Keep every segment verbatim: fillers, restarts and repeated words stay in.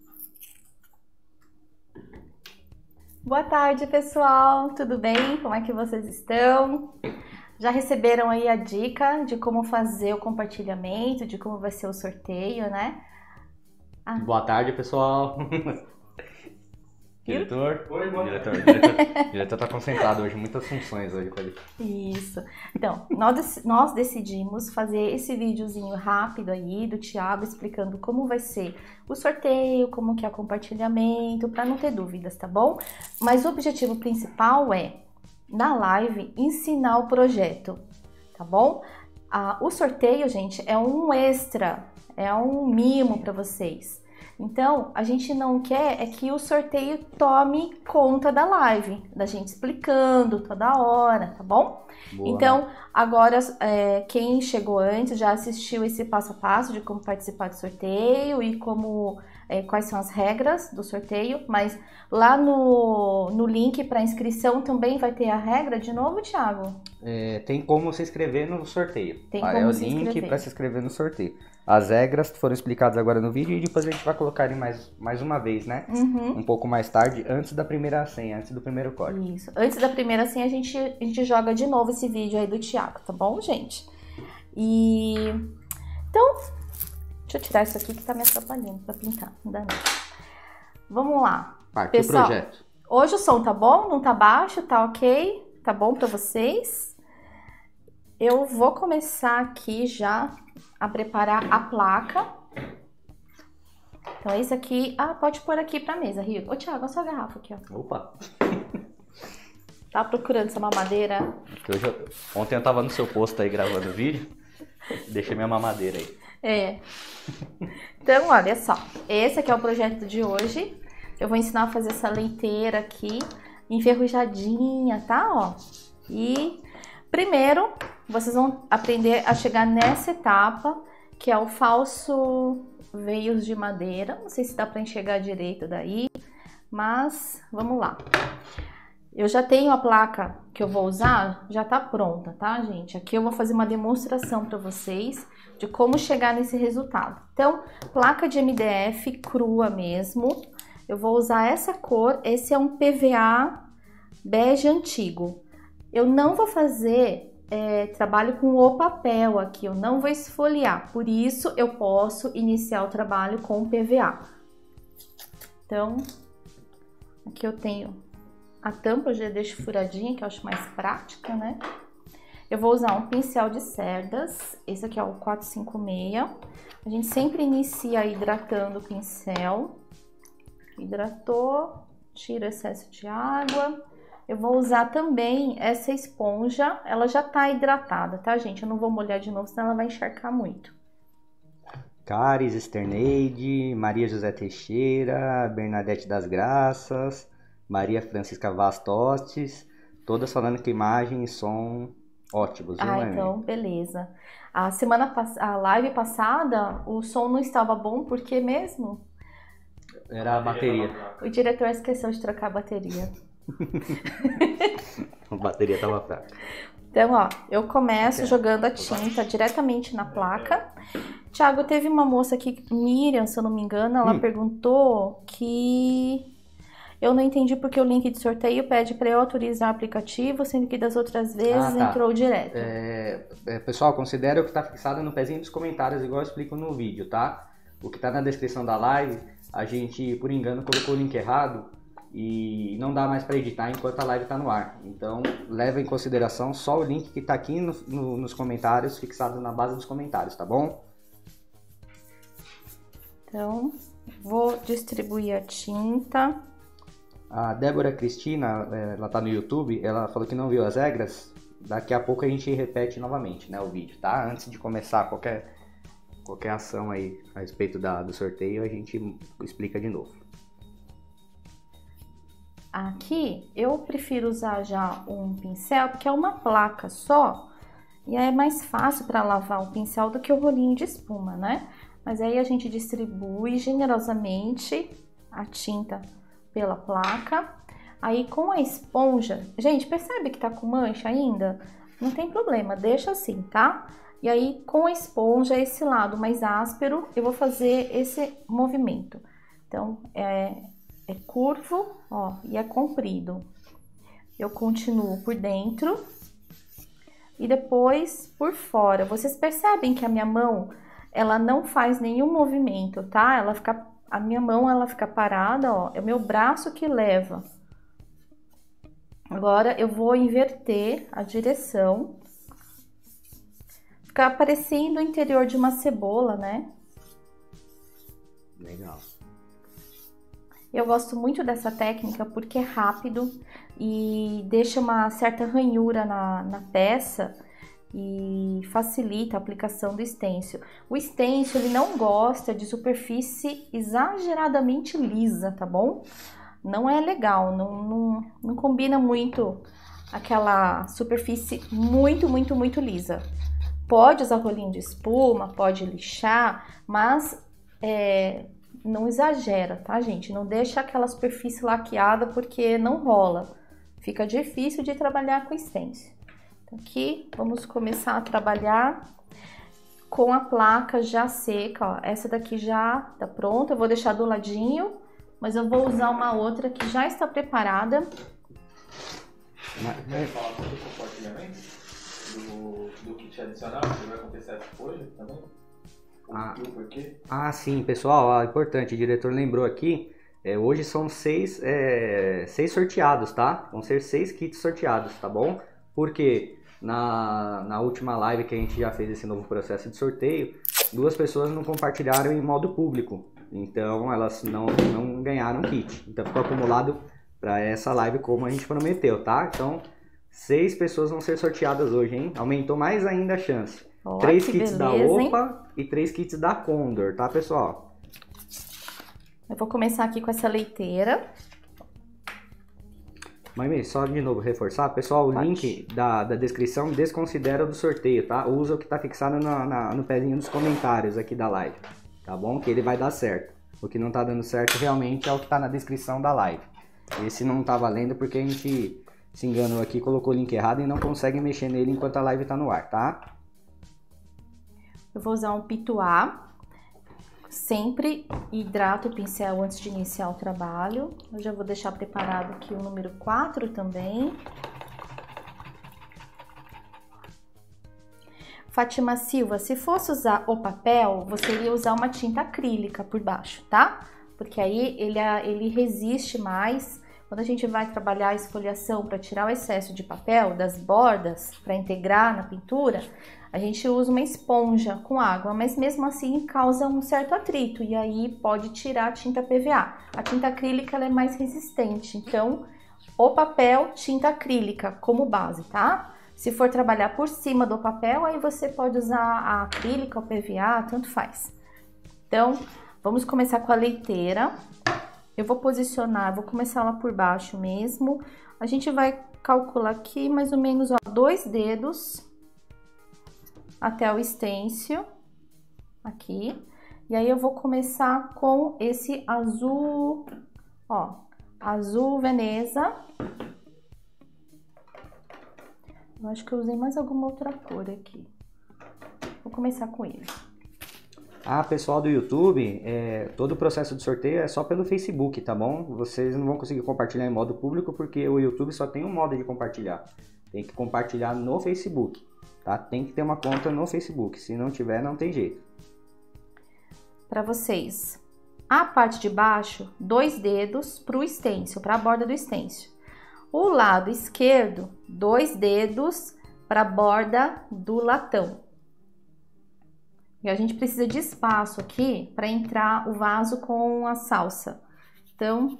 Boa tarde, pessoal. Tudo bem? Como é que vocês estão? Já receberam aí a dica de como fazer o compartilhamento, de como vai ser o sorteio, né? Ah. Boa tarde, pessoal. Diretor. Oi, boa diretor, diretor. Diretor tá concentrado hoje, muitas funções hoje com ele. Isso. Então, nós, nós decidimos fazer esse videozinho rápido aí do Thiago explicando como vai ser o sorteio, como que é o compartilhamento, para não ter dúvidas, tá bom? Mas o objetivo principal é, na live, ensinar o projeto, tá bom? Ah, o sorteio, gente, é um extra, é um mimo para vocês. Então, a gente não quer é que o sorteio tome conta da live, da gente explicando toda hora, tá bom? Boa, então, né? Agora, é, quem chegou antes já assistiu esse passo a passo de como participar do sorteio e como, é, quais são as regras do sorteio, mas lá no, no link para inscrição também vai ter a regra de novo, Thiago? É, tem como se inscrever no sorteio. Tem ah, como é o se link para se inscrever no sorteio. As regras foram explicadas agora no vídeo e depois a gente vai colocar ele mais, mais uma vez, né? Uhum. Um pouco mais tarde, antes da primeira senha, antes do primeiro código. Isso. Antes da primeira senha, a gente, a gente joga de novo esse vídeo aí do Thiago, tá bom, gente? E... Então, deixa eu tirar isso aqui que tá me atrapalhando pra pintar. Não dá nada. Vamos lá. Parte do projeto. Hoje o som tá bom? Não tá baixo? Tá ok? Tá bom pra vocês? Eu vou começar aqui já a preparar a placa. Então esse aqui, ah, pode pôr aqui pra mesa, Rio. Ô, Thiago, a sua garrafa aqui, ó. Opa! Tá procurando essa mamadeira? Hoje eu, ontem eu tava no seu posto aí gravando o vídeo, deixei minha mamadeira aí. É. Então, olha só, esse aqui é o projeto de hoje. Eu vou ensinar a fazer essa leiteira aqui, enferrujadinha, tá? Ó. E primeiro, vocês vão aprender a chegar nessa etapa, que é o falso veios de madeira. Não sei se dá para enxergar direito daí, mas vamos lá. Eu já tenho a placa que eu vou usar, já tá pronta, tá, gente? Aqui eu vou fazer uma demonstração para vocês de como chegar nesse resultado. Então, placa de M D F crua mesmo. Eu vou usar essa cor, esse é um P V A bege antigo. Eu não vou fazer é, trabalho com o papel aqui, eu não vou esfoliar, por isso eu posso iniciar o trabalho com P V A. Então, aqui eu tenho a tampa, eu já deixo furadinha, que eu acho mais prática, né? Eu vou usar um pincel de cerdas, esse aqui é o quatro cinco seis. A gente sempre inicia hidratando o pincel. Hidratou, tira o excesso de água. Eu vou usar também essa esponja, ela já tá hidratada, tá, gente? Eu não vou molhar de novo, senão ela vai encharcar muito. Caris, Sterneide, Maria José Teixeira, Bernadette das Graças, Maria Francisca Vaz Tostes, todas falando que imagem e som ótimos, viu, Ah, então, beleza. A semana passada, a live passada, o som não estava bom, por que mesmo? Era a bateria. O diretor esqueceu de trocar a bateria. A bateria tava fraca. Então, ó, eu começo jogando a tinta diretamente na placa. Thiago, teve uma moça aqui, Miriam, se eu não me engano, ela hum. perguntou que eu não entendi porque o link de sorteio pede para eu autorizar o aplicativo, sendo que das outras vezes ah, tá. entrou direto. É, é, pessoal, considere o que está fixado no pezinho dos comentários, igual eu explico no vídeo, tá? O que está na descrição da live, a gente, por engano, colocou o link errado e não dá mais para editar enquanto a live está no ar. Então, leva em consideração só o link que está aqui no, no, nos comentários, fixado na base dos comentários, tá bom? Então, vou distribuir a tinta. A Débora Cristina, ela tá no YouTube, ela falou que não viu as regras. Daqui a pouco a gente repete novamente, né, o vídeo, tá? Antes de começar qualquer, qualquer ação aí a respeito da, do sorteio, a gente explica de novo. Aqui eu prefiro usar já um pincel, porque é uma placa só, e é mais fácil para lavar o pincel do que o rolinho de espuma, né? Mas aí a gente distribui generosamente a tinta pela placa. Aí com a esponja, gente, percebe que tá com mancha ainda? Não tem problema, deixa assim, tá? E aí com a esponja, esse lado mais áspero, eu vou fazer esse movimento. Então, é, é curvo, ó, e é comprido. Eu continuo por dentro e depois por fora. Vocês percebem que a minha mão, ela não faz nenhum movimento, tá? Ela fica, a minha mão, ela fica parada, ó, é o meu braço que leva. Agora, eu vou inverter a direção. Fica parecendo o interior de uma cebola, né? Legal. Eu gosto muito dessa técnica porque é rápido e deixa uma certa ranhura na, na peça e facilita a aplicação do stencil. O stencil, ele não gosta de superfície exageradamente lisa, tá bom? Não é legal, não, não, não combina muito aquela superfície muito, muito, muito lisa. Pode usar rolinho de espuma, pode lixar, mas é, não exagera, tá, gente? Não deixa aquela superfície laqueada porque não rola. Fica difícil de trabalhar com stencil. Então, aqui, vamos começar a trabalhar com a placa já seca, ó. Essa daqui já tá pronta, eu vou deixar do ladinho, mas eu vou usar uma outra que já está preparada. Quer falar sobre o compartilhamento do, do kit adicional que vai acontecer hoje também? O, Ah. o porquê? Ah, sim, pessoal, ó, importante, o diretor lembrou aqui, é, hoje são seis, é, seis sorteados, tá? Vão ser seis kits sorteados, tá bom? Porque na, na última live que a gente já fez esse novo processo de sorteio, duas pessoas não compartilharam em modo público, então elas não, não ganharam kit. Então ficou acumulado para essa live como a gente prometeu, tá? Então, seis pessoas vão ser sorteadas hoje, hein? Aumentou mais ainda a chance. Ó, Três que kits da beleza, hein? Opa e três kits da Condor, tá, pessoal? Eu vou começar aqui com essa leiteira. Mas só de novo reforçar, pessoal, o Pode. link da, da descrição desconsidera o do sorteio, tá? Usa o que tá fixado na, na- no pezinho dos comentários aqui da live, tá bom? Que ele vai dar certo. O que não tá dando certo realmente é o que tá na descrição da live. Esse não tá valendo porque a gente se enganou aqui, colocou o link errado e não consegue mexer nele enquanto a live tá no ar, tá? Eu vou usar um pituá. Sempre hidrato o pincel antes de iniciar o trabalho. Eu já vou deixar preparado aqui o número quatro também. Fátima Silva, se fosse usar o papel, você iria usar uma tinta acrílica por baixo, tá? Porque aí ele, ele resiste mais. Quando a gente vai trabalhar a esfoliação para tirar o excesso de papel das bordas, para integrar na pintura, a gente usa uma esponja com água, mas mesmo assim causa um certo atrito e aí pode tirar a tinta P V A. A tinta acrílica ela é mais resistente, então o papel, tinta acrílica como base, tá? Se for trabalhar por cima do papel, aí você pode usar a acrílica ou P V A, tanto faz. Então, vamos começar com a leiteira. Eu vou posicionar, vou começar lá por baixo mesmo. A gente vai calcular aqui mais ou menos, ó, dois dedos até o stencil, aqui. E aí eu vou começar com esse azul, ó, azul Veneza. Eu acho que eu usei mais alguma outra cor aqui. Vou começar com ele. Ah, pessoal do YouTube, é, todo o processo de sorteio é só pelo Facebook, tá bom? Vocês não vão conseguir compartilhar em modo público porque o YouTube só tem um modo de compartilhar. Tem que compartilhar no Facebook, tá? Tem que ter uma conta no Facebook, se não tiver, não tem jeito. Para vocês, a parte de baixo, dois dedos para o stencil, para a borda do stencil. O lado esquerdo, dois dedos para a borda do latão. E a gente precisa de espaço aqui para entrar o vaso com a salsa. Então...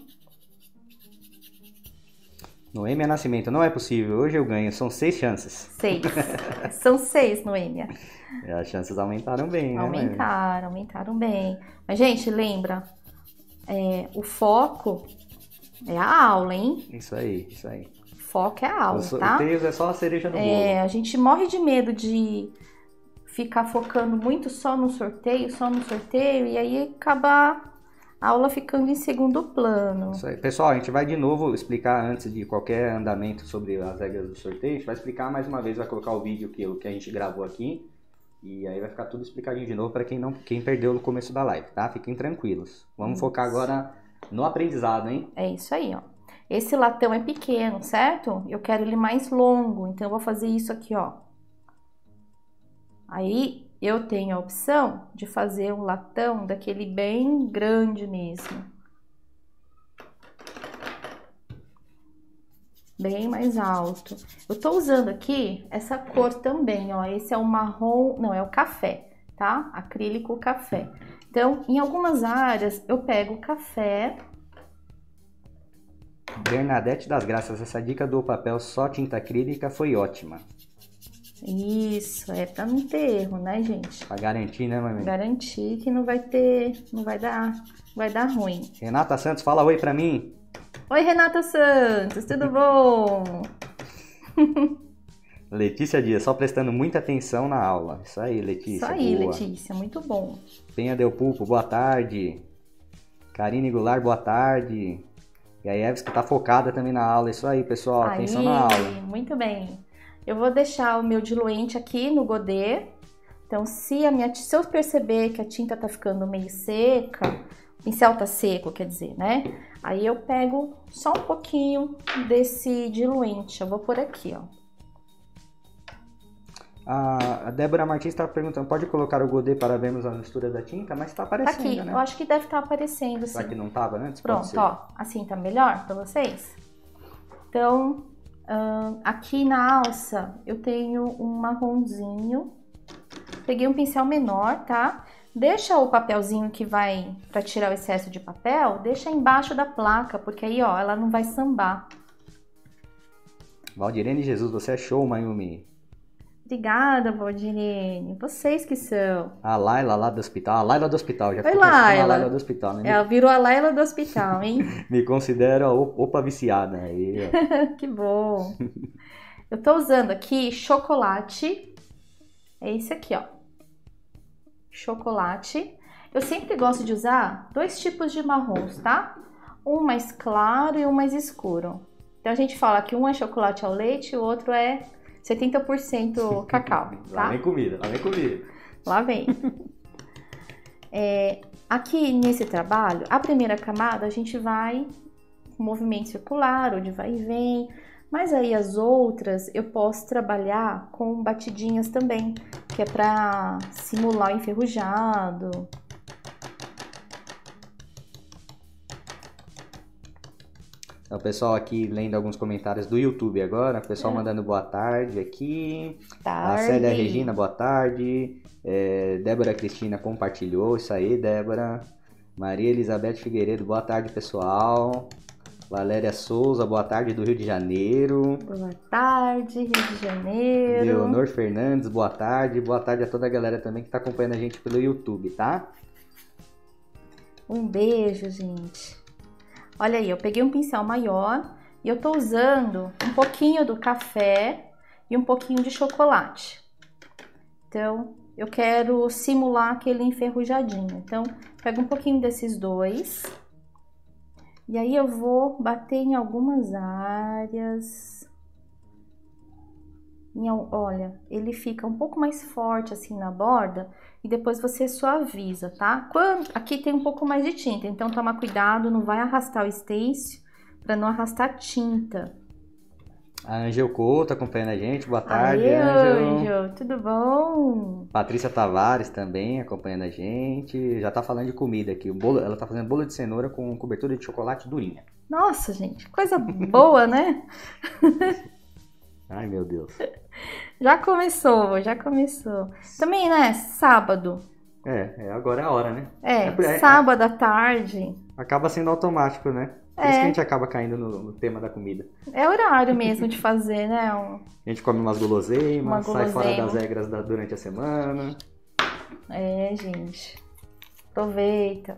Noêmia Nascimento, não é possível, hoje eu ganho, são seis chances. Seis. São seis, Noêmia. As chances aumentaram bem, né? Aumentaram, aumentaram bem. Mas, gente, lembra, é, o foco é a aula, hein? Isso aí, isso aí. O foco é a aula, Os tá? sorteios é só a cereja no bolo. É, a gente morre de medo de ficar focando muito só no sorteio, só no sorteio, e aí acaba a aula ficando em segundo plano. Isso aí. Pessoal, a gente vai de novo explicar antes de qualquer andamento sobre as regras do sorteio. A gente vai explicar mais uma vez, vai colocar o vídeo que, que a gente gravou aqui. E aí vai ficar tudo explicadinho de novo para quem não, quem perdeu no começo da live, tá? Fiquem tranquilos. Vamos isso. focar agora no aprendizado, hein? É isso aí, ó. Esse latão é pequeno, certo? Eu quero ele mais longo, então eu vou fazer isso aqui, ó. Aí eu tenho a opção de fazer um latão daquele bem grande mesmo. Bem mais alto. Eu tô usando aqui essa cor também, ó. Esse é o marrom, não, é o café, tá? Acrílico café. Então, em algumas áreas, eu pego o café. Bernadette das Graças, essa dica do papel só tinta acrílica foi ótima. Isso, é pra não ter erro, né, gente? Pra garantir, né, mamãe? Garantir que não vai ter, não vai dar, vai dar ruim. Renata Santos, fala oi pra mim. Oi, Renata Santos, tudo bom? Letícia Dias, só prestando muita atenção na aula. Isso aí, Letícia. Isso aí, boa. Letícia, muito bom. Penha Del Pulpo, boa tarde. Karine Goulart, boa tarde. E a Eves que tá focada também na aula. Isso aí, pessoal, aí, atenção na aula. Muito bem. Eu vou deixar o meu diluente aqui no godê. Então, se, a minha, se eu perceber que a tinta tá ficando meio seca, o pincel tá seco, quer dizer, né? Aí eu pego só um pouquinho desse diluente. Eu vou por aqui, ó. A Débora Martins está perguntando, pode colocar o godê para vermos a mistura da tinta? Mas está aparecendo, aqui, né? Eu acho que deve estar tá aparecendo, sim. Será que não estava antes? Pronto, ó. Assim tá melhor para vocês? Então, hum, aqui na alça eu tenho um marronzinho. Peguei um pincel menor, tá? Deixa o papelzinho que vai para tirar o excesso de papel, deixa embaixo da placa, porque aí, ó, ela não vai sambar. Valdirene Jesus, você é show, Mayumi. Obrigada, Valdirene. Vocês que são. A Laila lá do hospital. A Laila do hospital. Já Oi, Laila. A Laila do hospital, né? Ela virou a Laila do hospital, hein? Me considero a opa viciada. Aí, que bom. Eu tô usando aqui chocolate. É esse aqui, ó. Chocolate. Eu sempre gosto de usar dois tipos de marrons, tá? Um mais claro e um mais escuro. Então a gente fala que um é chocolate ao leite e o outro é setenta por cento cacau, tá? Lá vem comida, lá vem comida. Lá vem. É, aqui nesse trabalho, a primeira camada a gente vai com movimento circular, ou de vai e vem. Mas aí as outras eu posso trabalhar com batidinhas também, que é pra simular o enferrujado. O pessoal aqui lendo alguns comentários do YouTube agora, o pessoal é. mandando boa tarde aqui. Tarde. A Célia Regina, boa tarde. É, Débora Cristina compartilhou, isso aí, Débora. Maria Elizabeth Figueiredo, boa tarde, pessoal. Valéria Souza, boa tarde, do Rio de Janeiro. Boa tarde, Rio de Janeiro. Leonor Fernandes, boa tarde. Boa tarde a toda a galera também que está acompanhando a gente pelo YouTube, tá? Um beijo, gente. Olha aí, eu peguei um pincel maior e eu tô usando um pouquinho do café e um pouquinho de chocolate. Então, eu quero simular aquele enferrujadinho. Então, pego um pouquinho desses dois. E aí eu vou bater em algumas áreas. Em, olha, ele fica um pouco mais forte assim na borda. E depois você suaviza, tá? Quando, aqui tem um pouco mais de tinta, então toma cuidado, não vai arrastar o stencil para não arrastar tinta. A Angel Couto acompanhando a gente, boa tarde, Aê, Angel. Angel. Tudo bom? Patrícia Tavares também acompanhando a gente, já tá falando de comida aqui. O bolo, ela tá fazendo bolo de cenoura com cobertura de chocolate durinha. Nossa, gente, coisa boa, né? Ai, meu Deus. Já começou, já começou. Também, né, sábado. É, é agora é a hora, né? É, é, é sábado à tarde. Acaba sendo automático, né? Por é. isso que a gente acaba caindo no, no tema da comida. É horário mesmo de fazer, né? Um... A gente come umas guloseimas, Uma sai guloseima. fora das regras da, durante a semana. É, gente. Aproveita.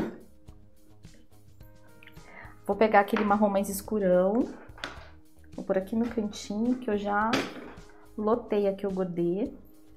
Vou pegar aquele marrom mais escurão. Vou por aqui no cantinho, que eu já lotei aqui o godê.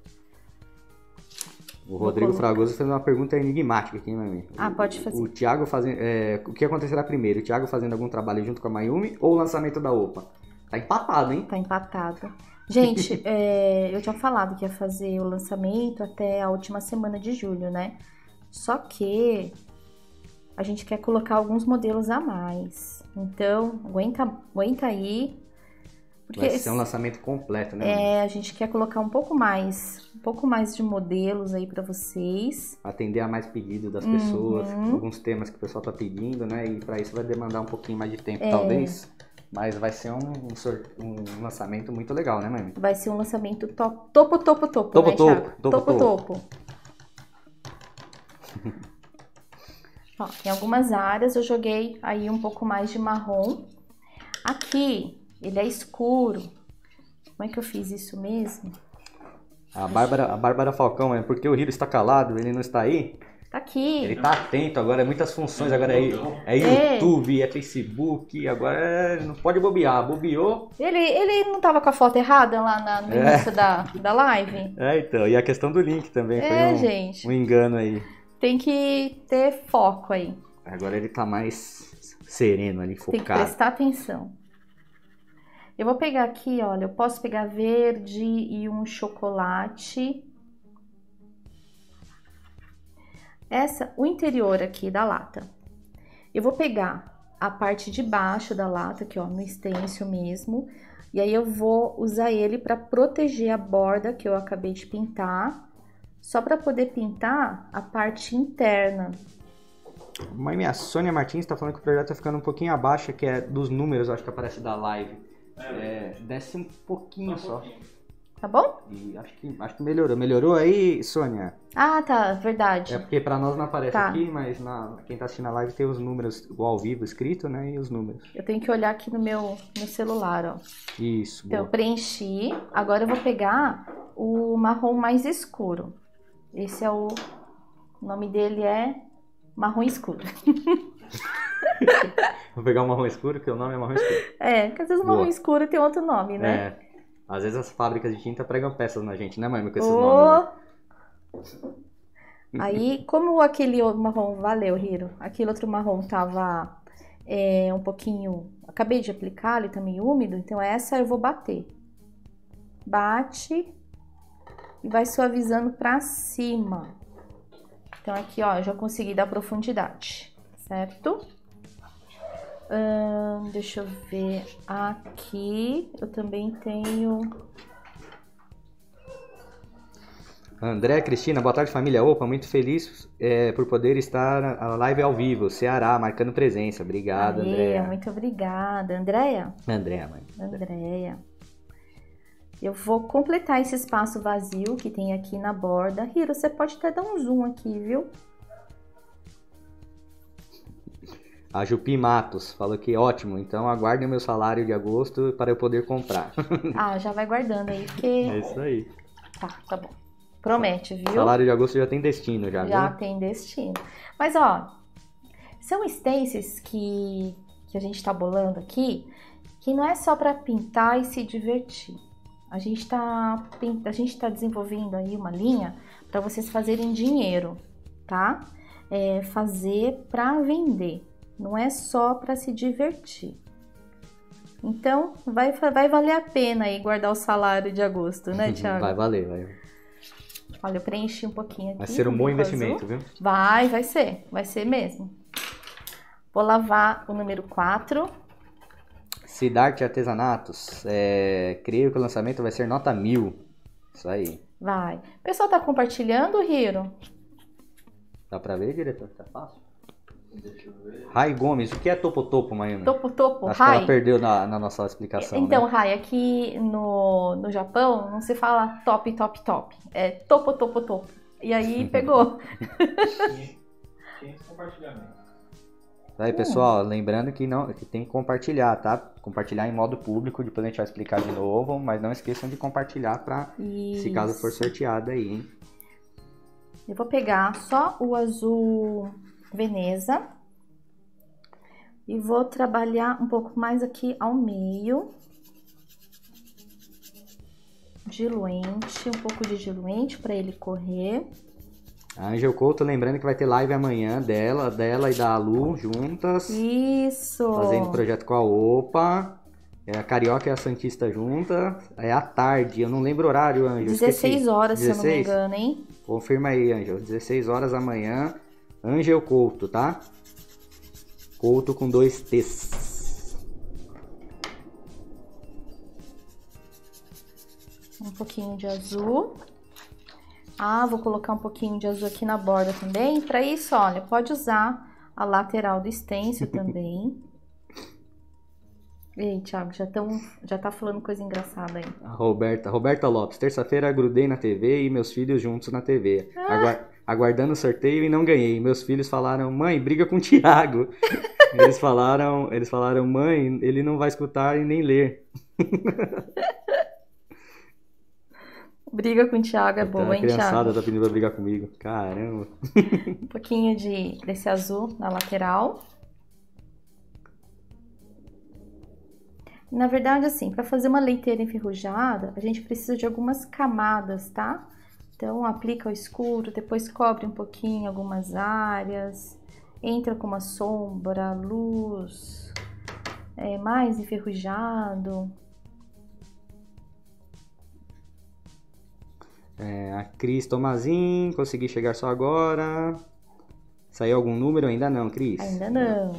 O Rodrigo Fragoso fez uma pergunta enigmática aqui, né, Mami? Ah, pode fazer. O, o Thiago fazendo... É, o que acontecerá primeiro? O Thiago fazendo algum trabalho junto com a Mayumi ou o lançamento da OPA? Tá empatado, hein? Tá empatado. Gente, é, eu tinha falado que ia fazer o lançamento até a última semana de julho, né? Só que a gente quer colocar alguns modelos a mais. Então, aguenta, aguenta aí. Porque Vai ser um lançamento completo, né? É, a gente quer colocar um pouco mais, um pouco mais de modelos aí pra vocês. Atender a mais pedidos das pessoas, Uhum. alguns temas que o pessoal tá pedindo, né? E pra isso vai demandar um pouquinho mais de tempo, É. talvez. Mas vai ser um, um, sor- um lançamento muito legal, né, mãe? Vai ser um lançamento top, topo, topo, topo, Topo, né, topo, Thiago? topo, topo, topo. Ó, em algumas áreas eu joguei aí um pouco mais de marrom. Aqui, ele é escuro. Como é que eu fiz isso mesmo? A Bárbara, a Bárbara Falcão, é porque o Hiro está calado, ele não está aí? Tá aqui. Ele tá atento agora, é muitas funções, agora é, é É. YouTube, é Facebook, agora é- não pode bobear, bobeou. Ele, ele não tava com a foto errada lá na- no É. início da, da live? É, então, e a questão do link também, É, foi um, gente. um engano aí. Tem que ter foco aí. Agora ele tá mais sereno ali, Tem que focado. prestar atenção. Eu vou pegar aqui, olha, eu posso pegar verde e um chocolate. Essa, o interior aqui da lata. Eu vou pegar a parte de baixo da lata, aqui ó, no stencil mesmo. E aí eu vou usar ele para proteger a borda que eu acabei de pintar. Só para poder pintar a parte interna. Mãe, minha Sônia Martins tá falando que o projeto tá ficando um pouquinho abaixo, que é dos números, acho que aparece da live. É, desce um pouquinho só. Tá bom? E acho que, acho que melhorou. Melhorou aí, Sônia? Ah, tá, verdade. É porque pra nós não aparece Tá. aqui, mas na, quem tá assistindo a live tem os números igual ao vivo escrito, né? E os números. Eu tenho que olhar aqui no meu, no celular, ó. Isso, Então, eu boa. preenchi. Agora eu vou pegar o marrom mais escuro. Esse é o... O nome dele é marrom escuro. Vou pegar o marrom escuro, que o nome é marrom escuro. É, porque às vezes o Boa. marrom escuro tem outro nome, né? É. Às vezes as fábricas de tinta pregam peças na gente, né, mãe? Com esses nomes. Né? Ô! Aí, como aquele outro marrom... Valeu, Hiro. Aquele outro marrom tava é, um pouquinho... Acabei de aplicar, ele tá meio úmido. Então, essa eu vou bater. Bate... E vai suavizando pra cima. Então, aqui, ó, eu já consegui dar profundidade, certo? Hum, deixa eu ver. Aqui, eu também tenho... André, Cristina, boa tarde, família. Opa, muito feliz é, por poder estar na live ao vivo. Ceará, marcando presença. Obrigado, Aê, André. muito obrigada. Andréia? André, mãe. Andréia. Eu vou completar esse espaço vazio que tem aqui na borda. Hiro, você pode até dar um zoom aqui, viu? A Jupi Matos falou que ótimo, então aguardem o meu salário de agosto para eu poder comprar. Ah, já vai guardando aí, porque... É isso aí. Tá, tá bom. Promete, viu? Salário de agosto já tem destino, já, Já viu? tem destino. Mas, ó, são stencils que, que a gente tá bolando aqui, que não é só para pintar e se divertir. A gente tá, a gente tá desenvolvendo aí uma linha para vocês fazerem dinheiro, tá? É fazer para vender, não é só para se divertir. Então, vai, vai valer a pena aí guardar o salário de agosto, né, Thiago? Vai valer, vai. Olha, eu preenchi um pouquinho aqui. Vai ser um com bom bico investimento, azul. viu? Vai, vai ser. Vai ser mesmo. Vou lavar o número quatro. Siddharth Artesanatos, é, creio que o lançamento vai ser nota mil. Isso aí. Vai. O pessoal tá compartilhando, Hiro? Dá pra ver, diretor? Tá fácil? Deixa eu ver. Rai Gomes, o que é Topo Topo, Miami? Topo, topo, Acho que ela Rai. perdeu na, na nossa explicação, Então, né? Rai, aqui no, no Japão não se fala top, top, top. É topo, topo, topo. E aí pegou. quinhentos compartilhamentos. Aí, pessoal, lembrando que, não, que tem que compartilhar, tá? Compartilhar em modo público, depois a gente vai explicar de novo, mas não esqueçam de compartilhar pra, se caso for Isso. sorteado aí, hein? Eu vou pegar só o azul Veneza e vou trabalhar um pouco mais aqui ao meio. Diluente, um pouco de diluente para ele correr. A Angel Couto, lembrando que vai ter live amanhã dela, dela e da Lu juntas, Isso! fazendo projeto com a Opa. É a Carioca e a Santista junta. É à tarde, eu não lembro o horário, Ângelo. dezesseis esqueci. horas, dezesseis? se eu não me engano, hein? Confirma aí, Ângelo. dezesseis horas amanhã. Ângelo Couto, tá? Couto com dois T's. Um pouquinho de azul. Ah, vou colocar um pouquinho de azul aqui na borda também. Para isso, olha, pode usar a lateral do stencil também. Ei, Thiago, já, tão, já tá falando coisa engraçada aí. A Roberta, Roberta Lopes. Terça-feira grudei na T V e meus filhos juntos na T V. Ah. Agu- aguardando o sorteio e não ganhei. Meus filhos falaram, mãe, briga com o Thiago. Eles falaram, eles falaram, mãe, ele não vai escutar e nem ler. Briga com o Thiago é Então, boa, a hein, criançada Thiago? tá pedindo pra brigar comigo. Caramba. Um pouquinho de, desse azul na lateral. Na verdade, assim, para fazer uma leiteira enferrujada, a gente precisa de algumas camadas, tá? Então, aplica o escuro, depois cobre um pouquinho algumas áreas, entra com uma sombra, luz, é, mais enferrujado. É, a Cris Tomazin, consegui chegar só agora. Saiu algum número? Ainda não, Cris. Ainda não.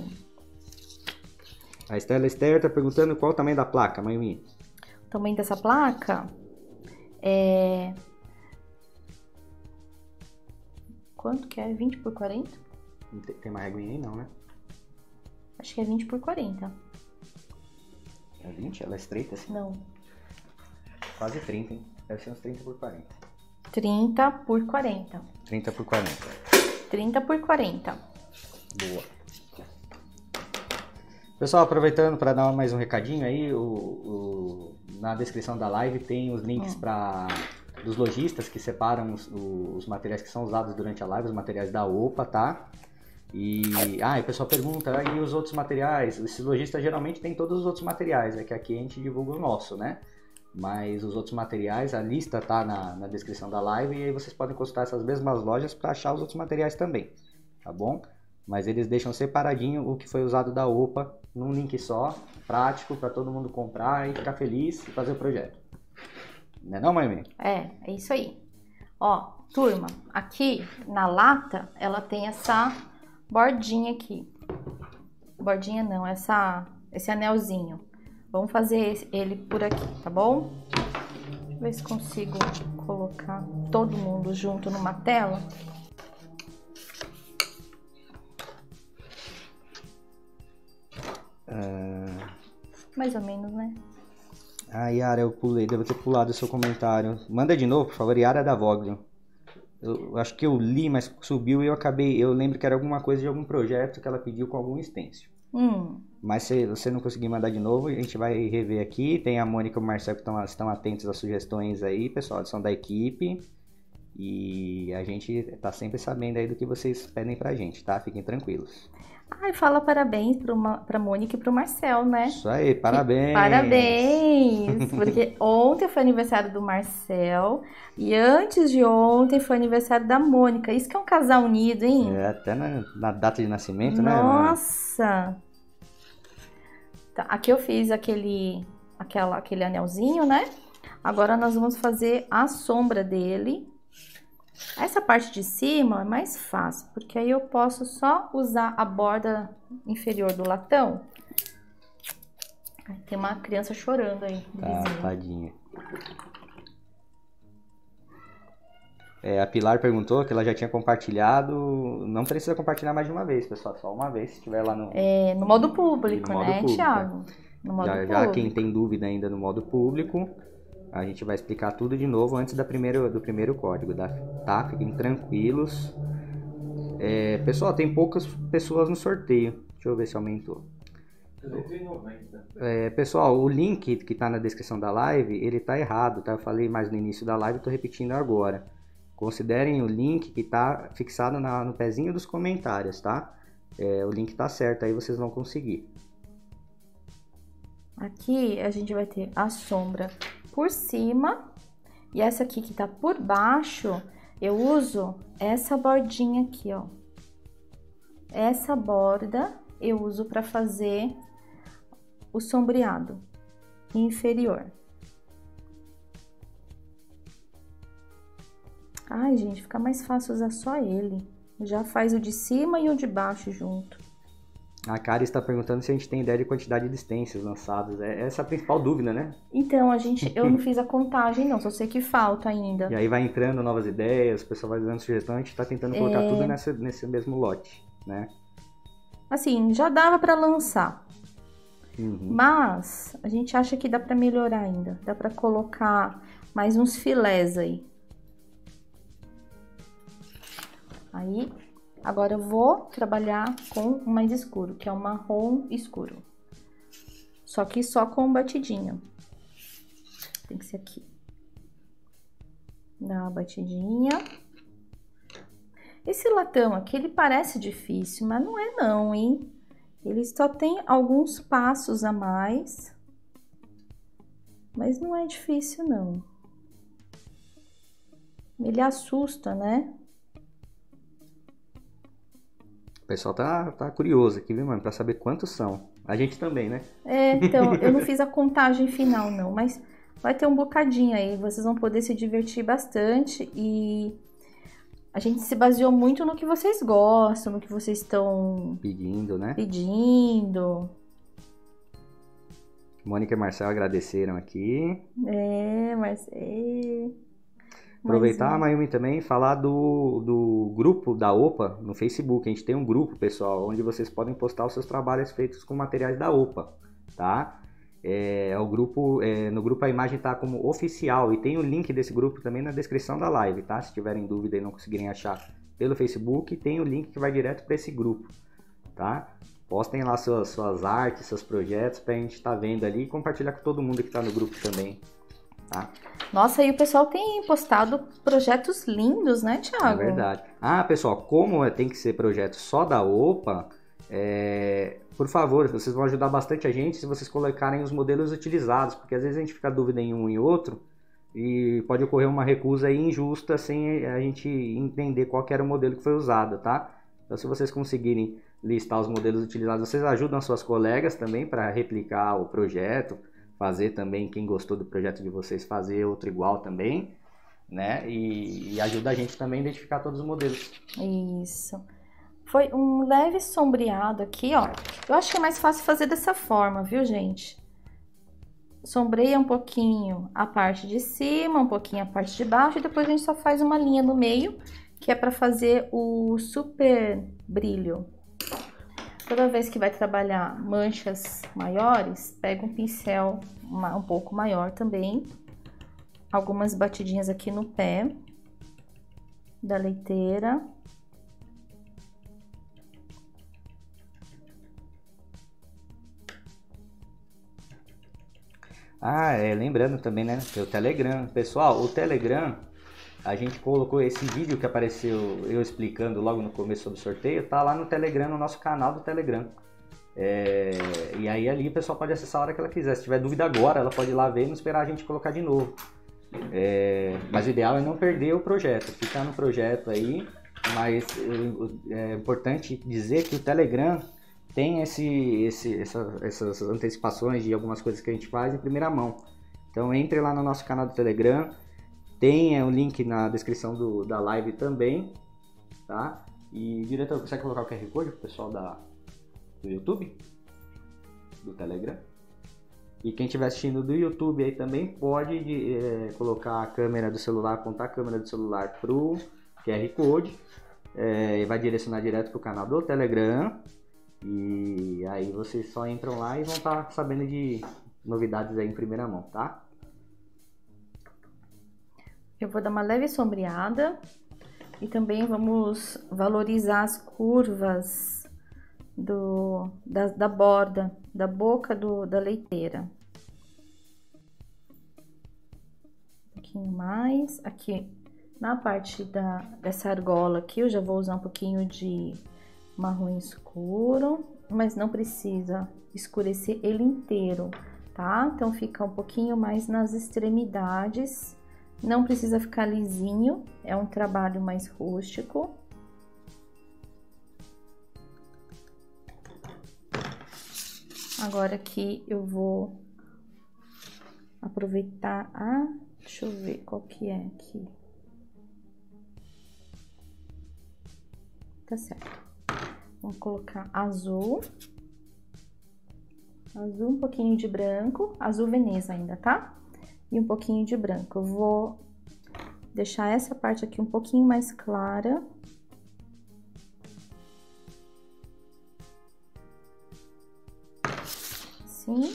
A Estela Esther tá perguntando qual o tamanho da placa, Mayumi. O tamanho dessa placa é... Quanto que é? vinte por quarenta? Não tem- Tem uma reguinha aí não, né? Acho que é vinte por quarenta. É vinte? Ela é estreita assim? Não. Quase trinta, hein? Deve ser uns trinta por quarenta. trinta por quarenta. trinta por quarenta. trinta por quarenta. Boa. Pessoal, aproveitando para dar mais um recadinho aí, o, o- na descrição da live tem os links Hum. para dos lojistas que separam os, os materiais que são usados durante a live, os materiais da OPA, tá? E, ah, e o pessoal pergunta, ah, e os outros materiais? Esses lojistas geralmente tem todos os outros materiais, é que aqui a gente divulga o nosso, né? Mas os outros materiais, a lista tá na, na descrição da live e aí vocês podem consultar essas mesmas lojas para achar os outros materiais também, tá bom? Mas eles deixam separadinho o que foi usado da OPA num link só, prático para todo mundo comprar e ficar feliz e fazer o projeto. Não é não, Mayumi? É, é isso aí. Ó, turma, aqui na lata, ela tem essa bordinha aqui. Bordinha não, essa, esse anelzinho. Vamos fazer esse- ele por aqui, tá bom? Deixa eu ver se consigo colocar todo mundo junto numa tela. Mais ou menos, né? Ah, Yara, eu pulei, devo ter pulado o seu comentário. Manda de novo, por favor, Yara da Voglio. Eu acho que eu li, mas subiu e eu acabei. Eu lembro que era alguma coisa de algum projeto que ela pediu com algum stencil. Hum, Mas se você não conseguir mandar de novo, a gente vai rever aqui. Tem a Mônica e o Marcel que estão, estão atentos às sugestões aí, pessoal. Eles são da equipe. E a gente tá sempre sabendo aí do que vocês pedem pra gente, tá? Fiquem tranquilos. ai, fala parabéns pro Ma- pra Mônica e pro Marcel, né? Isso aí, parabéns! Parabéns! Porque ontem foi aniversário do Marcel e antes de ontem foi aniversário da Mônica. Isso que é um casal unido, hein? É, até na, na data de nascimento, né? mano? Nossa! Tá, aqui eu fiz aquele, aquela, aquele anelzinho, né? Agora nós vamos fazer a sombra dele. Essa parte de cima é mais fácil, porque aí eu posso só usar a borda inferior do latão. Ai, tem uma criança chorando aí, do Tá, vizinho. tadinha. É, a Pilar perguntou que ela já tinha compartilhado. Não precisa compartilhar mais de uma vez, pessoal. Só uma vez, se estiver lá no. É, no modo público, No modo né, público, Thiago? No modo Já, público. já quem tem dúvida ainda no modo público, a gente vai explicar tudo de novo antes da primeiro, do primeiro código, tá? tá? Fiquem tranquilos. É, pessoal, tem poucas pessoas no sorteio. Deixa eu ver se aumentou. duzentos e noventa. É, pessoal, o link que está na descrição da live, ele está errado, tá? Eu falei mais no início da live, estou repetindo agora. Considerem o link que está fixado na, no pezinho dos comentários, tá? É, o link está certo, aí vocês vão conseguir. Aqui a gente vai ter a sombra por cima e essa aqui que tá por baixo, eu uso essa bordinha aqui, ó. Essa borda eu uso para fazer o sombreado. inferior. Ai, gente, fica mais fácil usar só ele. Já faz o de cima e o de baixo junto. A Kari está perguntando se a gente tem ideia de quantidade de stencils lançados. É essa a principal dúvida, né? Então, a gente, eu não fiz a contagem não, só sei que falta ainda. E aí vai entrando novas ideias, o pessoal vai dando sugestão, a gente está tentando colocar É... tudo nessa, nesse mesmo lote, né? Assim, já dava para lançar. Uhum. Mas a gente acha que dá para melhorar ainda. Dá para colocar mais uns filés aí. Aí, agora eu vou trabalhar com o mais escuro, que é o marrom escuro. Só que só com batidinho. Tem que ser aqui. Dá uma batidinha. Esse latão aqui, ele parece difícil, mas não é não, hein? Ele só tem alguns passos a mais. Mas não é difícil, não. Ele assusta, né? O pessoal tá, tá curioso aqui, viu, mano? Pra saber quantos são. A gente também, né? É, então, eu não fiz a contagem final, não. Mas vai ter um bocadinho aí. Vocês vão poder se divertir bastante. E a gente se baseou muito no que vocês gostam, no que vocês estão Pedindo, né? pedindo. Mônica e Marcel agradeceram aqui. É, mas... É... Aproveitar, Mas, Mayumi, também e falar do, do grupo da OPA no Facebook. A gente tem um grupo, pessoal, onde vocês podem postar os seus trabalhos feitos com materiais da OPA, tá? É, o grupo, é, no grupo a imagem está como oficial e tem o link desse grupo também na descrição da live, tá? Se tiverem dúvida e não conseguirem achar pelo Facebook, tem o link que vai direto para esse grupo, tá? Postem lá suas, suas artes, seus projetos para a gente estar tá vendo ali e compartilhar com todo mundo que está no grupo também, tá? Nossa, e o pessoal tem postado projetos lindos, né, Thiago? É verdade. Ah, pessoal, como tem que ser projeto só da OPA, é, por favor, vocês vão ajudar bastante a gente se vocês colocarem os modelos utilizados, porque às vezes a gente fica dúvida em um e outro e pode ocorrer uma recusa aí injusta sem a gente entender qual que era o modelo que foi usado, tá? Então, se vocês conseguirem listar os modelos utilizados, vocês ajudam suas colegas também para replicar o projeto, fazer também, quem gostou do projeto de vocês, fazer outro igual também, né? E, e ajuda a gente também a identificar todos os modelos. Isso. Foi um leve sombreado aqui, ó. Eu acho que é mais fácil fazer dessa forma, viu, gente? Sombreia um pouquinho a parte de cima, um pouquinho a parte de baixo, e depois a gente só faz uma linha no meio, que é para fazer o super brilho. Toda vez que vai trabalhar manchas maiores, pega um pincel um pouco maior também. Algumas batidinhas aqui no pé da leiteira. Ah, é, lembrando também, né, que é o Telegram. Pessoal, o Telegram, a gente colocou esse vídeo que apareceu eu explicando logo no começo sobre o sorteio, tá lá no Telegram, no nosso canal do Telegram. É, e aí ali o pessoal pode acessar a hora que ela quiser. Se tiver dúvida agora, ela pode ir lá ver e não esperar a gente colocar de novo. É, mas o ideal é não perder o projeto, ficar no projeto aí. Mas é importante dizer que o Telegram tem esse, esse, essa, essas antecipações de algumas coisas que a gente faz em primeira mão. Então entre lá no nosso canal do Telegram, tem o link na descrição do, da live também, tá? E diretor, consegue colocar o Q R Code pro pessoal da, do YouTube? Do Telegram? E quem estiver assistindo do YouTube aí também pode é, colocar a câmera do celular, apontar a câmera do celular pro Q R Code, é, e vai direcionar direto pro canal do Telegram. E aí vocês só entram lá e vão estar sabendo de novidades aí em primeira mão, tá? Eu vou dar uma leve sombreada e também vamos valorizar as curvas do, da, da borda, da boca do, da leiteira. Um pouquinho mais. Aqui na parte da, dessa argola aqui eu já vou usar um pouquinho de marrom escuro, mas não precisa escurecer ele inteiro, tá? Então fica um pouquinho mais nas extremidades. Não precisa ficar lisinho, é um trabalho mais rústico. Agora aqui eu vou aproveitar a... Deixa eu ver qual que é aqui. Tá certo. Vamos colocar azul. Azul, um pouquinho de branco. Azul Veneza ainda, tá? E um pouquinho de branco. Eu vou deixar essa parte aqui um pouquinho mais clara. Assim.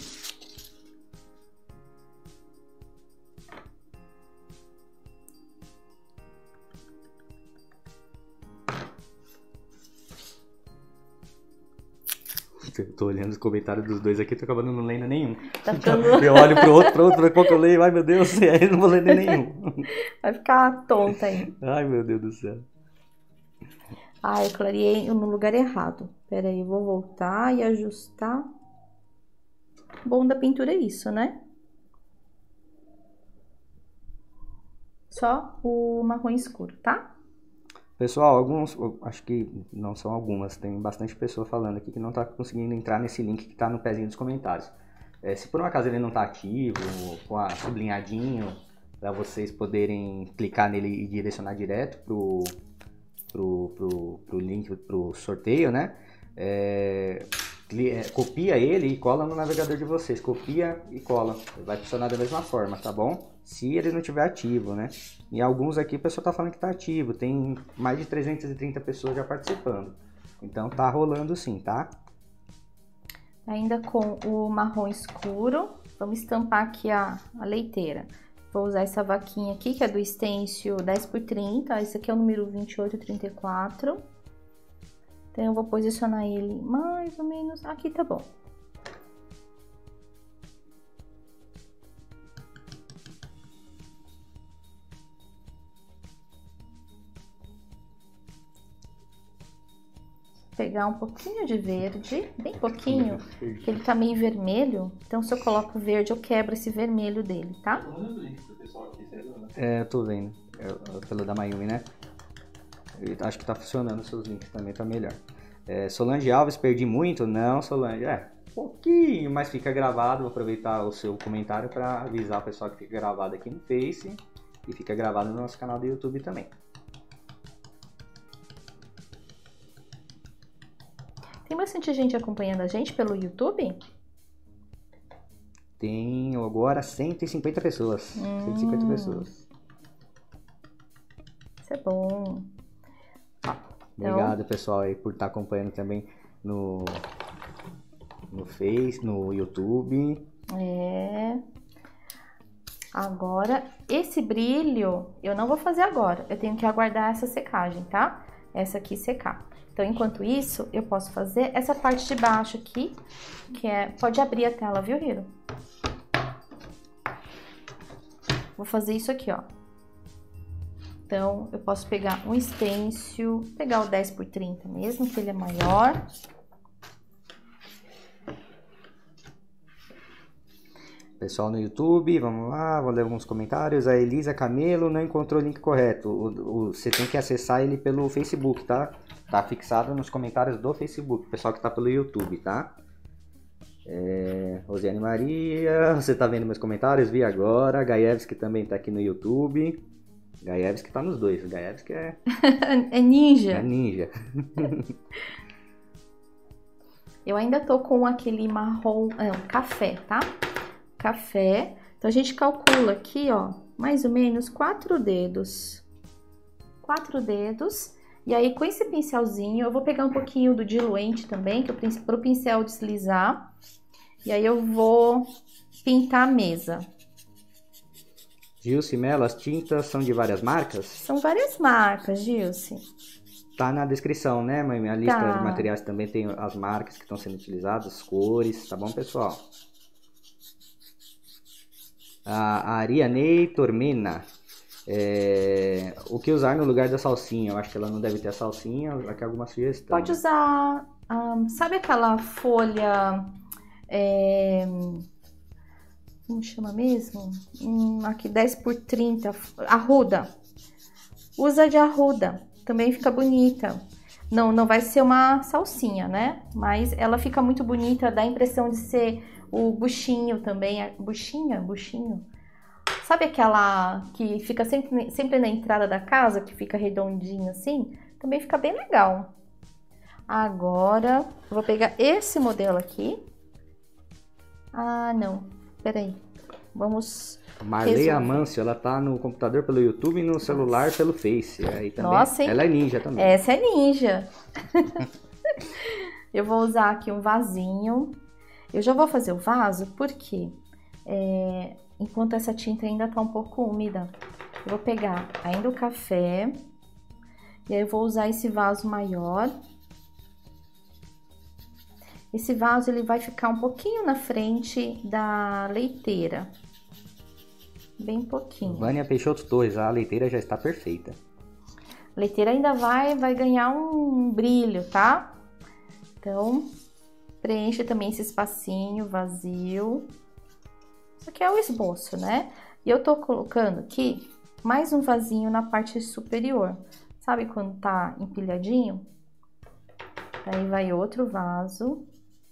Eu tô olhando os comentários dos dois aqui, tô acabando não lendo nenhum. Tá ficando... Eu olho pro outro, pro outro, pra qual que eu leio, ai meu Deus, e aí eu não vou ler nenhum. Vai ficar tonta aí. Ai meu Deus do céu. Ah, eu clareei no lugar errado. Pera aí, eu vou voltar e ajustar. Bom da pintura é isso, né? Só o marrom escuro, tá? Pessoal, alguns, acho que não são algumas, tem bastante pessoa falando aqui que não tá conseguindo entrar nesse link que tá no pezinho dos comentários. É, se por um acaso ele não tá ativo, com a sublinhadinho, para vocês poderem clicar nele e direcionar direto pro, pro, pro, pro link, pro sorteio, né? É, copia ele e cola no navegador de vocês, copia e cola, vai funcionar da mesma forma, tá bom? Se ele não estiver ativo, né? E alguns aqui o pessoal tá falando que tá ativo, tem mais de trezentas e trinta pessoas já participando, então tá rolando sim, tá? Ainda com o marrom escuro, vamos estampar aqui a, a leiteira. Vou usar essa vaquinha aqui, que é do stencil dez por trinta, esse aqui é o número vinte e oito trinta e quatro. Então, eu vou posicionar ele mais ou menos... Aqui tá bom. Pegar um pouquinho de verde, bem pouquinho, porque ele tá meio vermelho. Então, se eu coloco verde, eu quebro esse vermelho dele, tá? É, eu tô vendo. É, pelo da Mayumi, né? Eu acho que tá funcionando os seus links também, tá melhor. É, Solange Alves, perdi muito? Não, Solange, é, pouquinho, mas fica gravado. Vou aproveitar o seu comentário para avisar o pessoal que fica gravado aqui no Face e fica gravado no nosso canal do YouTube também. Tem bastante gente acompanhando a gente pelo YouTube? Tenho agora cento e cinquenta pessoas. Hum. cento e cinquenta pessoas. Isso é bom. Obrigado, então, pessoal, aí por estar acompanhando também no, no Face, no YouTube. É. Agora, esse brilho eu não vou fazer agora. Eu tenho que aguardar essa secagem, tá? Essa aqui secar. Então, enquanto isso, eu posso fazer essa parte de baixo aqui, que é... Pode abrir a tela, viu, Hiro? Vou fazer isso aqui, ó. Então, eu posso pegar um stencil, pegar o dez por trinta mesmo, que ele é maior. Pessoal no YouTube, vamos lá, vou ler alguns comentários. A Elisa Camelo não encontrou o link correto. O, o, você tem que acessar ele pelo Facebook, tá? Tá fixado nos comentários do Facebook, pessoal que tá pelo YouTube, tá? É, Rosiane Maria, você tá vendo meus comentários? Vi agora. Gaievski também tá aqui no YouTube. Gaievski tá nos dois. Gaievski é... é ninja. É ninja. Eu ainda tô com aquele marrom, é, um café, tá? Café. Então, a gente calcula aqui, ó, mais ou menos quatro dedos. Quatro dedos. E aí, com esse pincelzinho, eu vou pegar um pouquinho do diluente também, que eu pro pincel deslizar. E aí, eu vou pintar a mesa. Gilce Mello, as tintas são de várias marcas? São várias marcas, Gilce. Tá na descrição, né, mãe? A lista tá. de materiais também tem as marcas que estão sendo utilizadas, as cores, tá bom, pessoal? A Arianei Tormena. É, o que usar no lugar da salsinha? Eu acho que ela não deve ter a salsinha. Aqui é alguma sugestão. Pode usar, um, sabe aquela folha, é, como chama mesmo? Hum, aqui dez por trinta, arruda. Usa de arruda, também fica bonita. Não, não vai ser uma salsinha, né? Mas ela fica muito bonita, dá a impressão de ser o buchinho também. Buchinha? Buchinho? Sabe aquela que fica sempre, sempre na entrada da casa, que fica redondinho assim? Também fica bem legal. Agora, eu vou pegar esse modelo aqui. Ah, não. Peraí. Vamos... Marley resolver. Amâncio, ela tá no computador pelo YouTube e no celular pelo Face. Aí também, Nossa, hein? ela é ninja também. Essa é ninja. Eu vou usar aqui um vasinho. Eu já vou fazer o vaso porque é, enquanto essa tinta ainda tá um pouco úmida, eu vou pegar ainda o café e aí eu vou usar esse vaso maior. Esse vaso ele vai ficar um pouquinho na frente da leiteira. Bem pouquinho. Vânia Peixoto Torres, a leiteira já está perfeita. A leiteira ainda vai, vai ganhar um brilho, tá? Então, preenche também esse espacinho vazio. Isso aqui é o esboço, né? E eu tô colocando aqui mais um vasinho na parte superior. Sabe quando tá empilhadinho? Aí vai outro vaso.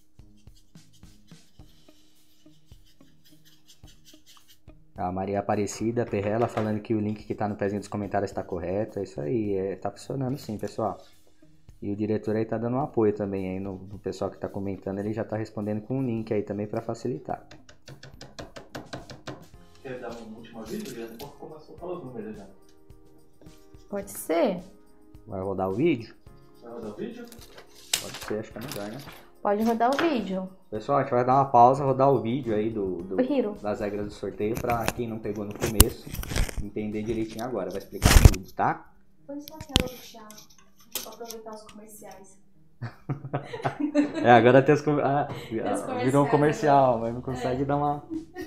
A Maria Aparecida Perrela falando que o link que tá no pezinho dos comentários está correto. É isso aí, é, tá funcionando sim, pessoal. E o diretor aí tá dando um apoio também aí no, no pessoal que tá comentando. Ele já tá respondendo com um link aí também para facilitar. Quer dar um último vídeo? Já começou a falar os números já. Pode ser? Vai rodar o vídeo? Vai rodar o vídeo? Pode ser, acho que é melhor, né? Pode rodar o vídeo. Pessoal, a gente vai dar uma pausa, rodar o vídeo aí do, do, Hiro. das regras do sorteio pra quem não pegou no começo entender direitinho agora. Vai explicar tudo, tá? Põe só a tela do Thiago, pra aproveitar os comerciais. É, agora tem os com... ah, comerciais, virou um comercial, mas não consegue É. dar uma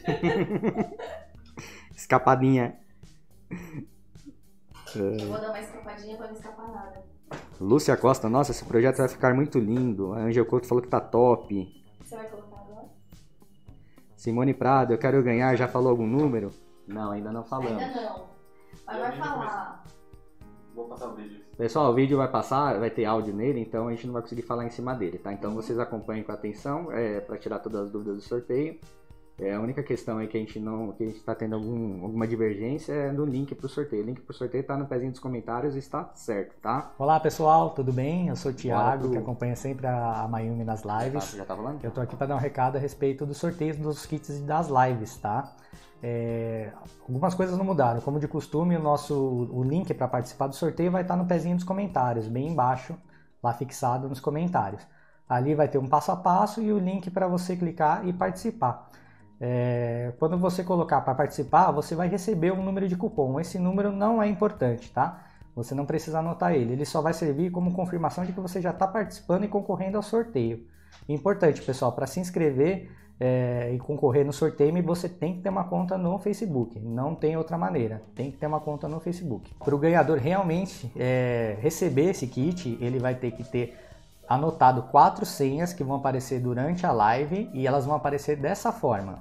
escapadinha. Eu vou dar uma escapadinha pra não escapar nada. Lúcia Costa, nossa, esse projeto vai ficar muito lindo. A Angel Couto falou que tá top. Você vai colocar agora? Simone Prado, eu quero ganhar, já falou algum número? Não, ainda não falamos. Ainda não. Mas vai falar. Vou passar o vídeo. Pessoal, o vídeo vai passar, vai ter áudio nele, então a gente não vai conseguir falar em cima dele, tá? Então vocês acompanhem com atenção, é, para tirar todas as dúvidas do sorteio. É, a única questão aí que a gente não, que a gente tá tendo algum, alguma divergência é no link pro sorteio. O link pro sorteio tá no pezinho dos comentários e está certo, tá? Olá pessoal, tudo bem? Eu sou o Thiago, Olá, que acompanha sempre a Mayumi nas lives. Já tá falando? Eu tô aqui para dar um recado a respeito dos sorteios dos kits das lives, tá? É, algumas coisas não mudaram. Como de costume, o nosso o link para participar do sorteio vai estar no pezinho dos comentários, bem embaixo, lá fixado nos comentários. Ali vai ter um passo a passo e o link para você clicar e participar. É, quando você colocar para participar, você vai receber um número de cupom. Esse número não é importante, tá? Você não precisa anotar ele. Ele só vai servir como confirmação de que você já está participando e concorrendo ao sorteio. Importante, pessoal, para se inscrever é, e concorrer no sorteio, você tem que ter uma conta no Facebook. Não tem outra maneira. Tem que ter uma conta no Facebook. Para o ganhador realmente é, receber esse kit, ele vai ter que ter anotado quatro senhas que vão aparecer durante a live e elas vão aparecer dessa forma.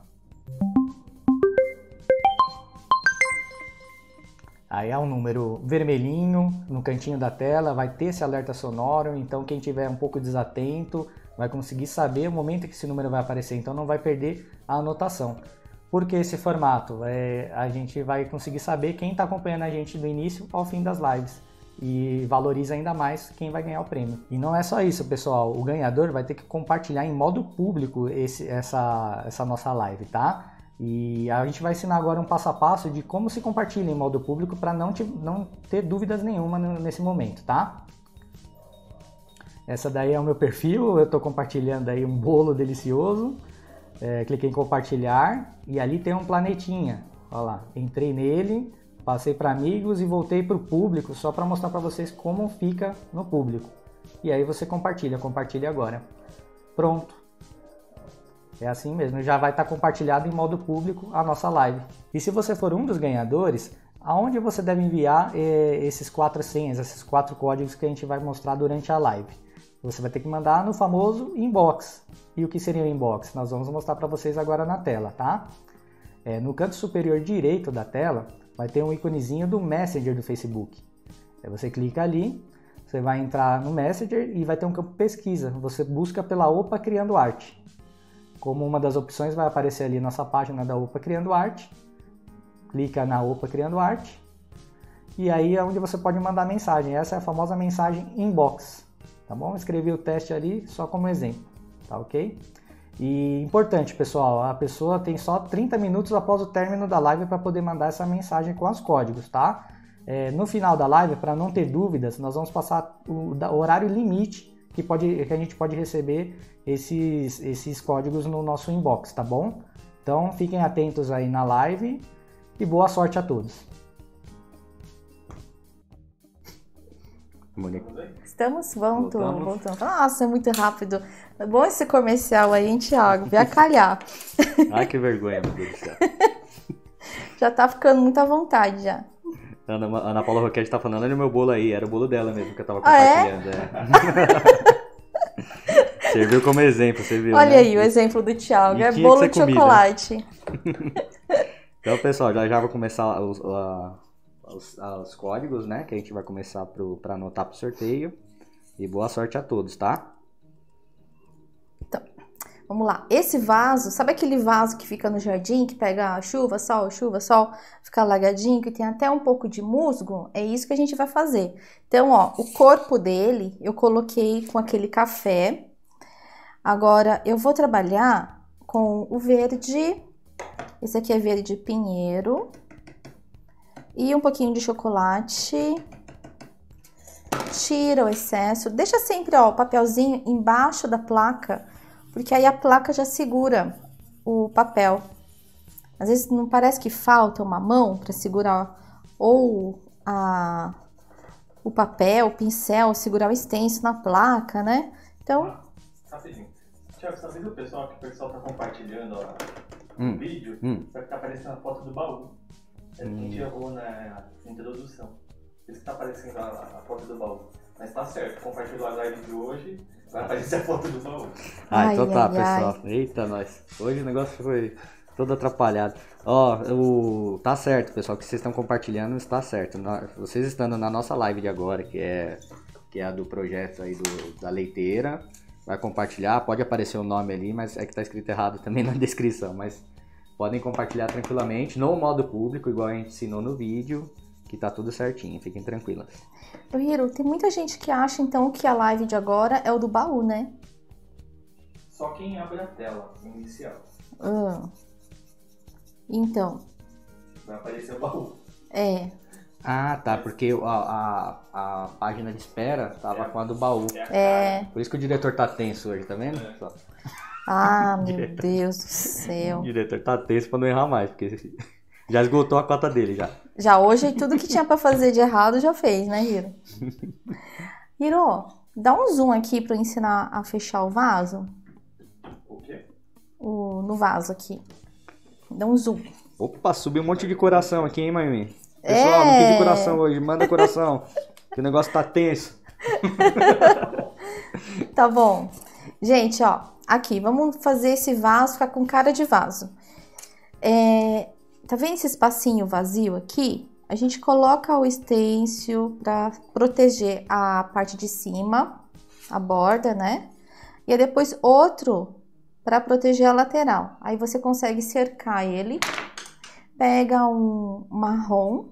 Aí é um número vermelhinho no cantinho da tela, vai ter esse alerta sonoro, então quem tiver um pouco desatento vai conseguir saber o momento que esse número vai aparecer, então não vai perder a anotação. Porque esse formato, é, a gente vai conseguir saber quem está acompanhando a gente do início ao fim das lives. E valoriza ainda mais quem vai ganhar o prêmio. E não é só isso, pessoal. O ganhador vai ter que compartilhar em modo público esse, essa, essa nossa live, tá? E a gente vai ensinar agora um passo a passo de como se compartilha em modo público para não, não ter dúvidas nenhuma nesse momento, tá? Essa daí é o meu perfil. Eu estou compartilhando aí um bolo delicioso. É, cliquei em compartilhar e ali tem um planetinha. Olha lá, entrei nele. Passei para amigos e voltei para o público só para mostrar para vocês como fica no público. E aí você compartilha, compartilha agora. Pronto. É assim mesmo, já vai estar compartilhado em modo público a nossa live. E se você for um dos ganhadores, aonde você deve enviar eh, esses quatro senhas, esses quatro códigos que a gente vai mostrar durante a live? Você vai ter que mandar no famoso inbox. E o que seria o inbox? Nós vamos mostrar para vocês agora na tela, tá? É, no canto superior direito da tela, vai ter um íconezinho do Messenger do Facebook. Aí você clica ali, Você vai entrar no Messenger e vai ter um campo pesquisa. Você busca pela Opa Criando Arte. Como uma das opções vai aparecer ali nossa página da Opa Criando Arte. Clica na Opa Criando Arte. E aí é onde você pode mandar mensagem. Essa é a famosa mensagem inbox. Tá bom? Escrevi o teste ali só como exemplo. Tá ok? E importante, pessoal, a pessoa tem só trinta minutos após o término da live para poder mandar essa mensagem com os códigos, tá? É, no final da live, para não ter dúvidas, nós vamos passar o, o horário limite que, pode, que a gente pode receber esses, esses códigos no nosso inbox, tá bom? Então fiquem atentos aí na live e boa sorte a todos. Estamos, voltando, Voltamos. voltando. Nossa, é muito rápido. É bom esse comercial aí, hein, Thiago? Vem a calhar. Ai, que vergonha, meu Deus do céu. Já tá ficando muito à vontade já. Ana, Ana Paula Roquete tá falando, olha o meu bolo aí, era o bolo dela mesmo que eu tava Ah, é? compartilhando. É? Serviu como exemplo, você viu, Olha né? aí o exemplo do Thiago. E É tinha bolo que de ser comida. chocolate. Então, pessoal, já já vou começar os, a- os, os códigos, né? Que a gente vai começar pro, pra anotar pro sorteio. E boa sorte a todos, tá? Vamos lá. Esse vaso, sabe aquele vaso que fica no jardim, que pega chuva, sol, chuva, sol, fica alagadinho, que tem até um pouco de musgo? É isso que a gente vai fazer. Então, ó, o corpo dele eu coloquei com aquele café. Agora, eu vou trabalhar com o verde. Esse aqui é verde pinheiro. E um pouquinho de chocolate. Tira o excesso. Deixa sempre, ó, o papelzinho embaixo da placa, porque aí a placa já segura o papel. Às vezes não parece que falta uma mão para segurar ou a, o papel, o pincel, segurar o stencil na placa, né? Então, Ah, rapidinho. Tiago, sabe o pessoal que o pessoal tá compartilhando ó, o Hum, vídeo? hum. Vai ficar aparecendo a foto do baú. É o que a gente errou na introdução. Por isso que tá aparecendo a, a foto do baú. Mas tá certo, compartilhou a live de hoje, vai aparecer a foto do baú. Ah, Ai, então tá, ai, pessoal. Eita, nós. Hoje o negócio foi todo atrapalhado. Ó, o... tá certo, pessoal, que vocês estão compartilhando está certo. Na- Vocês estando na nossa live de agora, que é, que é a do projeto aí do, da leiteira, vai compartilhar, pode aparecer o nome ali, mas é que tá escrito errado também na descrição, mas podem compartilhar tranquilamente, no modo público, igual a gente ensinou no vídeo, que tá tudo certinho, fiquem tranquilas. ô Hiro, tem muita gente que acha então que a live de agora é o do baú, né? Só quem abre a tela inicial Ah. Então, vai aparecer o baú. é. Ah, tá, porque a, a, a página de espera tava com a do baú. É a É. cara. Por isso que o diretor tá tenso hoje, tá vendo? É. Só. Ah, meu Deus do céu. O diretor tá tenso pra não errar mais, porque já esgotou a cota dele já. Já hoje tudo que tinha pra fazer de errado já fez, né, Hiro? Hiro, dá um zoom aqui pra eu ensinar a fechar o vaso. O quê? O, no vaso aqui. Dá um zoom. Opa, subiu um monte de coração aqui, hein, Mayumi? Pessoal, É. não pedi coração hoje, manda coração. Que o negócio tá tenso. Tá bom. Gente, ó, aqui, vamos fazer esse vaso ficar com cara de vaso. É, tá vendo esse espacinho vazio aqui? A gente coloca o stencil para proteger a parte de cima, a borda, né? E aí depois outro para proteger a lateral. Aí você consegue cercar ele. Pega um marrom.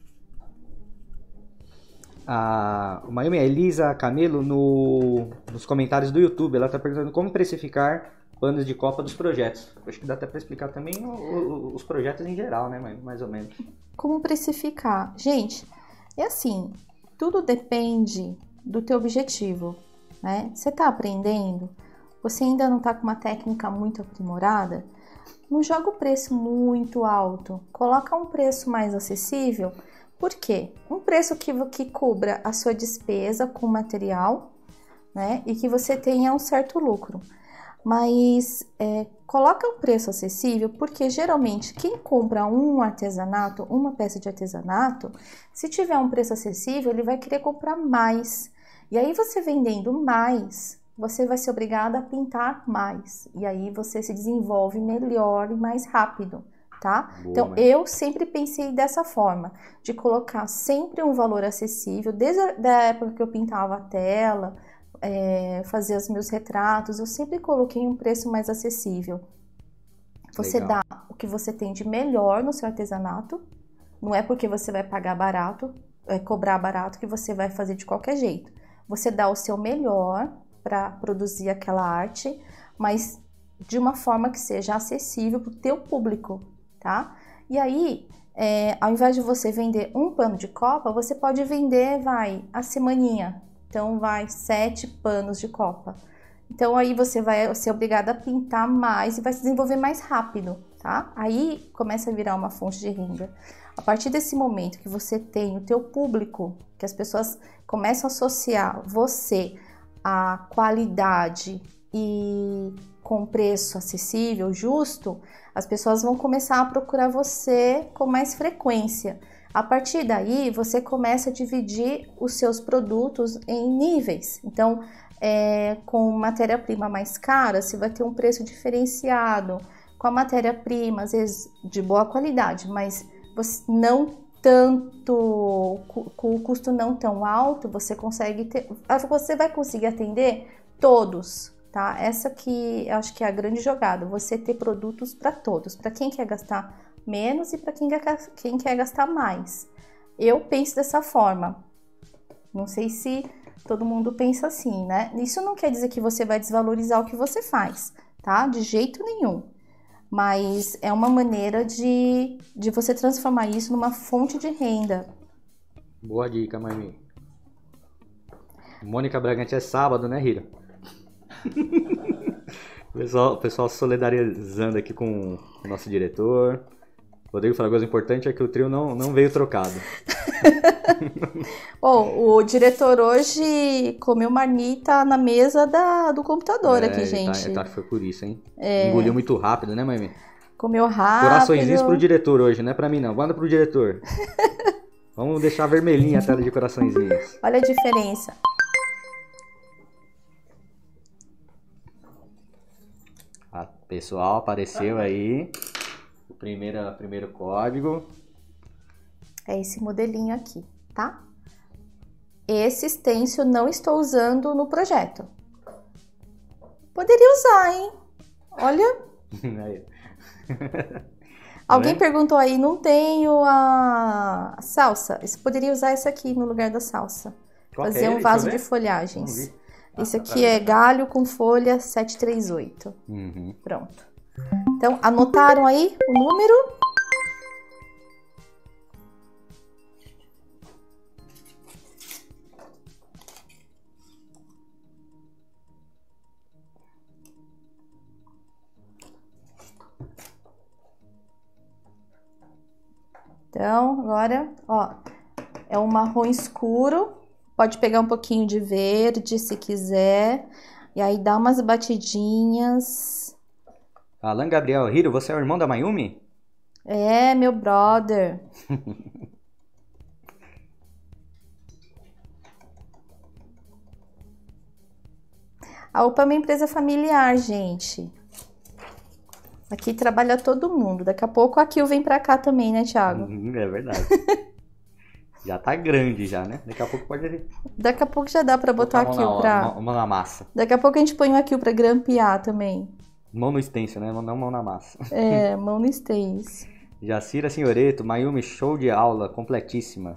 A Mayumi, a Elisa Camelo, no, nos comentários do YouTube, ela tá perguntando como precificar panos de copa dos projetos. Acho que dá até pra explicar também o- o- os projetos em geral, né, Mayumi? Mais ou menos. Como precificar? Gente, é assim, tudo depende do teu objetivo, né? Você tá aprendendo? Você ainda não tá com uma técnica muito aprimorada? Não joga o preço muito alto, coloca um preço mais acessível. Por quê? Um preço que, que cubra a sua despesa com material, né? E que você tenha um certo lucro. Mas é, coloca um preço acessível, porque geralmente quem compra um artesanato, uma peça de artesanato, se tiver um preço acessível, ele vai querer comprar mais. E aí você vendendo mais, você vai ser obrigada a pintar mais. E aí você se desenvolve melhor e mais rápido, tá? Boa, Então, mãe. eu sempre pensei dessa forma, de colocar sempre um valor acessível, desde a da época que eu pintava a tela, é, fazia os meus retratos, eu sempre coloquei um preço mais acessível. Você Legal. dá o que você tem de melhor no seu artesanato, não é porque você vai pagar barato, é, cobrar barato, que você vai fazer de qualquer jeito. Você dá o seu melhor para produzir aquela arte, mas de uma forma que seja acessível para o teu público, tá? E aí, é, ao invés de você vender um pano de copa, você pode vender, vai, a semaninha. Então, vai, sete panos de copa. Então, aí você vai ser obrigada a pintar mais e vai se desenvolver mais rápido, tá? Aí, começa a virar uma fonte de renda. A partir desse momento que você tem o teu público, que as pessoas começam a associar você à qualidade e com preço acessível, justo, as pessoas vão começar a procurar você com mais frequência. A partir daí, você começa a dividir os seus produtos em níveis. Então, é, com matéria-prima mais cara, você vai ter um preço diferenciado. Com a matéria-prima, às vezes, de boa qualidade, mas você não tanto, com o custo não tão alto, você consegue ter, você vai conseguir atender todos, tá? Essa que eu acho que é a grande jogada, você ter produtos para todos, para quem quer gastar menos e para quem quer, quem quer gastar mais. Eu penso dessa forma. Não sei se todo mundo pensa assim, né? Isso não quer dizer que você vai desvalorizar o que você faz, tá? De jeito nenhum. Mas é uma maneira de, de você transformar isso numa fonte de renda. Boa dica, mãe. Mônica Bragante é sábado, né, Hiro? O pessoal, pessoal solidarizando aqui com o nosso diretor. Rodrigo falou, a coisa importante é que o trio não, não veio trocado. Bom, o diretor hoje comeu marmita na mesa da, do computador é, aqui, ele gente. Tá, ele tá, foi por isso, hein? É. Engoliu muito rápido, né, mãe? Comeu rápido. Coraçõezinhos pro diretor hoje, não é pra mim não. Manda pro diretor. Vamos deixar vermelhinha a tela de coraçõezinhos. Olha a diferença. Ah, pessoal, apareceu aí o primeiro, primeiro código. É esse modelinho aqui, tá? Esse stencil não estou usando no projeto. Poderia usar, hein? Olha. Aí. Alguém Tá perguntou aí, não tenho a salsa. Você poderia usar essa aqui no lugar da salsa. Qual que Fazer é um ele? vaso Deixa eu de ver. folhagens. Vamos ver. Esse Ah, aqui tá, é tá. galho com folha sete três oito. Uhum. Pronto. Então, anotaram aí o número? Então, agora, ó, é um marrom escuro. Pode pegar um pouquinho de verde, se quiser. E aí, dá umas batidinhas. Alan Gabriel Hiro, você é o irmão da Mayumi? É, meu brother. A UPA é uma empresa familiar, gente. Aqui trabalha todo mundo. Daqui a pouco a Kil vem pra cá também, né, Thiago? Uhum, é verdade. Já tá grande já, né? Daqui a pouco pode Daqui a pouco já dá pra botar a mão Kil na, pra... mão, mão na massa. Daqui a pouco a gente põe uma Kil pra grampear também. Mão no stencil, né? Não mão na massa. É, mão no stencil. Jacira Senhoreto, Mayumi, show de aula, completíssima.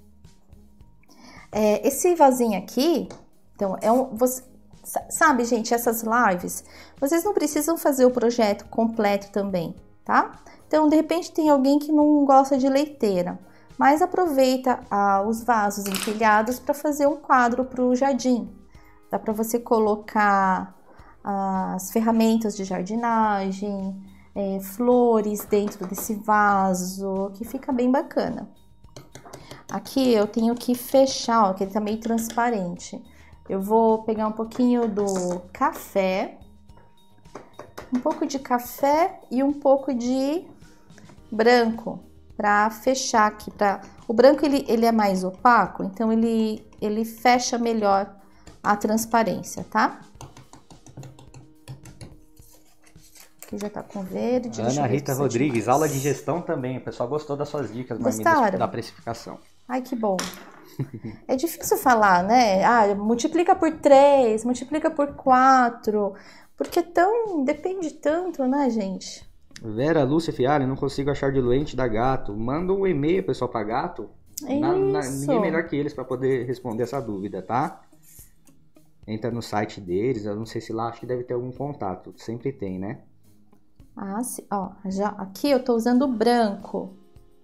É, esse vasinho aqui, então, é um... Você, sabe, gente, essas lives, vocês não precisam fazer o projeto completo também, tá? Então, de repente, tem alguém que não gosta de leiteira, mas aproveita ah, os vasos empilhados para fazer um quadro para o jardim. Dá para você colocar ah, as ferramentas de jardinagem, é, flores dentro desse vaso, que fica bem bacana. Aqui eu tenho que fechar, ó, que ele tá meio transparente. Eu vou pegar um pouquinho do café, um pouco de café e um pouco de branco para fechar aqui. Pra... O branco ele, ele é mais opaco, então ele, ele fecha melhor a transparência, tá? Aqui já tá com verde. Deixa eu Ana ver Rita se Rodrigues, eu te- aula de gestão também. O pessoal gostou das suas dicas, Marminha, Gostaram? da precificação. Ai, que bom. É difícil falar, né? Ah, multiplica por três, multiplica por quatro. Porque é tão... Depende tanto, né, gente? Vera Lúcia Fialho, não consigo achar diluente da Gato. Manda um e-mail, pessoal, pra Gato. Na, na, Isso. ninguém melhor que eles para poder responder essa dúvida, tá? Entra no site deles, eu não sei se lá, acho que deve ter algum contato. Sempre tem, né? Ah, sim. Ó, já, aqui eu tô usando o branco.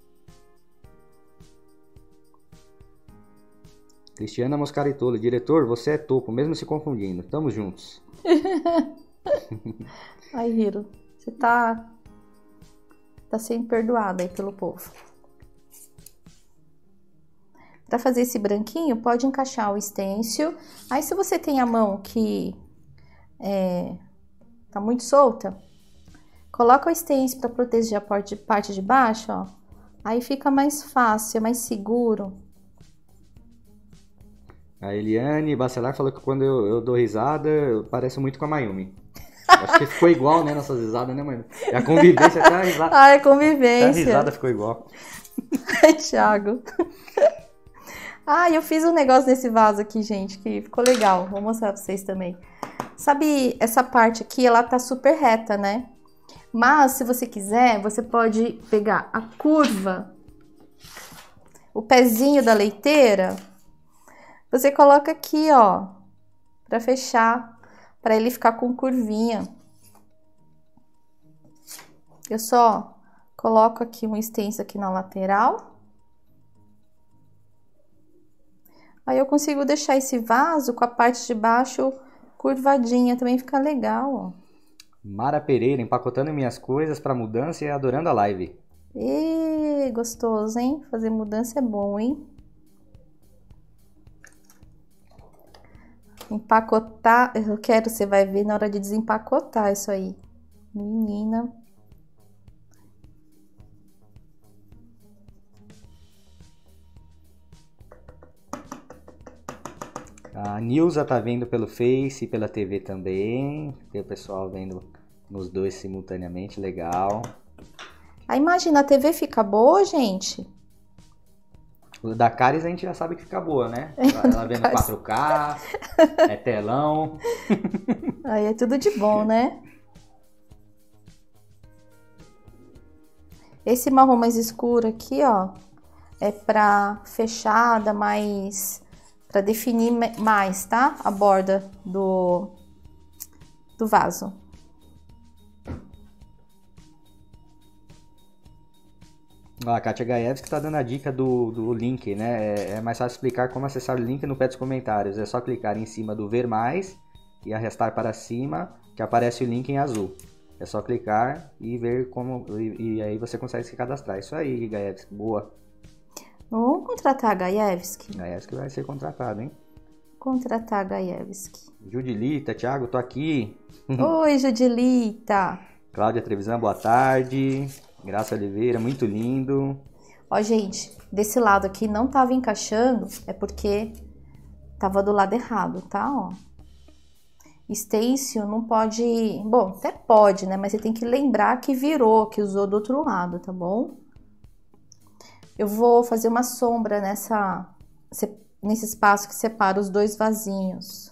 Cristiana Moscaritolo, diretor, você é topo, mesmo se confundindo. Tamo juntos. Ai, Hiro, você tá... Tá sendo perdoada aí pelo povo. Para fazer esse branquinho, pode encaixar o stencil. Aí, se você tem a mão que é, tá muito solta, coloca o stencil para proteger a parte de, parte de baixo, ó. Aí fica mais fácil, mais seguro. A Eliane Bacelar falou que quando eu, eu dou risada, eu pareço muito com a Mayumi. Acho que ficou igual, né, nossas risadas, né, mãe? É a convivência, até a risada. Ah, é Até a convivência. risada ficou igual. Ai, Thiago. Ah, eu fiz um negócio nesse vaso aqui, gente, que ficou legal. Vou mostrar pra vocês também. Sabe, essa parte aqui, ela tá super reta, né? Mas, se você quiser, você pode pegar a curva, o pezinho da leiteira, você coloca aqui, ó, pra fechar, pra ele ficar com curvinha. Eu só coloco aqui um stencil aqui na lateral. Aí eu consigo deixar esse vaso com a parte de baixo curvadinha, também fica legal, ó. Mara Pereira, empacotando minhas coisas pra mudança e adorando a live. E gostoso, hein? Fazer mudança é bom, hein? Empacotar, eu quero, você vai ver na hora de desempacotar isso aí. Menina. A Nilza tá vendo pelo Face e pela T V também. Tem o pessoal vendo nos dois simultaneamente, legal. A imagem na T V fica boa, gente? O da Caris a gente já sabe que fica boa, né? Ela vendo quatro K, é telão. Aí é tudo de bom, né? Esse marrom mais escuro aqui, ó, é pra fechada, mais... Pra definir mais, tá? A borda do, do vaso. Ó, a Kátia Gaevski tá dando a dica do, do link, né? É, é mais fácil explicar como acessar o link no pé dos comentários. É só clicar em cima do ver mais e arrastar para cima, que aparece o link em azul. É só clicar e ver como... E, e aí você consegue se cadastrar. Isso aí, Gaevski. Boa. Vamos contratar a Gaevski? Gaevski vai ser contratado, hein? Contratar a Gaevski. Judilita, Thiago, tô aqui. Oi, Judilita. Cláudia Trevisan, boa tarde. Graça Oliveira, muito lindo. Ó, gente, desse lado aqui não tava encaixando, é porque tava do lado errado, tá? Ó. Stencil não pode... Bom, até pode, né? Mas você tem que lembrar que virou, que usou do outro lado, tá bom? Eu vou fazer uma sombra nessa, nesse espaço que separa os dois vasinhos.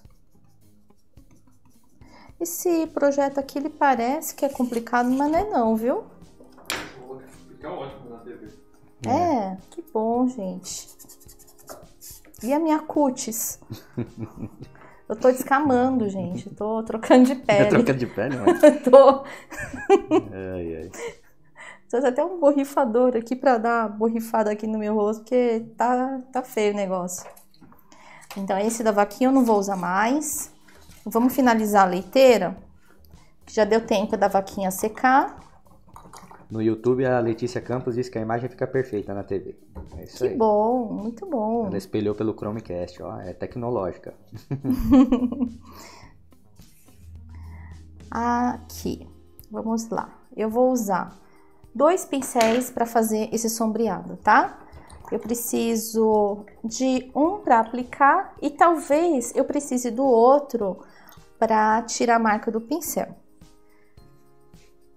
Esse projeto aqui, ele parece que é complicado, mas não é não, viu? Fica ótimo na T V. É, que bom, gente. E a minha cutis? Eu tô descamando, gente. Eu tô trocando de pele. Tá trocando de pele, mano? Tô. Ai, ai. Trouxe até um borrifador aqui pra dar borrifada aqui no meu rosto, porque tá, tá feio o negócio. Então, esse da vaquinha eu não vou usar mais. Vamos finalizar a leiteira, que já deu tempo da vaquinha secar. No YouTube, a Letícia Campos disse que a imagem fica perfeita na T V. É isso Que aí. bom, muito bom. Ela espelhou pelo Chromecast, ó. É tecnológica. Aqui, vamos lá. Eu vou usar dois pincéis para fazer esse sombreado, tá? Eu preciso de um para aplicar e talvez eu precise do outro para tirar a marca do pincel.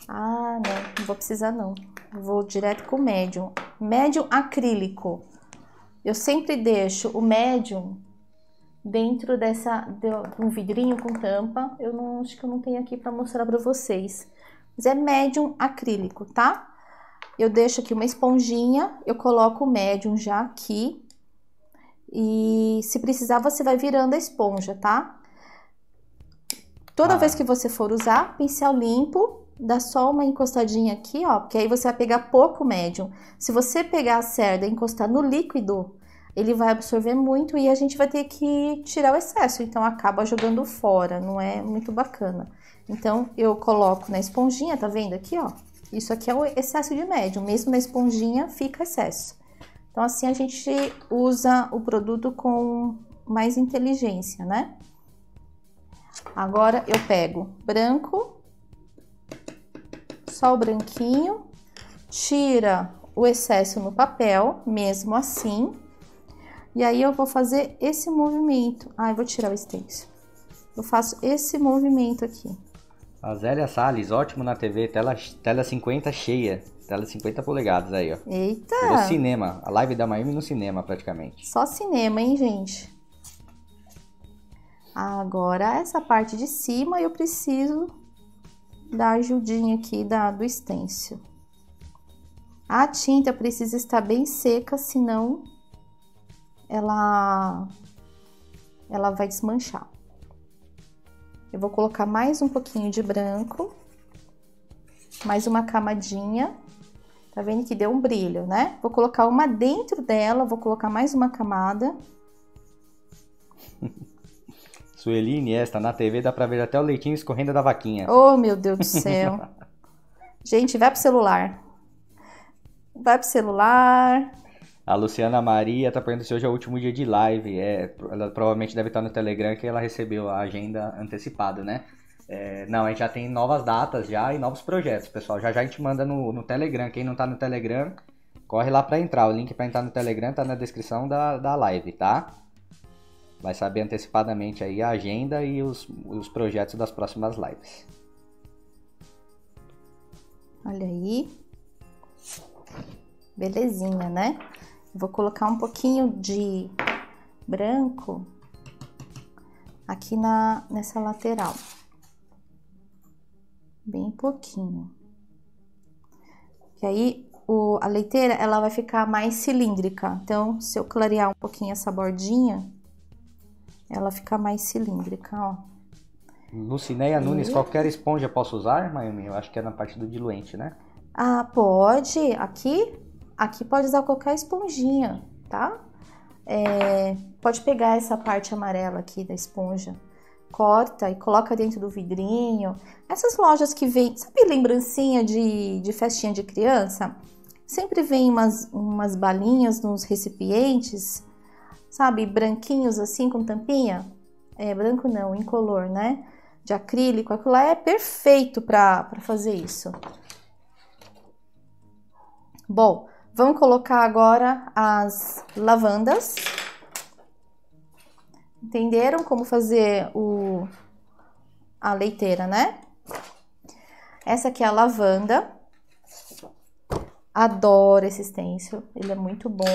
Ah, não, não vou precisar não. Vou direto com o médium. Médium acrílico. Eu sempre deixo o médium dentro dessa de um vidrinho com tampa. Eu não acho que eu não tenho aqui para mostrar para vocês. Mas é médium acrílico, tá? Eu deixo aqui uma esponjinha, eu coloco o médium já aqui. E se precisar, você vai virando a esponja, tá? Toda ah. vez que você for usar, pincel limpo, dá só uma encostadinha aqui, ó, porque aí você vai pegar pouco médium. Se você pegar a cerda e encostar no líquido, ele vai absorver muito e a gente vai ter que tirar o excesso, então acaba jogando fora, não é muito bacana. Então, eu coloco na esponjinha, tá vendo aqui, ó? Isso aqui é o excesso de médium, mesmo na esponjinha fica excesso. Então, assim a gente usa o produto com mais inteligência, né? Agora, eu pego branco, só o branquinho, tira o excesso no papel, mesmo assim. E aí, eu vou fazer esse movimento. Ah, eu vou tirar o stencil. Eu faço esse movimento aqui. A Zélia Salles, ótimo na T V, tela, tela cinquenta cheia. Tela cinquenta polegadas aí, ó. Eita! Virou cinema. A live da Mayumi no cinema, praticamente. Só cinema, hein, gente? Agora, essa parte de cima, eu preciso da ajudinha aqui da, do stencil. A tinta precisa estar bem seca, senão ela, ela vai desmanchar. Eu vou colocar mais um pouquinho de branco, mais uma camadinha. Tá vendo que deu um brilho, né? Vou colocar uma dentro dela, vou colocar mais uma camada. Sueline, esta na T V dá pra ver até o leitinho escorrendo da vaquinha. Oh, meu Deus do céu. Gente, vai pro celular. Vai pro celular. A Luciana Maria tá perguntando se hoje é o último dia de live. É, ela provavelmente deve estar no Telegram, que ela recebeu a agenda antecipada, né? É, não, a gente já tem novas datas já e novos projetos, pessoal. Já já a gente manda no, no Telegram. Quem não tá no Telegram, corre lá pra entrar. O link pra entrar no Telegram tá na descrição da, da live, tá? Vai saber antecipadamente aí a agenda e os, os projetos das próximas lives. Olha aí. Belezinha, né? Vou colocar um pouquinho de branco aqui na, nessa lateral. Bem pouquinho. E aí, o, a leiteira, ela vai ficar mais cilíndrica. Então, se eu clarear um pouquinho essa bordinha, ela fica mais cilíndrica, ó. Lucinéia e... Nunes, qualquer esponja posso usar, Mayumi? Eu acho que é na parte do diluente, né? Ah, pode. Aqui, aqui pode usar qualquer esponjinha, tá? É, pode pegar essa parte amarela aqui da esponja, corta e coloca dentro do vidrinho. Essas lojas que vem, sabe lembrancinha de, de festinha de criança? Sempre vem umas, umas balinhas nos recipientes, sabe, branquinhos assim com tampinha. É, branco não, incolor, né? De acrílico, aquilo lá é perfeito pra, pra fazer isso. Bom, vamos colocar agora as lavandas. Entenderam como fazer o, a leiteira, né? Essa aqui é a lavanda. Adoro esse stencil, ele é muito bom.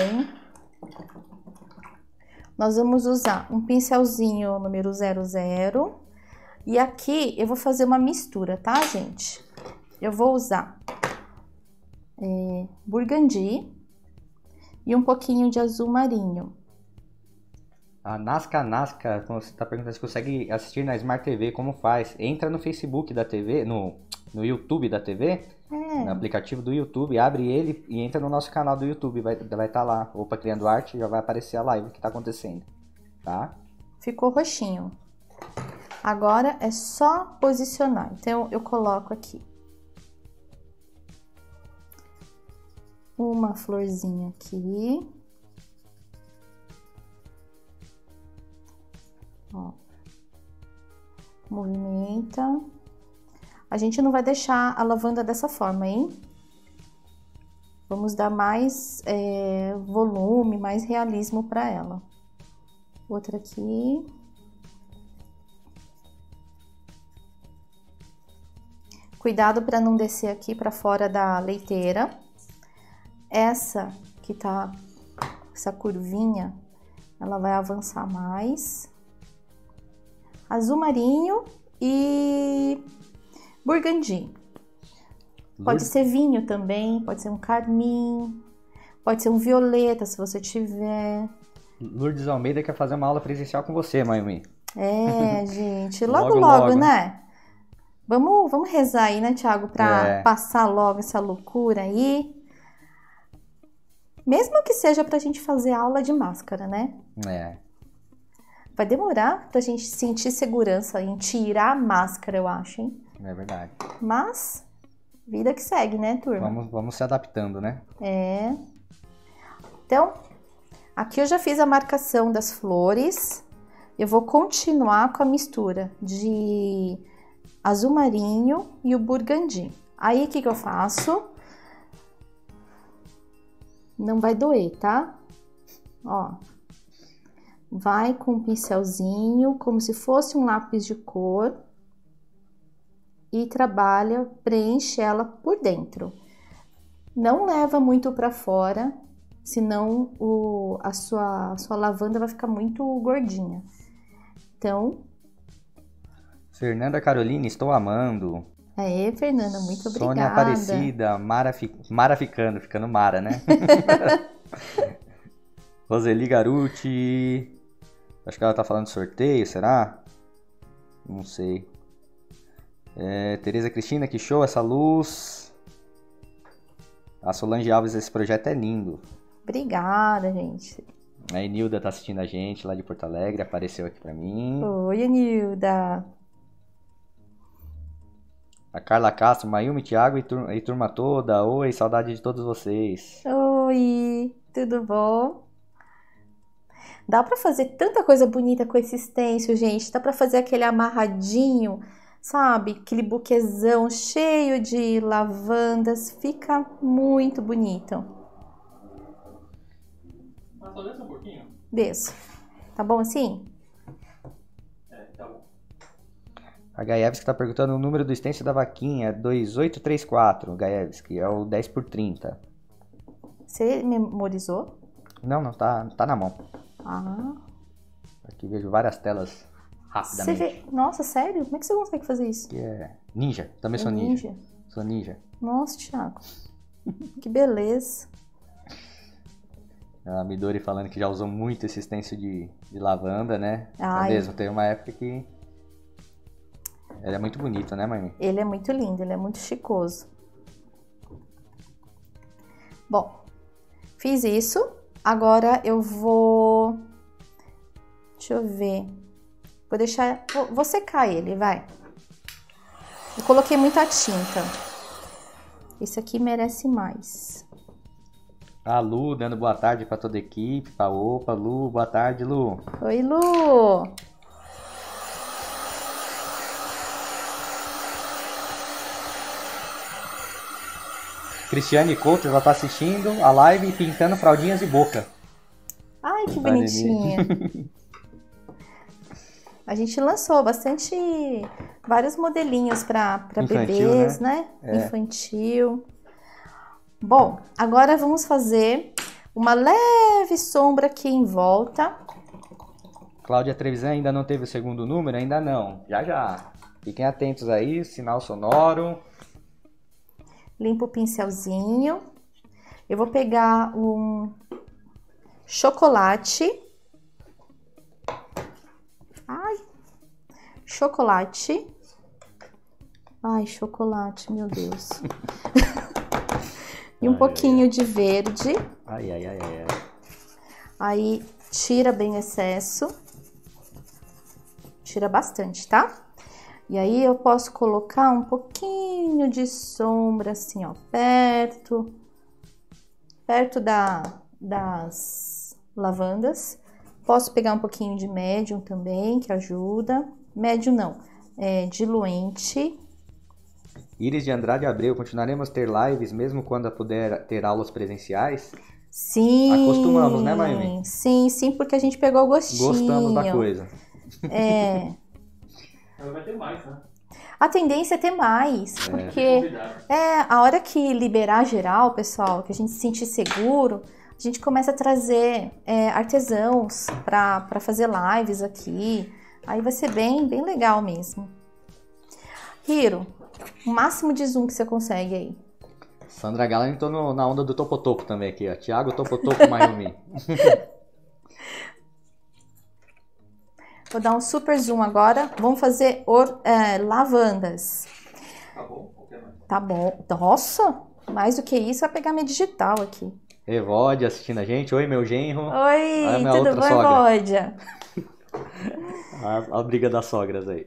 Nós vamos usar um pincelzinho número zero zero. E aqui eu vou fazer uma mistura, tá, gente? Eu vou usar é, burgundy e um pouquinho de azul marinho. A Nasca Nasca, você está perguntando se consegue assistir na Smart T V, como faz? Entra no Facebook da T V, no, no YouTube da T V, é. No aplicativo do YouTube, abre ele e entra no nosso canal do YouTube, vai estar vai tá lá. Opa, Criando Arte, já vai aparecer a live que está acontecendo, tá? Ficou roxinho. Agora é só posicionar, então eu coloco aqui uma florzinha aqui. Ó, movimenta. A gente não vai deixar a lavanda dessa forma, hein? Vamos dar mais é, volume, mais realismo para ela. Outra aqui. Cuidado para não descer aqui para fora da leiteira. Essa que tá, essa curvinha, ela vai avançar mais. Azul marinho e burgundy. Pode ser vinho também, pode ser um carmim, pode ser um violeta se você tiver. Lourdes Almeida quer fazer uma aula presencial com você, Mayumi. É, gente, logo, Logo, logo, logo. né? Vamos, vamos rezar aí, né, Thiago, pra É. passar logo essa loucura aí. Mesmo que seja pra gente fazer aula de máscara, né? É. Vai demorar pra gente sentir segurança em tirar a máscara, eu acho, hein? É verdade. Mas, vida que segue, né, turma? Vamos, vamos se adaptando, né? É. Então, aqui eu já fiz a marcação das flores. Eu vou continuar com a mistura de azul marinho e o burgundy. Aí, o que que eu faço? Não vai doer, tá? Ó. Vai com um pincelzinho, como se fosse um lápis de cor. E trabalha, preenche ela por dentro. Não leva muito para fora, senão o, a, sua, a sua lavanda vai ficar muito gordinha. Então, Fernanda Caroline, estou amando. aê, Fernanda, muito obrigada. Sônia Aparecida, Mara, fi... Mara ficando, ficando Mara, né? Roseli Garuti. Acho que ela tá falando de sorteio, será? Não sei. É, Tereza Cristina, que show essa luz. A Solange Alves, esse projeto é lindo. Obrigada, gente. A Enilda tá assistindo a gente lá de Porto Alegre, apareceu aqui pra mim. Oi, Anilda. A Carla Castro, Mayumi, Thiago e, tur- e turma toda. Oi, saudade de todos vocês. Oi, tudo bom? Dá pra fazer tanta coisa bonita com esse stencil, gente. Dá pra fazer aquele amarradinho, sabe? Aquele buquezão cheio de lavandas. Fica muito bonito. Mas só desce um pouquinho. Desço. Tá bom assim? É, tá bom. A Gaevski tá perguntando o número do stencil da vaquinha. dois oito três quatro, Gaevski. É o dez por trinta. Você memorizou? Não, não, tá, tá na mão. Ah. Aqui vejo várias telas Você rapidamente. vê... Nossa, sério? Como é que você consegue fazer isso? Que é ninja, também sou É ninja. ninja? Sou ninja. Nossa, Thiago. Que beleza. A Midori falando que já usou muito esse stencil de, de lavanda, né? Ai. É mesmo, teve uma época que... Ele é muito bonito, né, mãe? Ele é muito lindo, ele é muito chicoso. Bom, fiz isso. Agora eu vou... Deixa eu ver. Vou deixar... Vou, vou secar ele, vai. Eu coloquei muita tinta. Esse aqui merece mais. A Lu dando boa tarde pra toda a equipe. Pra Opa, Lu, boa tarde, Lu. Oi, Lu! Cristiane Couto, ela tá assistindo a live e pintando fraldinhas de boca. Ai, que Tá, bonitinha. A gente lançou bastante, vários modelinhos para Infantil, bebês, né? É. Infantil. Bom, agora vamos fazer uma leve sombra aqui em volta. Cláudia Trevisan ainda não teve o segundo número? Ainda não. Já já. Fiquem atentos aí, sinal sonoro. Limpo o pincelzinho. Eu vou pegar um chocolate. Ai, chocolate. Ai, chocolate, meu Deus. E um Ai, pouquinho de verde. Ai, ai, ai, ai, ai. Aí tira bem o excesso. Tira bastante, tá? E aí eu posso colocar um pouquinho de sombra assim, ó, perto, perto da, das lavandas. Posso pegar um pouquinho de médium também, que ajuda. Médium não, é diluente. Iris de Andrade Abreu, continuaremos a ter lives mesmo quando puder ter aulas presenciais? Sim. Acostumamos, né, Maime? Sim, sim, porque a gente pegou o gostinho. Gostamos da coisa. É. Ela vai ter mais, né? A tendência é ter mais, É. porque Convidado. é a hora que liberar geral, pessoal, que a gente se sentir seguro, a gente começa a trazer é, artesãos para fazer lives aqui. Aí vai ser bem, bem legal mesmo. Hiro, o máximo de zoom que você consegue aí. Sandra Gala entrou no- na onda do Topotopo também aqui, ó. Thiago Topotopo Mayumi. Vou dar um super zoom agora. Vamos fazer or- é, lavandas. Tá bom? Qualquer mais. Tá bom. Nossa, mais do que isso, vai pegar minha digital aqui. Evode assistindo a gente. Oi, meu genro. Oi, Ah, minha tudo outra bom, sogra. Evódia? A, a briga das sogras aí.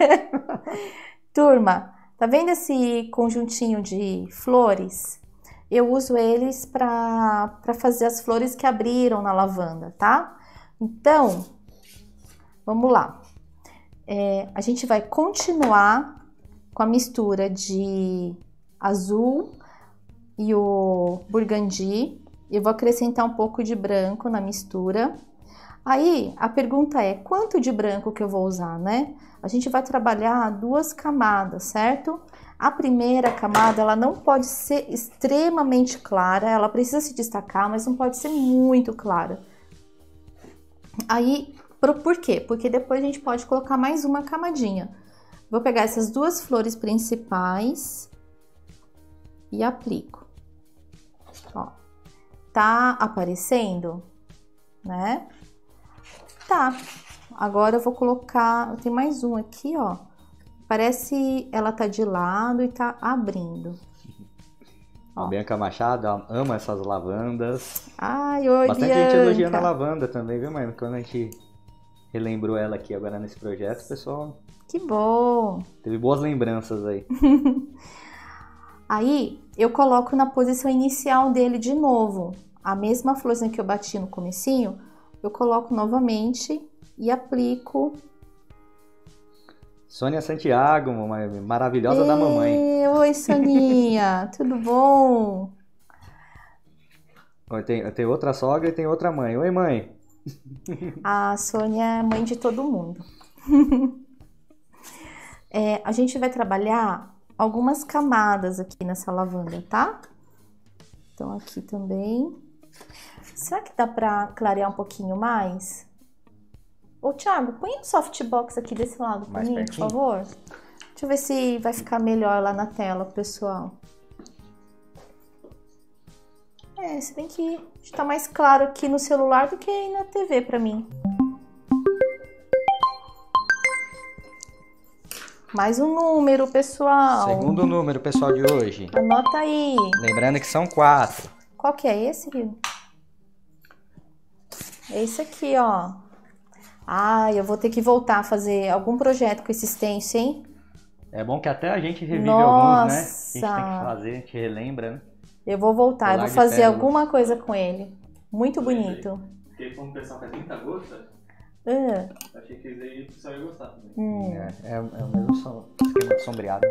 Turma, tá vendo esse conjuntinho de flores? Eu uso eles para para fazer as flores que abriram na lavanda, tá? Então, vamos lá. É, a gente vai continuar com a mistura de azul e o burgundy. Eu vou acrescentar um pouco de branco na mistura. Aí, a pergunta é, quanto de branco que eu vou usar, né? A gente vai trabalhar duas camadas, certo? A primeira camada, ela não pode ser extremamente clara, ela precisa se destacar, mas não pode ser muito clara. Aí, por, por quê? Porque depois a gente pode colocar mais uma camadinha. Vou pegar essas duas flores principais e aplico. Ó, tá aparecendo, né? Tá. Agora eu vou colocar, tem mais um aqui, ó. Parece ela tá de lado e tá abrindo. A Bianca Machado ama essas lavandas. Ai, oi, Bastante Bianca. gente elogiando a lavanda também, viu, mãe? Quando a gente relembrou ela aqui agora nesse projeto, o pessoal Que bom. teve boas lembranças aí. Aí eu coloco na posição inicial dele de novo. A mesma florzinha que eu bati no comecinho, eu coloco novamente e aplico. Sônia Santiago, uma maravilhosa da mamãe. Ê, oi, Soninha, tudo bom? Ó, Tem, tem outra sogra e tem outra mãe. Oi, mãe. A Sônia é mãe de todo mundo. É, a gente vai trabalhar algumas camadas aqui nessa lavanda, tá? Então aqui também. Será que dá pra clarear um pouquinho mais? Ô, Thiago, põe um softbox aqui desse lado pra Mais mim, pertinho? por favor. Deixa eu ver se vai ficar melhor lá na tela, pessoal. É, se bem que está mais claro aqui no celular do que aí na T V pra mim. Mais um número, pessoal. Segundo número, pessoal, de hoje. Anota aí. Lembrando que são quatro. Qual que é esse, Rio? É esse aqui, ó. Ah, eu vou ter que voltar a fazer algum projeto com esse stencil, hein? É bom que até a gente revive Nossa. alguns, né? Que a gente tem que fazer, a gente relembra, né? Eu vou voltar, eu Colar vou de fazer pérolas. alguma coisa com ele. Muito bonito. Porque como o pessoal faz trinta gotas, Ah, achei que esse aí o pessoal ia gostar também. hum. É, é, é o mesmo som, esquema de sombreado.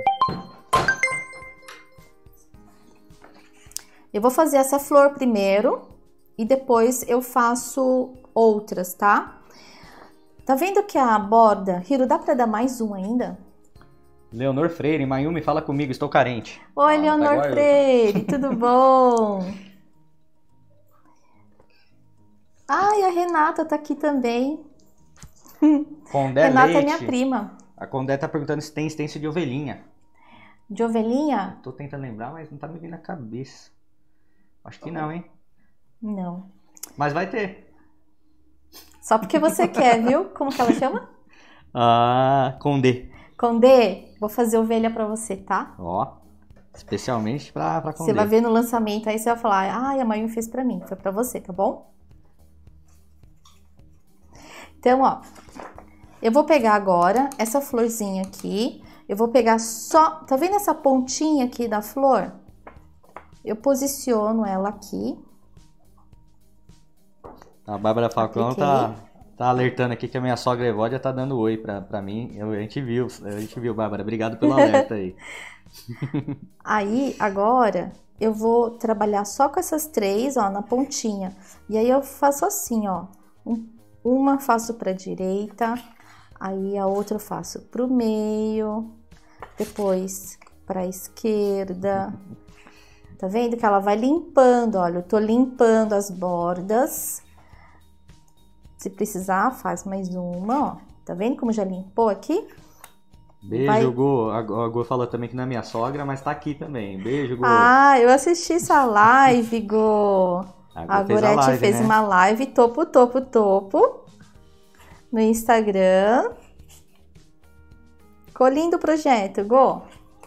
Eu vou fazer essa flor primeiro e depois eu faço outras, tá? Tá vendo que a borda... Hiro, dá pra dar mais um ainda? Leonor Freire, Mayumi, fala comigo, estou carente. Oi, Ah, tá igual Leonor eu. Freire, tudo bom? Ai, a Renata tá aqui também. Condé Renata é Leite. minha prima. A Condé tá perguntando se tem stencil de ovelhinha. De ovelhinha? Tô tentando lembrar, mas não tá me vindo na cabeça. Acho que não, hein? Não. Mas vai ter. Só porque você quer, viu? Como que ela chama? Ah, Condé. Condé, vou fazer ovelha pra você, tá? Ó, especialmente pra, pra Condé. Você vai ver no lançamento, aí você vai falar, ai, a Mayumi fez pra mim, foi pra você, tá bom? Então, ó, eu vou pegar agora essa florzinha aqui, eu vou pegar só, tá vendo essa pontinha aqui da flor? Eu posiciono ela aqui. A Bárbara Falcão Apliquei. tá, tá alertando aqui que a minha sogra Evódia tá dando oi pra, pra mim. Eu, a gente viu, a gente viu, Bárbara. Obrigado pelo alerta aí. Aí, agora, eu vou trabalhar só com essas três, ó, na pontinha. E aí eu faço assim, ó. Um- Uma faço pra direita, aí a outra eu faço pro meio, depois pra esquerda. Tá vendo que ela vai limpando? Olha, eu tô limpando as bordas. Se precisar, faz mais uma, ó. Tá vendo como já limpou aqui? Beijo, Vai... Gu. A a Gu falou também que não é minha sogra, mas tá aqui também. Beijo, Gu. Ah, eu assisti essa live, Gu. A, A Gorete fez né? uma live topo, topo, topo no Instagram. Ficou lindo o projeto, Gu.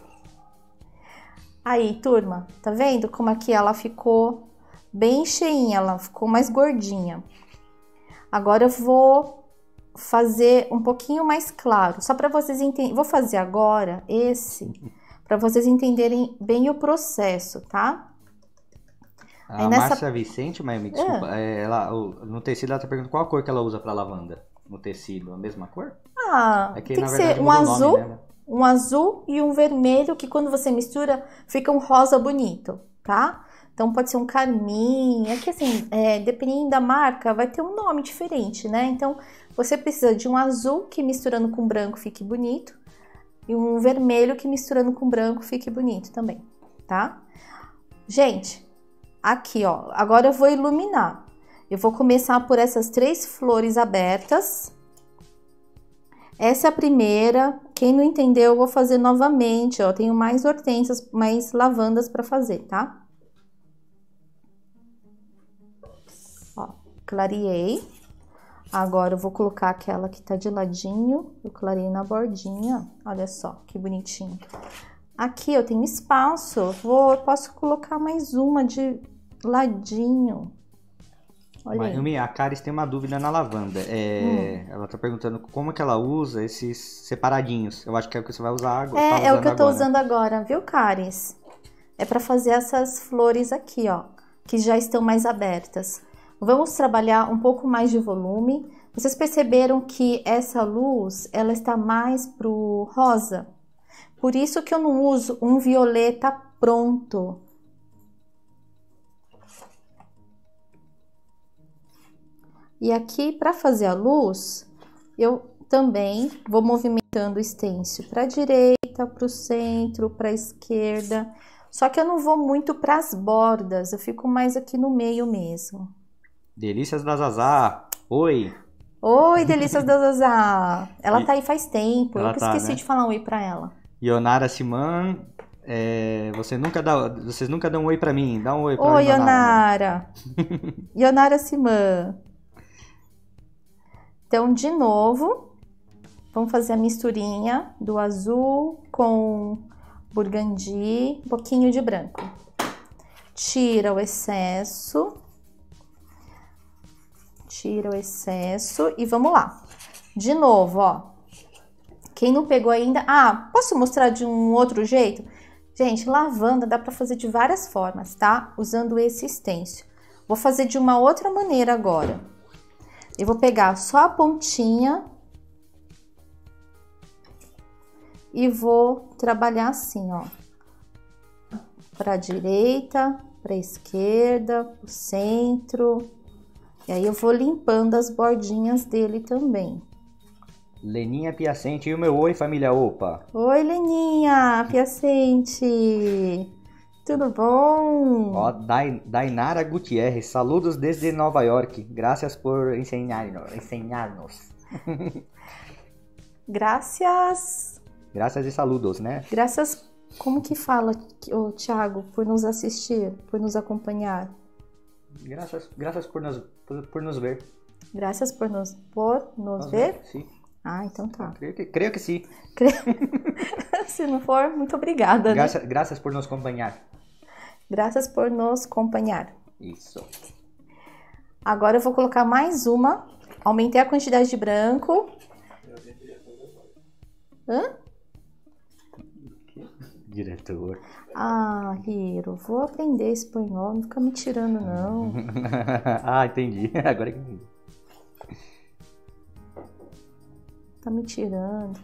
Aí, turma, tá vendo como aqui ela ficou bem cheinha, ela ficou mais gordinha. Agora eu vou fazer um pouquinho mais claro, só para vocês entenderem. Vou fazer agora esse, para vocês entenderem bem o processo, tá? A Aí nessa- Márcia Vicente, mas me desculpa, é, ela, o- no tecido ela tá perguntando qual a cor que ela usa pra lavanda. No tecido, a mesma cor? Ah, É que, tem na que verdade, ser um muda o nome, azul, né? um azul e um vermelho, que quando você mistura, fica um rosa bonito, tá? Então pode ser um carmim, é que assim, é, dependendo da marca, vai ter um nome diferente, né? Então você precisa de um azul que misturando com branco fique bonito e um vermelho que misturando com branco fique bonito também, tá? Gente, aqui ó, agora eu vou iluminar. Eu vou começar por essas três flores abertas. Essa é a primeira. Quem não entendeu, eu vou fazer novamente, ó. Tenho mais hortênsias, mais lavandas para fazer, tá? Ó, clareei. Agora eu vou colocar aquela que tá de ladinho. Eu clareei na bordinha. Olha só, que bonitinho. Aqui eu tenho espaço. Vou, eu posso colocar mais uma de ladinho. Olha aí. Mayumi, a Caris tem uma dúvida na lavanda. É, Hum. Ela tá perguntando como é que ela usa esses separadinhos. Eu acho que é o que você vai usar agora. É, tá é o que eu tô agora. usando agora, viu, Caris? É pra fazer essas flores aqui, ó, que já estão mais abertas. Vamos trabalhar um pouco mais de volume. Vocês perceberam que essa luz, ela está mais pro rosa? Por isso que eu não uso um violeta pronto. E aqui, para fazer a luz, eu também vou movimentando o estêncil para a direita, para o centro, para a esquerda. Só que eu não vou muito para as bordas, eu fico mais aqui no meio mesmo. Delícias da Zazá. Oi. Oi, delícias da Zazá! Ela E- tá aí faz tempo, Ela eu que tá, esqueci né? de falar um oi para ela. Ionara Siman. É, você nunca dá, vocês nunca dão um oi pra mim. Dá um oi pra Oi, Ionara. Ionara! Ionara Simã. Então, de novo, vamos fazer a misturinha do azul com burgundy, um pouquinho de branco. Tira o excesso. Tira o excesso e vamos lá. De novo, ó. Quem não pegou ainda... Ah, posso mostrar de um outro jeito? Gente, lavanda dá pra fazer de várias formas, tá? Usando esse estêncil. Vou fazer de uma outra maneira agora. Eu vou pegar só a pontinha e vou trabalhar assim, ó. Pra direita, pra esquerda, pro centro. E aí eu vou limpando as bordinhas dele também. Leninha Piacente. E o meu oi, família Opa. Oi, Leninha, Piacente. Tudo bom? Ó, Dai- Dainara Gutierrez. Saludos desde Nova York. Graças por ensinar-nos. ensinar-nos. Graças... Graças e saludos, né? Graças... Como que fala, ô, Thiago, por nos assistir, por nos acompanhar? Graças, graças por, nos, por, por nos ver. Graças por nos, por nos Nos ver? Sim. Ah, então tá. Creio que, creio que sim. Se não for, muito obrigada, né? Graça, graças por nos acompanhar. Graças por nos acompanhar. Isso. Agora eu vou colocar mais uma. Aumentei a quantidade de branco. Hã? Diretor. Ah, Hiro, vou aprender espanhol, não fica me tirando, não. Ah, entendi. Agora que entendi. Tá me tirando.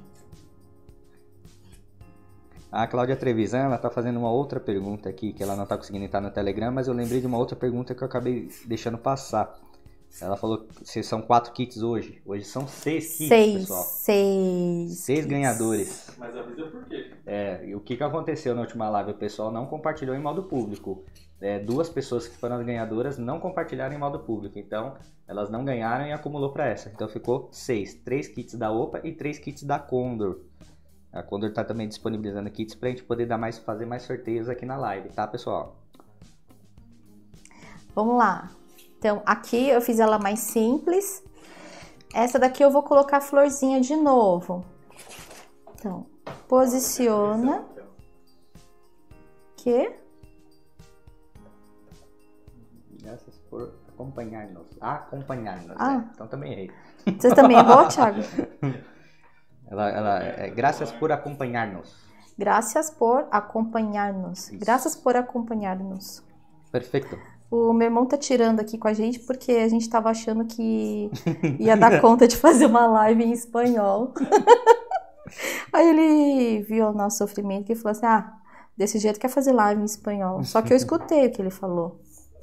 A Cláudia Trevisan, ela tá fazendo uma outra pergunta aqui, que ela não tá conseguindo entrar no Telegram, mas eu lembrei de uma outra pergunta que eu acabei deixando passar. Ela falou que são quatro kits hoje. Hoje são seis kits, Seis, pessoal. seis. Seis ganhadores. Mas avisa por quê? É, e o que, que aconteceu na última live? O pessoal não compartilhou em modo público. É, duas pessoas que foram as ganhadoras não compartilharam em modo público. Então, elas não ganharam e acumulou para essa. Então, ficou seis. Três kits da Opa e três kits da Condor. A Condor tá também disponibilizando kits pra gente poder dar mais, fazer mais sorteios aqui na live, tá, pessoal? Vamos lá. Então, aqui eu fiz ela mais simples. Essa daqui eu vou colocar a florzinha de novo. Então, posiciona. Que? Graças por acompanhar-nos. Acompanhar-nos. Ah. É. Então também errei. Você também errou, Thiago? Ela, ela, é, graças por acompanhar-nos. Graças por acompanhar-nos. Isso. Graças por acompanhar-nos. Perfeito. O meu irmão tá tirando aqui com a gente porque a gente tava achando que ia dar conta de fazer uma live em espanhol. Aí ele viu o nosso sofrimento e falou assim, ah, desse jeito quer fazer live em espanhol. Só que eu escutei o que ele falou.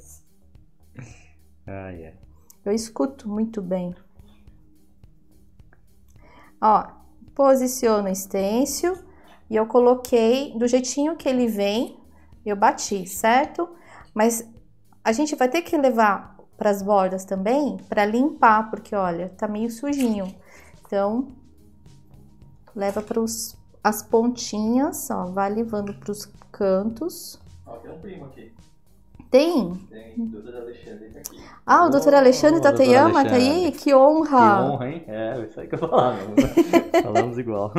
Ah, yeah. Eu escuto muito bem. Ó, posiciono o stencil e eu coloquei do jeitinho que ele vem, eu bati, certo? Mas a gente vai ter que levar para as bordas também para limpar, porque olha, tá meio sujinho. Então, leva para as pontinhas, ó, vai levando para os cantos. Ó, tem um primo aqui. Tem? Tem, doutor Alexandre tá aqui. Ah, o doutor Alexandre Oh, Tateyama doutor tá aí? Alexandre. Que honra! Que honra, hein? É, isso aí que eu falava. Falamos igual.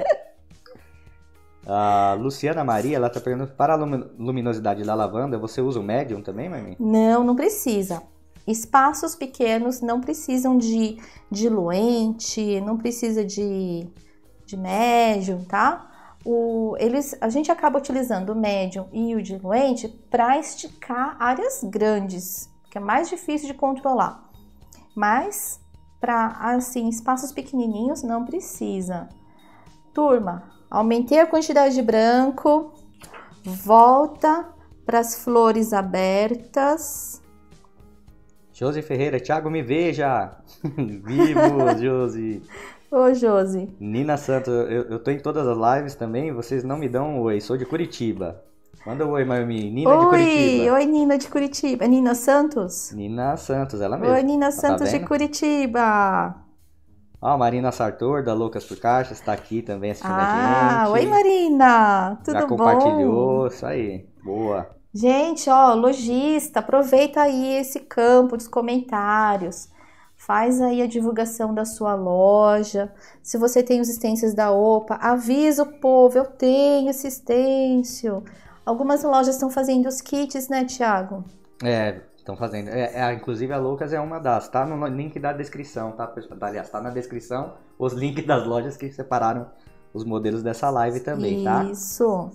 A Luciana Maria, ela tá perguntando, para a lumi- luminosidade da lavanda, você usa o médium também, mãe? Não, não precisa. Espaços pequenos não precisam de diluente, não precisa de, de médium, tá? O, eles, a gente acaba utilizando o médium e o diluente para esticar áreas grandes, que é mais difícil de controlar. Mas, para assim, espaços pequenininhos, não precisa. Turma, aumentei a quantidade de branco, volta para as flores abertas. Josi Ferreira, Thiago, me veja! Vivo, Josi! Ô, Josi. Nina Santos, eu, eu tô em todas as lives também, vocês não me dão um oi, sou de Curitiba. Manda um oi, Maiomi. Nina oi, de Curitiba. Oi, Nina de Curitiba. É Nina Santos? Nina Santos, ela mesma. Oi, Nina Tá Santos de vendo? Curitiba. Ó, a Marina Sartor, da Loucas por Caixas, tá aqui também assistindo a Ah, gente. oi, Marina. Tudo Já bom? compartilhou, isso aí. Boa. Gente, ó, lojista, aproveita aí esse campo dos comentários. Faz aí a divulgação da sua loja. Se você tem os stencils da Opa, avisa o povo, eu tenho esse stencil. Algumas lojas estão fazendo os kits, né, Thiago? É, estão fazendo. É, é, inclusive a Loucas é uma das, tá no link da descrição, tá, pessoal? Aliás, tá na descrição os links das lojas que separaram os modelos dessa live também, tá? Isso.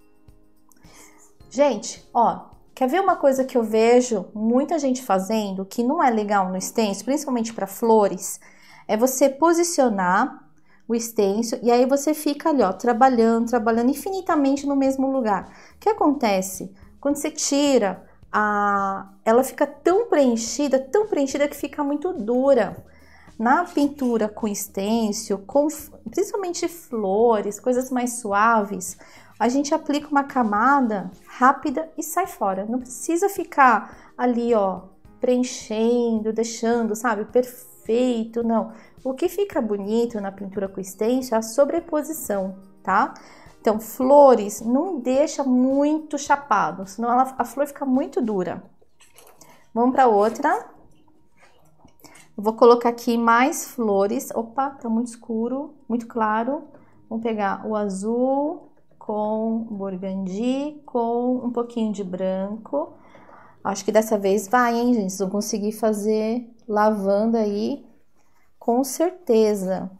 Gente, ó, quer ver uma coisa que eu vejo muita gente fazendo, que não é legal no stencil, principalmente para flores, é você posicionar o stencil e aí você fica ali, ó, trabalhando, trabalhando infinitamente no mesmo lugar. O que acontece? Quando você tira, a... ela fica tão preenchida, tão preenchida que fica muito dura. Na pintura com stencil, com principalmente flores, coisas mais suaves, a gente aplica uma camada rápida e sai fora. Não precisa ficar ali, ó, preenchendo, deixando, sabe, perfeito, não. O que fica bonito na pintura com stencil é a sobreposição, tá? Então, flores, não deixa muito chapado, senão ela, a flor fica muito dura. Vamos para outra. Eu vou colocar aqui mais flores. Opa, tá muito escuro, muito claro. Vamos pegar o azul com burgundy, com um pouquinho de branco. Acho que dessa vez vai, hein, gente? Vocês vão conseguir fazer lavanda aí, com certeza.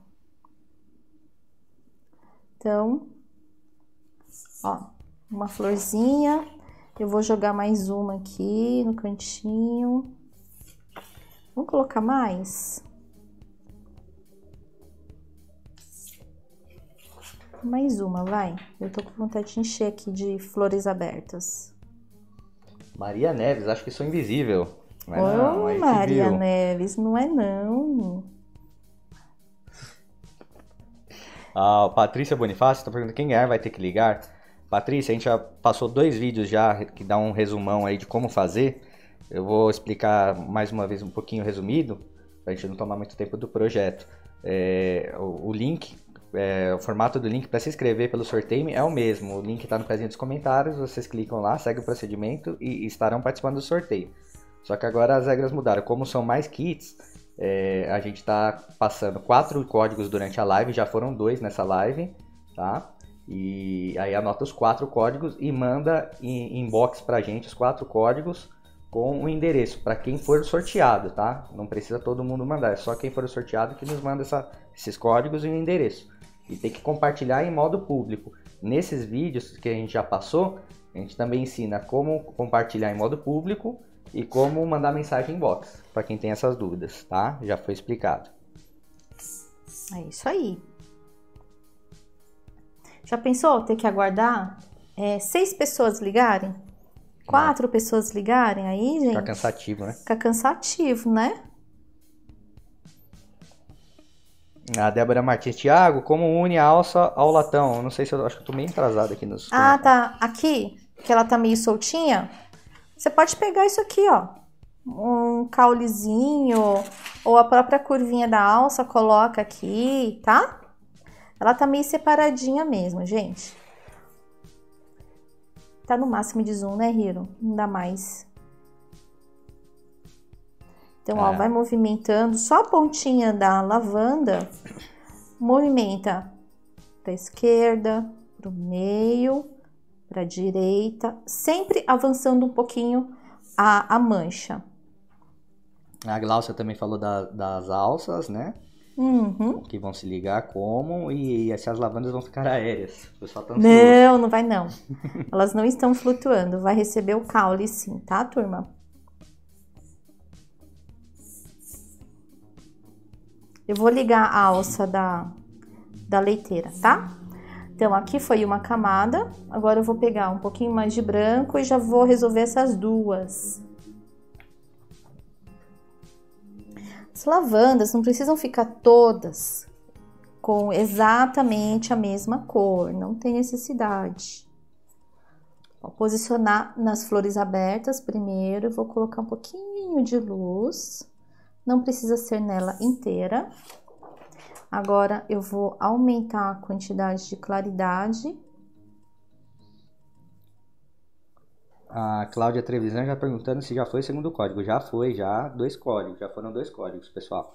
Então, ó, uma florzinha. Eu vou jogar mais uma aqui no cantinho. Vamos colocar mais? Mais uma, vai. Eu tô com vontade de encher aqui de flores abertas. Maria Neves, acho que sou invisível. Não é não, Ô, aí que Maria viu. Neves, não é não. Ah, o Patrícia Bonifácio tá perguntando quem ganhar vai ter que ligar. Patrícia, a gente já passou dois vídeos já que dá um resumão aí de como fazer. Eu vou explicar mais uma vez um pouquinho resumido, pra gente não tomar muito tempo do projeto. É, o, o link, é, o formato do link para se inscrever pelo sorteio é o mesmo. O link está no pezinho dos comentários, vocês clicam lá, seguem o procedimento e, e estarão participando do sorteio. Só que agora as regras mudaram. Como são mais kits, é, a gente está passando quatro códigos durante a live, já foram dois nessa live, tá? E aí anota os quatro códigos e manda em inbox pra gente os quatro códigos com o endereço para quem for sorteado, tá? Não precisa todo mundo mandar, é só quem for sorteado que nos manda essa, esses códigos e o endereço. E tem que compartilhar em modo público. Nesses vídeos que a gente já passou, a gente também ensina como compartilhar em modo público e como mandar mensagem inbox, para quem tem essas dúvidas, tá? Já foi explicado. É isso aí. Já pensou ter que aguardar é, seis pessoas ligarem? Quatro é. pessoas ligarem aí, gente? Fica cansativo, né? Fica cansativo, né? A Débora Martins, Thiago, como une a alça ao latão? Eu não sei se eu acho que eu tô meio atrasado aqui nos. Ah, tá. Aqui, que ela tá meio soltinha. Você pode pegar isso aqui, ó. Um caulezinho ou a própria curvinha da alça, coloca aqui, tá? Ela tá meio separadinha mesmo, gente. Tá no máximo de zoom, né, Hiro? Não dá mais. Então, é. ó, vai movimentando. Só a pontinha da lavanda movimenta pra esquerda, pro meio, pra direita. Sempre avançando um pouquinho a, a mancha. A Glaucia também falou da, das alças, né? Uhum. Que vão se ligar como e essas lavandas vão ficar aéreas. O pessoal tá ansioso. Não, não vai não. Elas não estão flutuando. Vai receber o caule sim, tá, turma? Eu vou ligar a alça da, da leiteira, tá? Então, aqui foi uma camada. Agora eu vou pegar um pouquinho mais de branco e já vou resolver essas duas. As lavandas não precisam ficar todas com exatamente a mesma cor, não tem necessidade. Vou posicionar nas flores abertas primeiro, eu vou colocar um pouquinho de luz, não precisa ser nela inteira. Agora eu vou aumentar a quantidade de claridade. A Cláudia Trevisan já perguntando se já foi o segundo código. Já foi, já. Dois códigos. Já foram dois códigos, pessoal.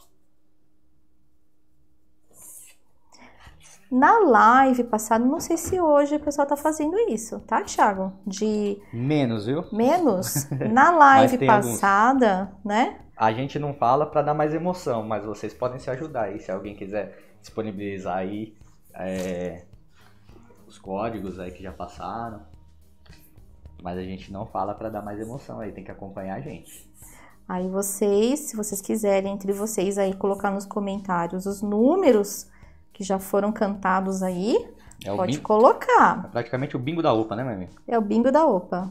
Na live passada, não sei se hoje o pessoal tá fazendo isso, tá, Thiago? De... Menos, viu? Menos? Na live passada, alguns. né? A gente não fala para dar mais emoção, mas vocês podem se ajudar aí. Se alguém quiser disponibilizar aí é, os códigos aí que já passaram. Mas a gente não fala para dar mais emoção aí, tem que acompanhar a gente. Aí vocês, se vocês quiserem, entre vocês aí, colocar nos comentários os números que já foram cantados aí, é pode bingo, colocar. É praticamente o bingo da OPA, né, Mami? É o bingo da OPA.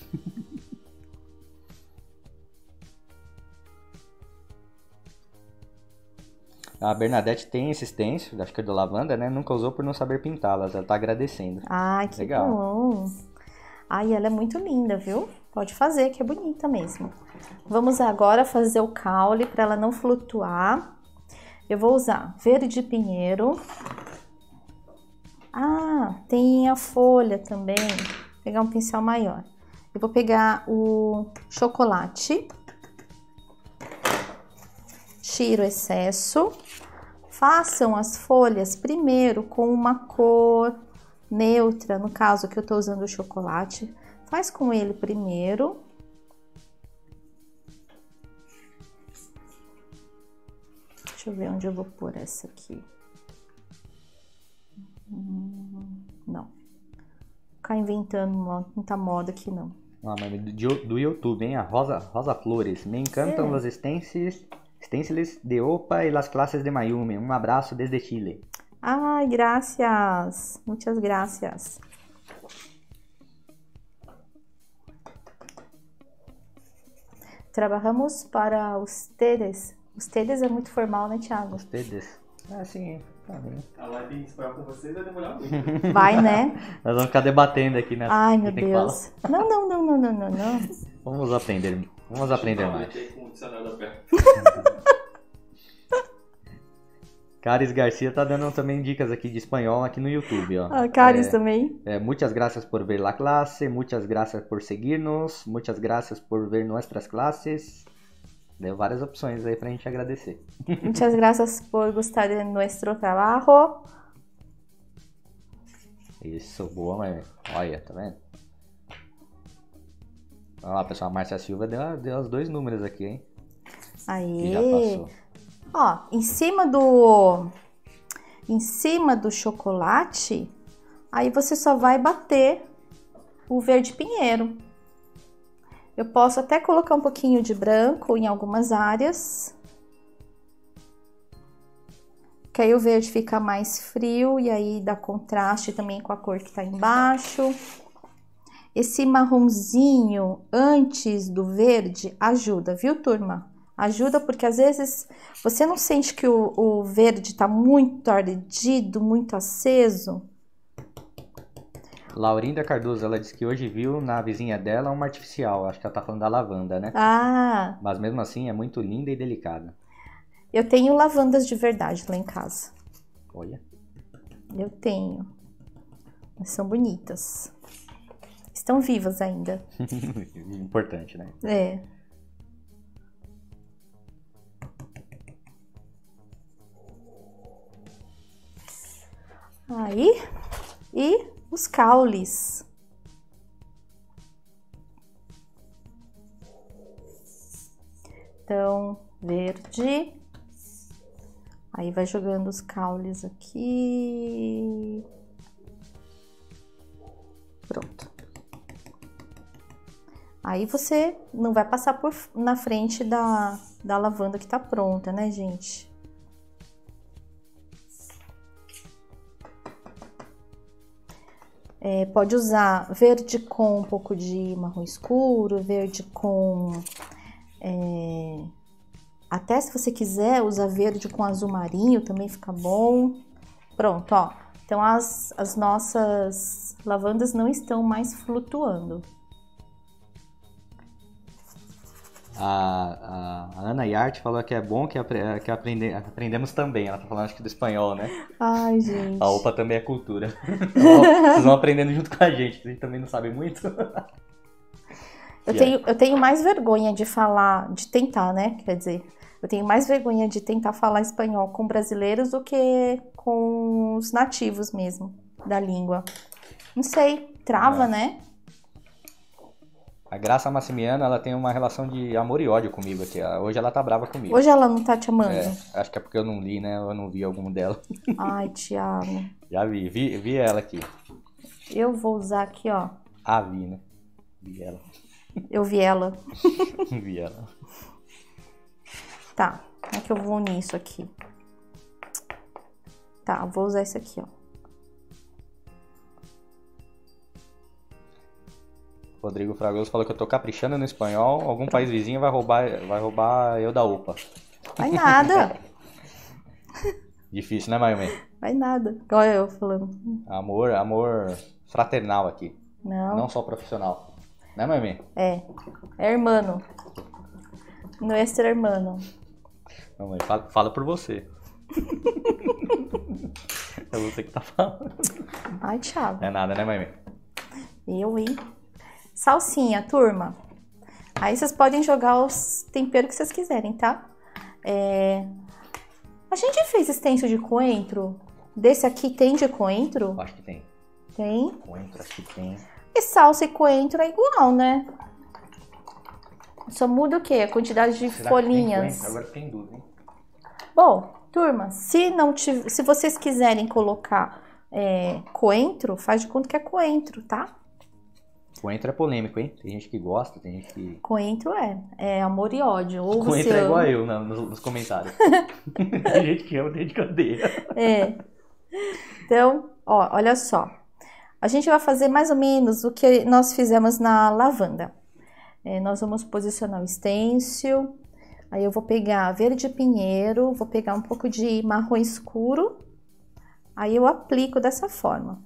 A Bernadette tem esse stencil, acho que é do lavanda, né? Nunca usou por não saber pintá-las, ela tá agradecendo. Ai, que Legal. bom. Ai, ela é muito linda, viu? Pode fazer, que é bonita mesmo. Vamos agora fazer o caule para ela não flutuar. Eu vou usar verde pinheiro. Ah, tem a folha também. Vou pegar um pincel maior. Eu vou pegar o chocolate. Tiro o excesso. Façam as folhas primeiro com uma cor neutra, no caso que eu tô usando o chocolate, faz com ele primeiro. Deixa eu ver onde eu vou pôr essa aqui. Hum, não. Vou ficar inventando muita moda aqui, não. Ah, mas do, do YouTube, hein? A Rosa, Rosa Flores. Me encantam é. os stencils, stencils de OPA e las clases de Mayumi. Um abraço desde Chile. Ai, gracias. Muitas gracias. trabalhamos para ustedes. Ustedes é muito formal, né, Thiago? Ustedes. É assim, tá bem. A live em espanhol com vocês vai demorar muito. Vai, né? Nós vamos ficar debatendo aqui, né? Ai, meu Quem tem que Deus. Não, não, não, não, não, não, não. falar. Vamos aprender. Vamos aprender mais. Aí com o dicionário da perna. Caris Garcia tá dando também dicas aqui de espanhol aqui no YouTube, ó. A Caris É, também. é, muchas gracias por ver la clase, muchas gracias por seguirnos, muchas gracias por ver nuestras clases. Deu várias opções aí pra gente agradecer. Muchas gracias por gostar de nuestro trabajo. Isso, boa, mãe. Olha, tá vendo? Olha lá, pessoal, a Márcia Silva deu, deu os dois números aqui, hein? Que já Aí. passou. Ó, em cima do em cima do chocolate, aí você só vai bater o verde pinheiro. Eu posso até colocar um pouquinho de branco em algumas áreas, que aí o verde fica mais frio e aí dá contraste também com a cor que tá embaixo. Esse marronzinho antes do verde ajuda, viu, turma? Ajuda porque às vezes você não sente que o, o verde tá muito ardido, muito aceso. Laurinda Cardoso, ela disse que hoje viu na vizinha dela uma artificial. Acho que ela tá falando da lavanda, né? Ah, Mas mesmo assim é muito linda e delicada. eu tenho lavandas de verdade lá em casa. Olha. Eu tenho. Mas são bonitas. Estão vivas ainda. Importante, né? É. Aí, e os caules. Então, verde. Aí vai jogando os caules aqui. Pronto. Aí você não vai passar por na frente da, da lavanda que tá pronta, né, gente? É, pode usar verde com um pouco de marrom escuro, verde com... É, até se você quiser usar verde com azul marinho, também fica bom. Pronto, ó. Então as, as nossas lavandas não estão mais flutuando. A, a Ana Yart falou que é bom que, apre, que aprende, aprendemos também. Ela tá falando acho que do espanhol, né? Ai, gente. A OPA também é cultura. Vocês vão aprendendo junto com a gente, a gente também não sabe muito. Eu tenho, eu tenho mais vergonha de falar, de tentar, né? Quer dizer, eu tenho mais vergonha de tentar falar espanhol com brasileiros do que com os nativos mesmo da língua. Não sei, trava, É. né? A Graça Massimiano, ela tem uma relação de amor e ódio comigo aqui. Hoje ela tá brava comigo. Hoje ela não tá te amando. É, acho que é porque eu não li, né? Eu não vi algum dela. Ai, Thiago. Já vi, vi, vi ela aqui. Eu vou usar aqui, ó. Ah, vi, né? Vi ela. Eu vi ela. Vi ela. Tá, como é que eu vou unir isso aqui? Tá, vou usar esse aqui, ó. Rodrigo Fragoso falou que eu tô caprichando no espanhol. Algum país vizinho vai roubar, vai roubar eu da OPA. Vai nada. Difícil, né, Mayumi? Vai nada. Olha eu falando. Amor, amor fraternal aqui. Não. Não só profissional. Né, Mayumi? É. É hermano. Nuestro hermano. Não, mãe, fala, fala por você. É você que tá falando. Ai, Thiago. Não é nada, né, Mayumi? Eu, hein? Salsinha, turma. Aí vocês podem jogar os temperos que vocês quiserem, tá? É... A gente fez extenso de coentro. Desse aqui tem de coentro? Acho que tem. Tem. Coentro, acho que tem. E salsa e coentro é igual, né? Só muda o quê? A quantidade de Será folhinhas. que tem coentro? Agora tem dúvida, hein? Bom, turma, se não tiv- se vocês quiserem colocar é, coentro, faz de conta que é coentro, tá? Coentro é polêmico, hein? Tem gente que gosta, tem gente que... Coentro é, é amor e ódio. Ou Coentro você é igual ama- a eu na- nos, nos comentários. Tem gente que ama, tem gente que odeia. É. Então, ó, olha só. A gente vai fazer mais ou menos o que nós fizemos na lavanda. É, nós vamos posicionar o stencil. Aí eu vou pegar verde pinheiro, vou pegar um pouco de marrom escuro. Aí eu aplico dessa forma.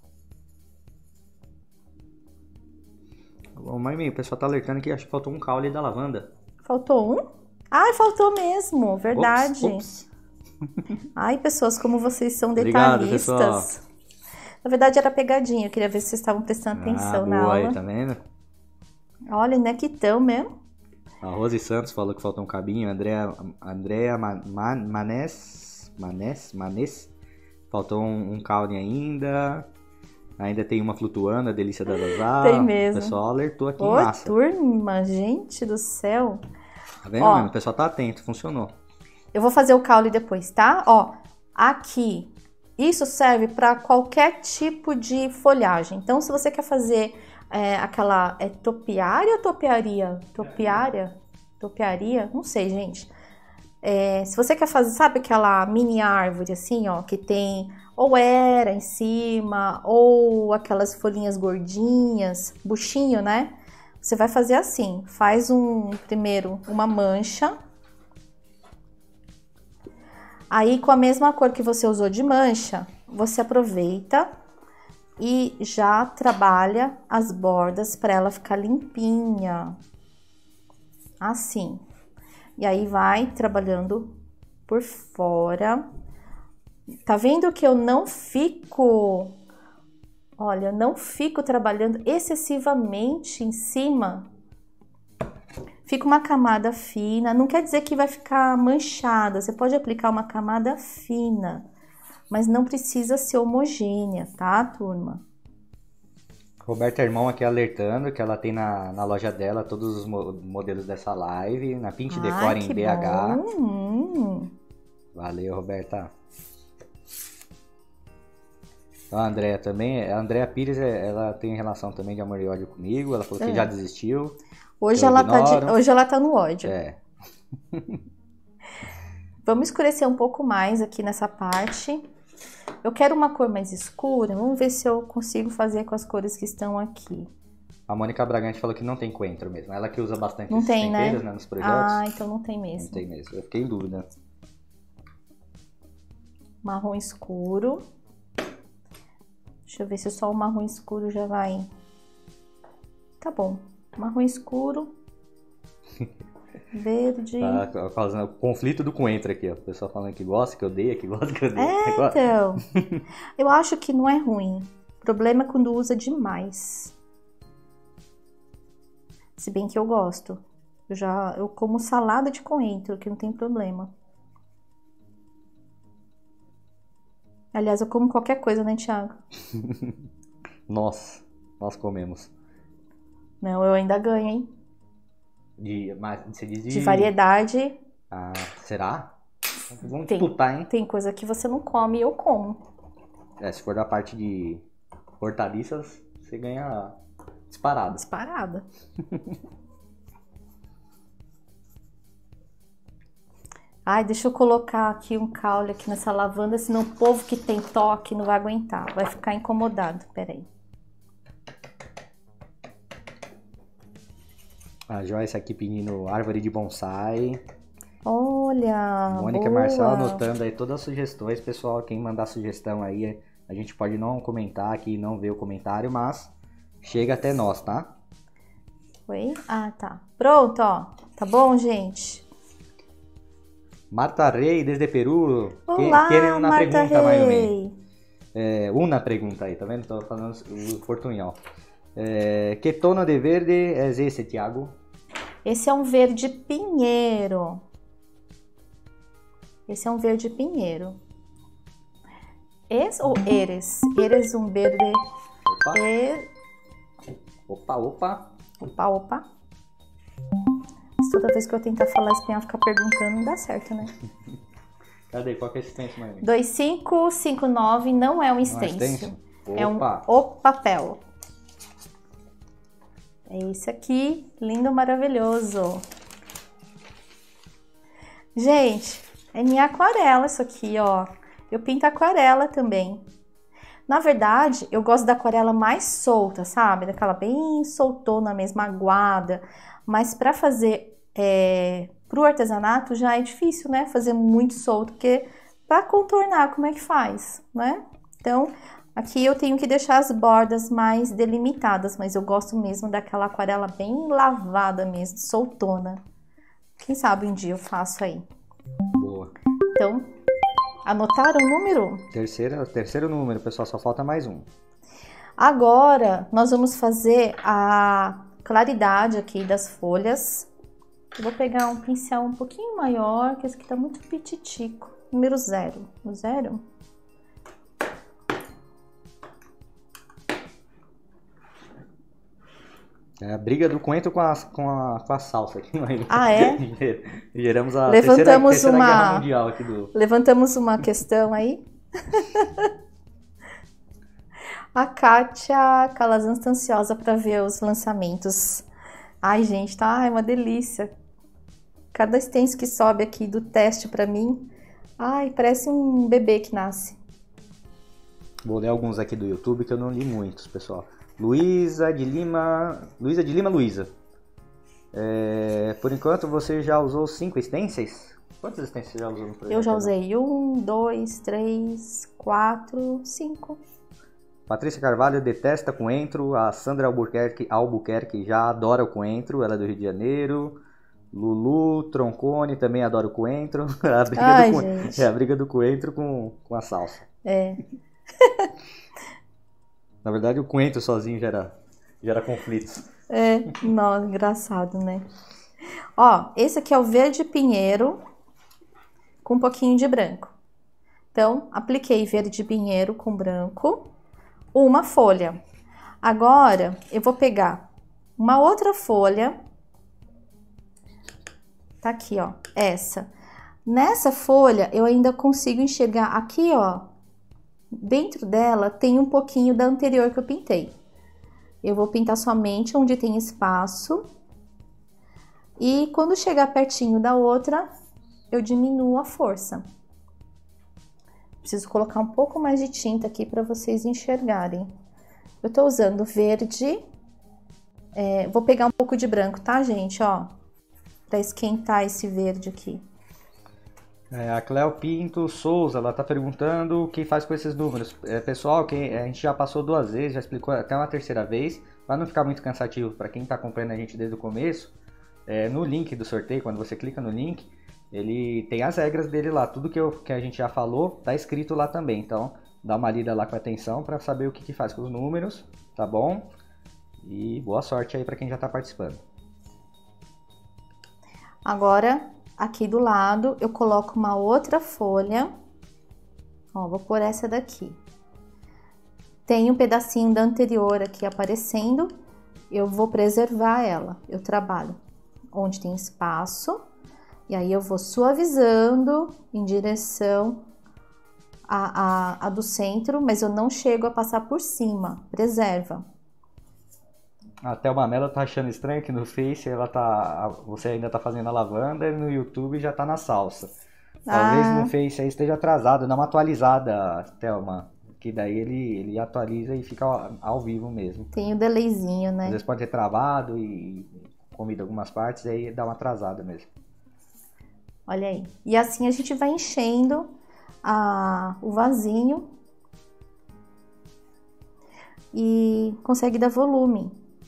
Ô, Maime, o pessoal tá alertando que acho que faltou um caule da lavanda. Faltou um? Ai, faltou mesmo, verdade. Ops, ops. Ai, pessoas, como vocês são Obrigado, detalhistas. pessoal. Na verdade era pegadinha, eu queria ver se vocês estavam prestando atenção ah, na boa aula. aí, tá vendo? Olha, né, que tão mesmo. A Rose Santos falou que faltou um cabinho. Andréa Andréa Man, Man, Manés, Manés, Manés. Faltou um, um caule ainda. Ainda tem uma flutuando, a delícia da Zazá. Tem mesmo. O pessoal alertou aqui Ô, em massa. turma, gente do céu. Tá vendo? Ó, o pessoal tá atento, funcionou. Eu vou fazer o caule depois, tá? Ó, aqui, isso serve para qualquer tipo de folhagem. Então, se você quer fazer é, aquela, é topiária ou topiaria? Topiária? Topiaria? Não sei, gente. É, se você quer fazer, sabe aquela mini árvore assim, ó, que tem ou era em cima, ou aquelas folhinhas gordinhas, buchinho, né? Você vai fazer assim, faz um, primeiro, uma mancha. Aí, com a mesma cor que você usou de mancha, você aproveita e já trabalha as bordas para ela ficar limpinha. Assim. E aí, vai trabalhando por fora. Tá vendo que eu não fico... Olha, eu não fico trabalhando excessivamente em cima. Fica uma camada fina, não quer dizer que vai ficar manchada, você pode aplicar uma camada fina, mas não precisa ser homogênea, tá, turma? Roberta Irmão aqui alertando que ela tem na, na loja dela todos os mo modelos dessa live, na Pint Decor em B H. Hum. Valeu, Roberta. Então, a Andréa também, a Andréa Pires, ela tem relação também de amor e ódio comigo, ela falou que é. já desistiu. Hoje ela, tá de, hoje ela tá no ódio. É. Vamos escurecer um pouco mais aqui nessa parte. Eu quero uma cor mais escura. Vamos ver se eu consigo fazer com as cores que estão aqui. A Mônica Bragante falou que não tem coentro mesmo. Ela que usa bastante não esses tem, temperos, né? né, nos projetos. Ah, então não tem mesmo. Não tem mesmo. Eu fiquei em dúvida. Marrom escuro. Deixa eu ver se só o marrom escuro já vai... Tá bom. Marrom escuro, verde... Tá causando o conflito do coentro aqui, ó. O pessoal falando que gosta, que odeia, que gosta, que odeia. É, então... Eu acho que não é ruim. O problema é quando usa demais. Se bem que eu gosto. Eu já eu como salada de coentro, que não tem problema. Aliás, eu como qualquer coisa, né, Thiago? Nós, nós comemos. Não, eu ainda ganho, hein? De, mas você diz de... De variedade. Ah, será? Vamos Tem, disputar, hein? tem coisa que você não come e eu como. É, se for da parte de hortaliças, você ganha disparado. Disparada. Ai, deixa eu colocar aqui um caule aqui nessa lavanda, senão o povo que tem toque não vai aguentar. Vai ficar incomodado. Peraí. A Joyce aqui pedindo árvore de bonsai. Olha, Mônica boa. Marcel anotando aí todas as sugestões. Pessoal, quem mandar sugestão aí, a gente pode não comentar aqui, não ver o comentário, mas chega até nós, tá? Oi? Ah, tá. Pronto, ó. Tá bom, gente? Marta Rey, desde Peru. Olá, Tiene una Marta pregunta, Mayumi. Rey. É, uma pergunta aí, tá vendo? Tô falando o portunhol. É, que tono de verde é esse, Thiago? Esse é um verde pinheiro. Esse é um verde pinheiro. Esse ou eres? Eres um verde... Opa, E... opa, opa. Opa, opa. Se toda vez que eu tentar falar espanhol ficar perguntando, não dá certo, né? Cadê? Qual que é esse stencil, Mayumi? dois cinco cinco nove não é um Não é stencil. stencil? É um Opa. o papel. É esse aqui, lindo, maravilhoso. Gente, é minha aquarela isso aqui, ó. Eu pinto aquarela também. Na verdade, eu gosto da aquarela mais solta, sabe? Daquela bem soltona mesmo, aguada. Mas para fazer é, pro artesanato já é difícil, né? Fazer muito solto, porque para contornar, como é que faz, né? Então, aqui eu tenho que deixar as bordas mais delimitadas, mas eu gosto mesmo daquela aquarela bem lavada mesmo, soltona. Quem sabe um dia eu faço aí. Boa. Então, anotaram o número? Terceira, terceiro número, pessoal, só falta mais um. Agora, nós vamos fazer a claridade aqui das folhas. Eu vou pegar um pincel um pouquinho maior, que esse aqui tá muito pititico. Número zero. O zero? É a briga do coentro com a, com a, com a salsa aqui. Ah, é? Geramos a Levantamos terceira, terceira uma... guerra mundial aqui do... Levantamos uma questão aí. A Kátia Calazans tá ansiosa para ver os lançamentos. Ai, gente, tá ai, uma delícia. Cada stencil que sobe aqui do teste para mim, ai, parece um bebê que nasce. Vou ler alguns aqui do YouTube que eu não li muitos, pessoal. Luísa de Lima... Luísa de Lima Luísa. É, por enquanto, você já usou cinco stencils? Quantos stencils você já usou no projeto? Eu já usei um, dois, três, quatro, cinco. Patrícia Carvalho detesta coentro. A Sandra Albuquerque, Albuquerque já adora o coentro. Ela é do Rio de Janeiro. Lulu Troncone também adora o coentro. A briga, Ai, do, gente. é a briga do coentro com, com a salsa. É. Na verdade, o coentro sozinho gera, gera conflitos. É, nossa, engraçado, né? Ó, esse aqui é o verde pinheiro com um pouquinho de branco. Então, apliquei verde pinheiro com branco, uma folha. Agora, eu vou pegar uma outra folha. Tá aqui, ó, essa. Nessa folha, eu ainda consigo enxergar aqui, ó. Dentro dela tem um pouquinho da anterior que eu pintei. Eu vou pintar somente onde tem espaço. E quando chegar pertinho da outra, eu diminuo a força. Preciso colocar um pouco mais de tinta aqui para vocês enxergarem. Eu tô usando verde. É, vou pegar um pouco de branco, tá, gente? Ó, para esquentar esse verde aqui. É, a Cleo Pinto Souza, ela tá perguntando o que faz com esses números. É, pessoal, quem, a gente já passou duas vezes, já explicou até uma terceira vez, para não ficar muito cansativo para quem tá acompanhando a gente desde o começo, é, no link do sorteio, quando você clica no link, ele tem as regras dele lá, tudo que, eu, que a gente já falou tá escrito lá também, então dá uma lida lá com atenção para saber o que, que faz com os números, tá bom? E boa sorte aí para quem já tá participando. Agora, aqui do lado, eu coloco uma outra folha. Ó, vou pôr essa daqui. Tem um pedacinho da anterior aqui aparecendo. Eu vou preservar ela. Eu trabalho onde tem espaço. E aí eu vou suavizando em direção a, a, a do centro, mas eu não chego a passar por cima. Preserva. A Thelma Mello tá achando estranho que no Face ela tá, você ainda tá fazendo a lavanda e no YouTube já tá na salsa. Talvez Ah. no Face aí esteja atrasado, dá uma atualizada, Thelma, que daí ele, ele atualiza e fica ao, ao vivo mesmo. Tem o delayzinho, Às né? vezes pode ter travado e comido algumas partes, aí dá uma atrasada mesmo. Olha aí. E assim a gente vai enchendo a, o vasinho e consegue dar volume.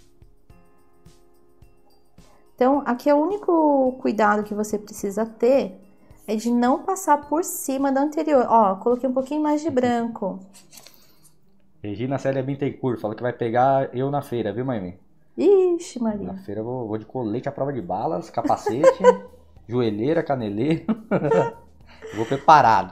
Então, aqui é o único cuidado que você precisa ter é de não passar por cima da anterior. Ó, coloquei um pouquinho mais de branco. Regina Célia Bittencourt falou que vai pegar eu na feira, viu, mãe? Ixi, Na Maria. feira eu vou, vou de colete à prova de balas, capacete, joelheira, caneleiro. Vou preparado.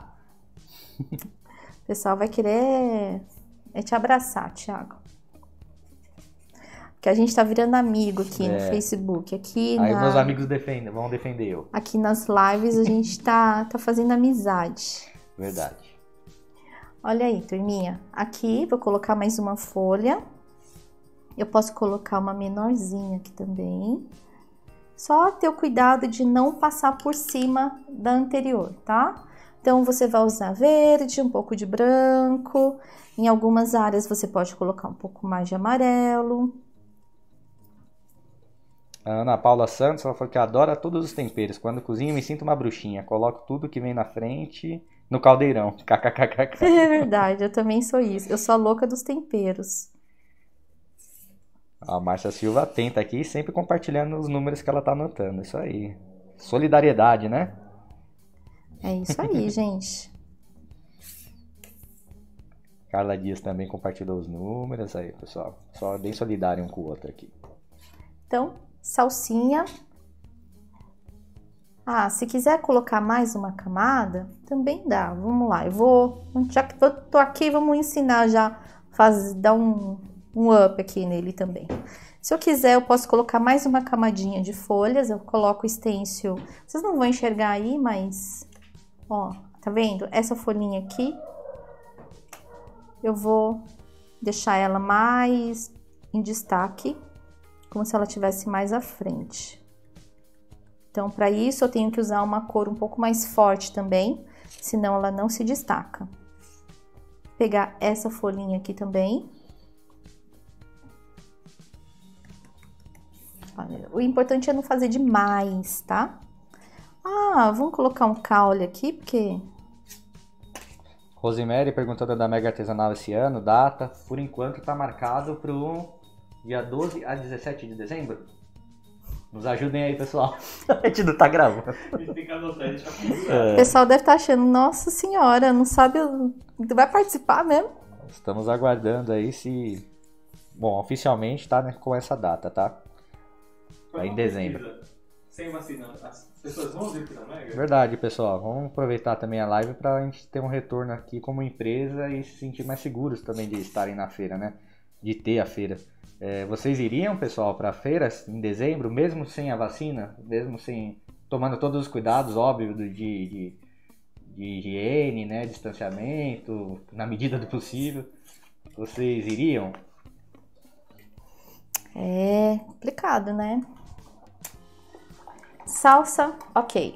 O pessoal vai querer é te abraçar, Thiago. Que a gente tá virando amigo aqui no É. Facebook. Aqui, Aí na- meus amigos defendem, vão defender eu. aqui nas lives a gente tá, tá fazendo amizade. Verdade. Olha aí, turminha. Aqui vou colocar mais uma folha. Eu posso colocar uma menorzinha aqui também. Só ter o cuidado de não passar por cima da anterior, tá? Então, você vai usar verde, um pouco de branco. Em algumas áreas, você pode colocar um pouco mais de amarelo. A Ana Paula Santos, ela falou que adora todos os temperos. Quando cozinho, me sinto uma bruxinha. Coloco tudo que vem na frente no caldeirão. KKKK. É verdade, eu também sou isso. Eu sou a louca dos temperos. A Márcia Silva atenta aqui, sempre compartilhando os números que ela tá anotando. Isso aí. Solidariedade, né? É isso aí, gente. Carla Dias também compartilhou os números aí, pessoal. Só bem solidário um com o outro aqui. Então, salsinha. Ah, se quiser colocar mais uma camada, também dá. Vamos lá, eu vou... Já que eu tô aqui, vamos ensinar já, faz, dar um, um up aqui nele também. Se eu quiser, eu posso colocar mais uma camadinha de folhas. Eu coloco o estêncil. Vocês não vão enxergar aí, mas... Ó, tá vendo? Essa folhinha aqui, eu vou deixar ela mais em destaque, como se ela estivesse mais à frente. Então, para isso, eu tenho que usar uma cor um pouco mais forte também, senão ela não se destaca. Vou pegar essa folhinha aqui também. Olha, o importante é não fazer demais, tá? Ah, vamos colocar um caule aqui, porque... Rosemary perguntando da Mega Artesanal esse ano, data. Por enquanto tá marcado pro dia doze a dezessete de dezembro. Nos ajudem aí, pessoal. A gente não tá gravando. A gente tem que anotar, deixar comigo. O pessoal deve estar achando, nossa senhora, não sabe... Vai participar mesmo? Estamos aguardando aí se... Bom, oficialmente tá, né, com essa data, tá? Aí em dezembro. Sem vacina, as pessoas vão vir aqui na Mega? Verdade, pessoal. Vamos aproveitar também a live pra gente ter um retorno aqui como empresa e se sentir mais seguros também de estarem na feira, né? De ter a feira. É, vocês iriam, pessoal, pra feira em dezembro, mesmo sem a vacina? Mesmo sem... Tomando todos os cuidados, óbvio, de, de, de higiene, né? Distanciamento, na medida do possível. Vocês iriam? É complicado, né? Salsa, ok.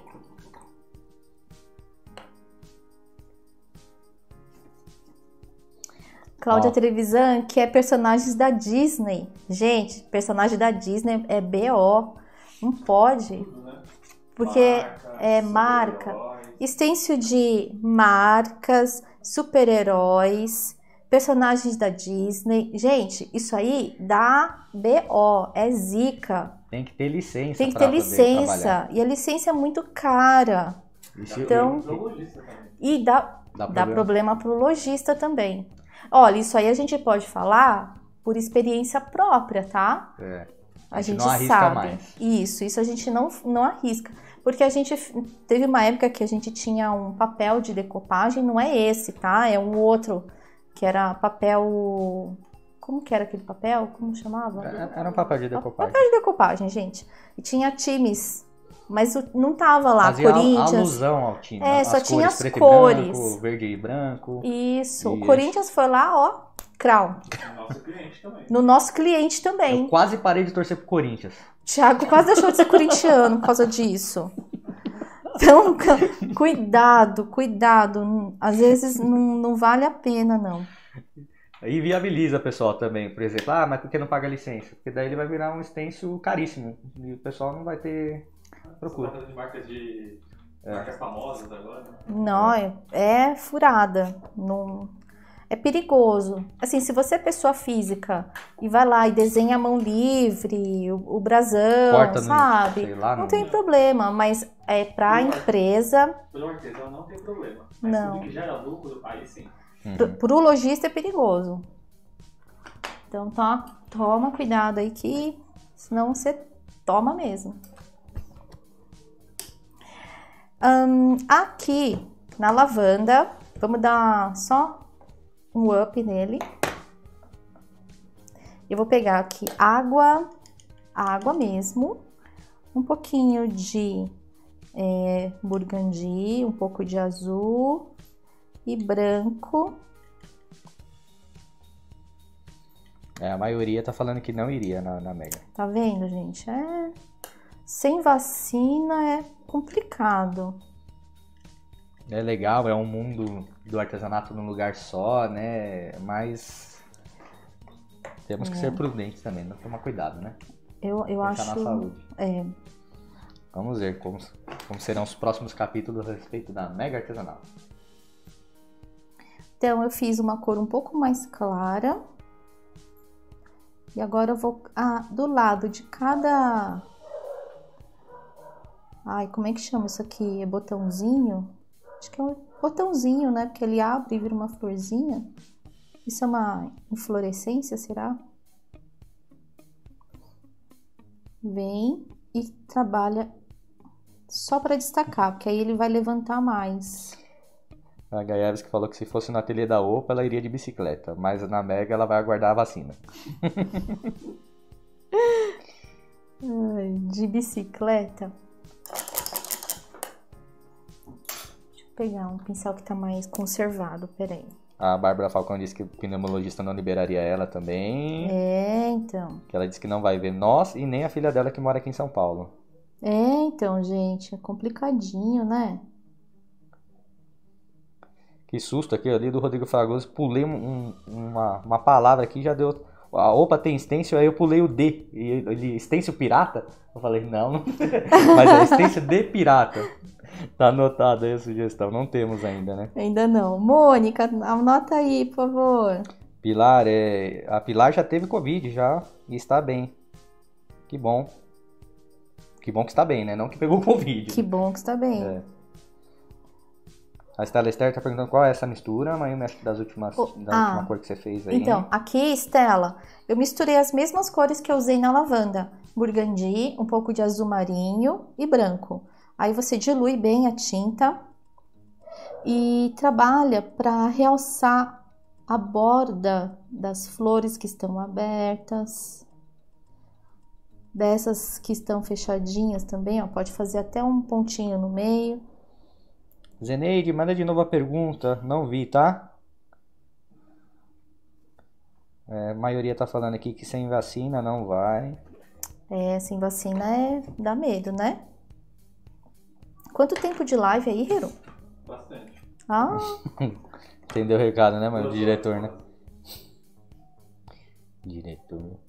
Cláudia Ó. Trevisan, que é personagens da Disney. Gente, personagem da Disney é B O. Não pode. Porque é marca. Extensio de marcas, super-heróis, personagens da Disney. Gente, isso aí dá B O. É zica. Tem que ter licença. Tem que pra ter poder licença. trabalhar. E a licença é muito cara. Isso- Então, Logista também. e dá, Dá dá problema. problema pro lojista também. Olha, isso aí a gente pode falar por experiência própria, tá? É. A gente não arrisca sabe. mais. Isso, isso a gente não, não arrisca. Porque a gente teve uma época que a gente tinha um papel de decopagem, não é esse, tá? É um outro, que era papel... Como que era aquele papel? Como chamava? Era um papel de decopagem. Papel de decopagem, gente. E tinha times, mas o- não tava lá, Fazia Corinthians. alusão ao time. É, as só tinha cores, as preto cores. E branco, verde e branco. Isso, o Isso. Corinthians foi lá, ó, crau. Nosso cliente também. No nosso cliente também. Eu quase parei de torcer pro Corinthians. Thiago quase deixou de ser corintiano por causa disso. Então, cu- cuidado, cuidado. Às vezes não, não vale a pena, não. E viabiliza, pessoal, também. Por exemplo, ah, mas por que não paga licença? Porque daí ele vai virar um stencil caríssimo. E o pessoal não vai ter procura. Você tá falando de marcas de... Marcas famosas agora. né? Não, é, é furada. Não, é perigoso. Assim, se você é pessoa física e vai lá e desenha a mão livre, o, o brasão, Corta no, sabe? sei lá, Não no- tem problema, mas é pra empresa, Pelo artesão não tem problema. Mas Não. tudo que gera lucro, aí sim. pro, pro lojista é perigoso. Então, tá, toma cuidado aí que senão você toma mesmo. Ahn, aqui na lavanda, vamos dar só um up nele. Eu vou pegar aqui água, água mesmo, um pouquinho de é, burgundy, um pouco de azul e branco. É, a maioria tá falando que não iria na, na Mega. Tá vendo, gente? É... Sem vacina é complicado. É legal, é um mundo do artesanato num lugar só, né? Mas temos que É. ser prudentes também, não tomar cuidado, né? Eu, eu Pensar acho. na saúde. É, Vamos ver como, como serão os próximos capítulos a respeito da mega artesanal. então eu fiz uma cor um pouco mais clara. E agora eu vou. Ah, do lado de cada. Ai, como é que chama isso aqui? É botãozinho? Acho que é um botãozinho, né? Porque ele abre e vira uma florzinha. Isso é uma inflorescência, será? Vem e trabalha só para destacar, porque aí ele vai levantar mais. A Gaievski falou que se fosse no ateliê da Opa, ela iria de bicicleta, mas na Mega ela vai aguardar a vacina. Ai, de bicicleta. Deixa eu pegar um pincel que tá mais conservado, peraí. A Bárbara Falcão disse que o pneumologista não liberaria ela também. É, então. Que ela disse que não vai ver nós e nem a filha dela que mora aqui em São Paulo. É, então, gente, é complicadinho, né? Que susto aqui ali do Rodrigo Fragoso. Pulei um- um- uma, uma palavra aqui, já deu. A Opa tem stencil, aí eu pulei o D. E ele, stencil pirata? Eu falei, não, não. Mas é stencil de pirata. Tá anotado aí a sugestão. Não temos ainda, né? Ainda não. Mônica, anota aí, por favor. Pilar, é... a Pilar já teve Covid já e está bem. Que bom. Que bom que está bem, né? Não que pegou Covid. Que bom que está bem. É. A Estela Esther tá perguntando qual é essa mistura, mas acho que das últimas, Oh, da ah. última cor que você fez aí. Então, aqui, Estela, eu misturei as mesmas cores que eu usei na lavanda. Burgundy, um pouco de azul marinho e branco. Aí você dilui bem a tinta e trabalha para realçar a borda das flores que estão abertas. Dessas que estão fechadinhas também, ó, pode fazer até um pontinho no meio. Zeneide, manda de novo a pergunta. Não vi, tá? É, a maioria tá falando aqui que sem vacina não vai. É, sem vacina é dá medo, né? Quanto tempo de live aí, Hiro? Bastante. Ah, Entendeu o recado, né, mano? Diretor, né? Diretor.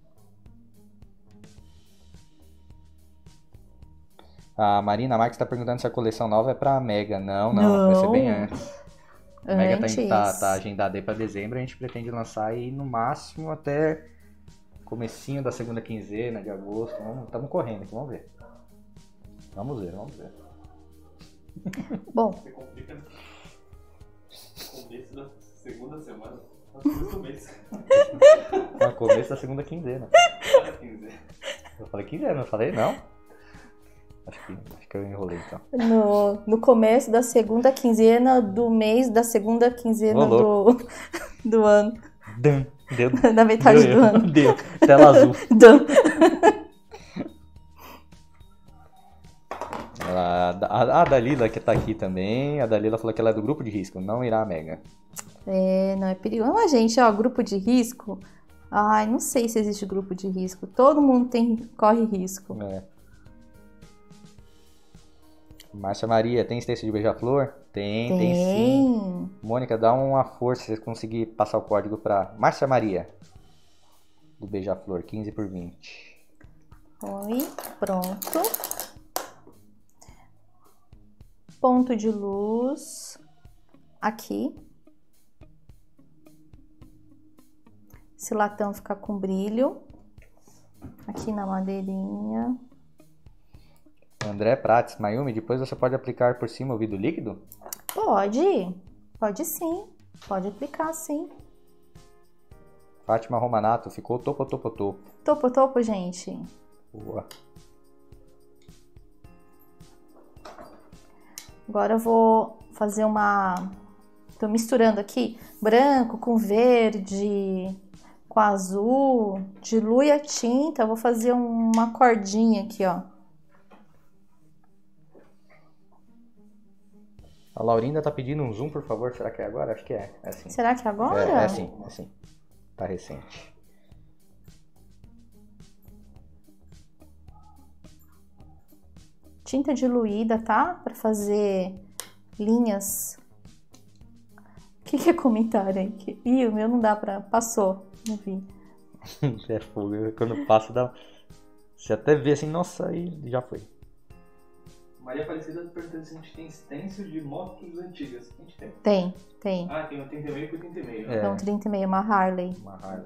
A Marina Marques tá perguntando se a coleção nova é pra Mega. Não, não, Não. vai ser bem antes. A Mega tá, antes. tá, tá agendada aí pra dezembro, a gente pretende lançar aí no máximo até comecinho da segunda quinzena de agosto. Estamos correndo aqui, vamos ver. Vamos ver, vamos ver. Bom, Você complica no começo da segunda semana. No começo do mês. No começo da segunda quinzena. Cada quinzena. Eu falei quinzena, não falei? Não? Acho que, acho que eu enrolei então. no, no começo da segunda quinzena do mês da segunda quinzena Ô, do, do ano. Dum, deu, Da metade deu, do ano. Deu, tela azul. Dum. A, a, a Dalila que tá aqui também, a Dalila falou que ela é do grupo de risco, não irá à Mega. É, não é perigoso. Mas, gente, ó, grupo de risco. Ai, não sei se existe grupo de risco. Todo mundo tem, corre risco. É. Márcia Maria, tem stencil de beija-flor? Tem, tem, tem sim. Mônica, dá uma força se você conseguir passar o código pra Márcia Maria do beija-flor, quinze por vinte. Oi, pronto. Ponto de luz aqui. Esse latão ficar com brilho. Aqui na madeirinha. André Prates, Mayumi, depois você pode aplicar por cima o vidro líquido? Pode, pode sim. Pode aplicar sim. Fátima Romanato, ficou topo, topo, topo. Topo, topo, gente. Boa. Agora eu vou fazer uma... Tô misturando aqui branco com verde, com azul. Dilui a tinta, eu vou fazer uma cordinha aqui, ó. A Laurinda tá pedindo um zoom, por favor. Será que é agora? Acho que é. É assim. Será que é agora? É, é assim, é assim. Tá recente. Tinta diluída, tá? Pra fazer linhas. O que, que é comentário aí? Ih, o meu não dá pra... Passou, não vi. É fogo, quando passa dá... Você até vê assim, nossa, aí já foi. Maria Aparecida perguntando se a gente tem stencil de motos antigas. A gente tem. Tem, tem. Ah, tem um trinta e meio por trinta e meio. É. É um trinta e meio, uma Harley. Uma Harley.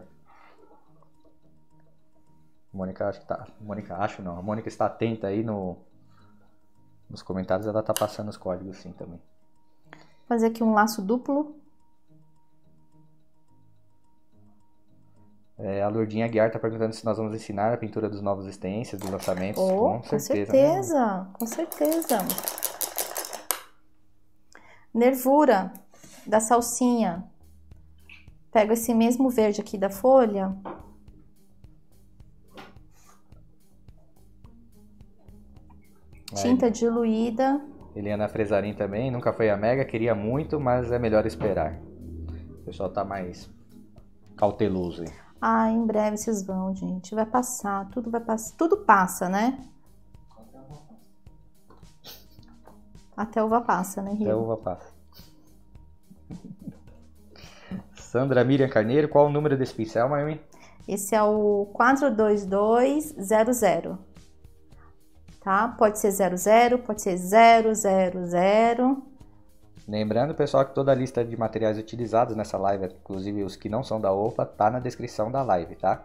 Mônica, acho que tá. Mônica, acho não. A Mônica está atenta aí no, nos comentários, ela tá passando os códigos sim também. Fazer aqui um laço duplo. É, a Lourdinha Aguiar tá perguntando se nós vamos ensinar a pintura dos novos stencils, dos lançamentos. Oh, com com certeza. certeza, Né? com certeza. Nervura da salsinha. Pego esse mesmo verde aqui da folha. Tinta diluída. Eliana Fresarim também, nunca foi a Mega, queria muito, mas é melhor esperar. O pessoal tá mais cauteloso aí. Ah, em breve vocês vão, gente. Vai passar, tudo vai passar. Tudo passa, né? Até uva passa, né, Rio? Até uva passa. Sandra Miriam Carneiro, qual o número desse pincel, Mayumi? Esse é o quatro dois dois zero zero. Tá? Pode ser zero zero, pode ser zero zero zero. Lembrando, pessoal, que toda a lista de materiais utilizados nessa live, inclusive os que não são da O P A, tá na descrição da live, tá?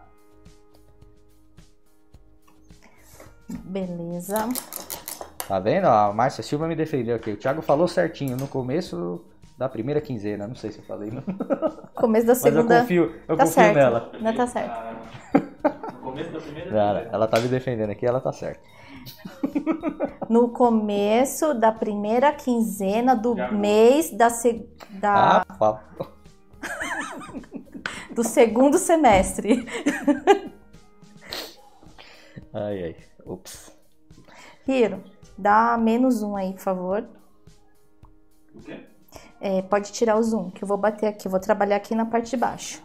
Beleza. Tá vendo? A Márcia Silva me defendeu aqui. O Thiago falou certinho no começo da primeira quinzena. Não sei se eu falei, não. Começo da segunda. Mas eu confio, eu tá confio certo. nela. Não tá certo. No começo da primeira Ela, quinzena. ela tá me defendendo aqui, ela tá certa. No começo da primeira quinzena do Já. mês da, se... da... Ah, fala. do segundo semestre. Ai, ai. Ups. Hiro, dá menos um aí, por favor. O quê? É, pode tirar o zoom, que eu vou bater aqui. Eu vou trabalhar aqui na parte de baixo.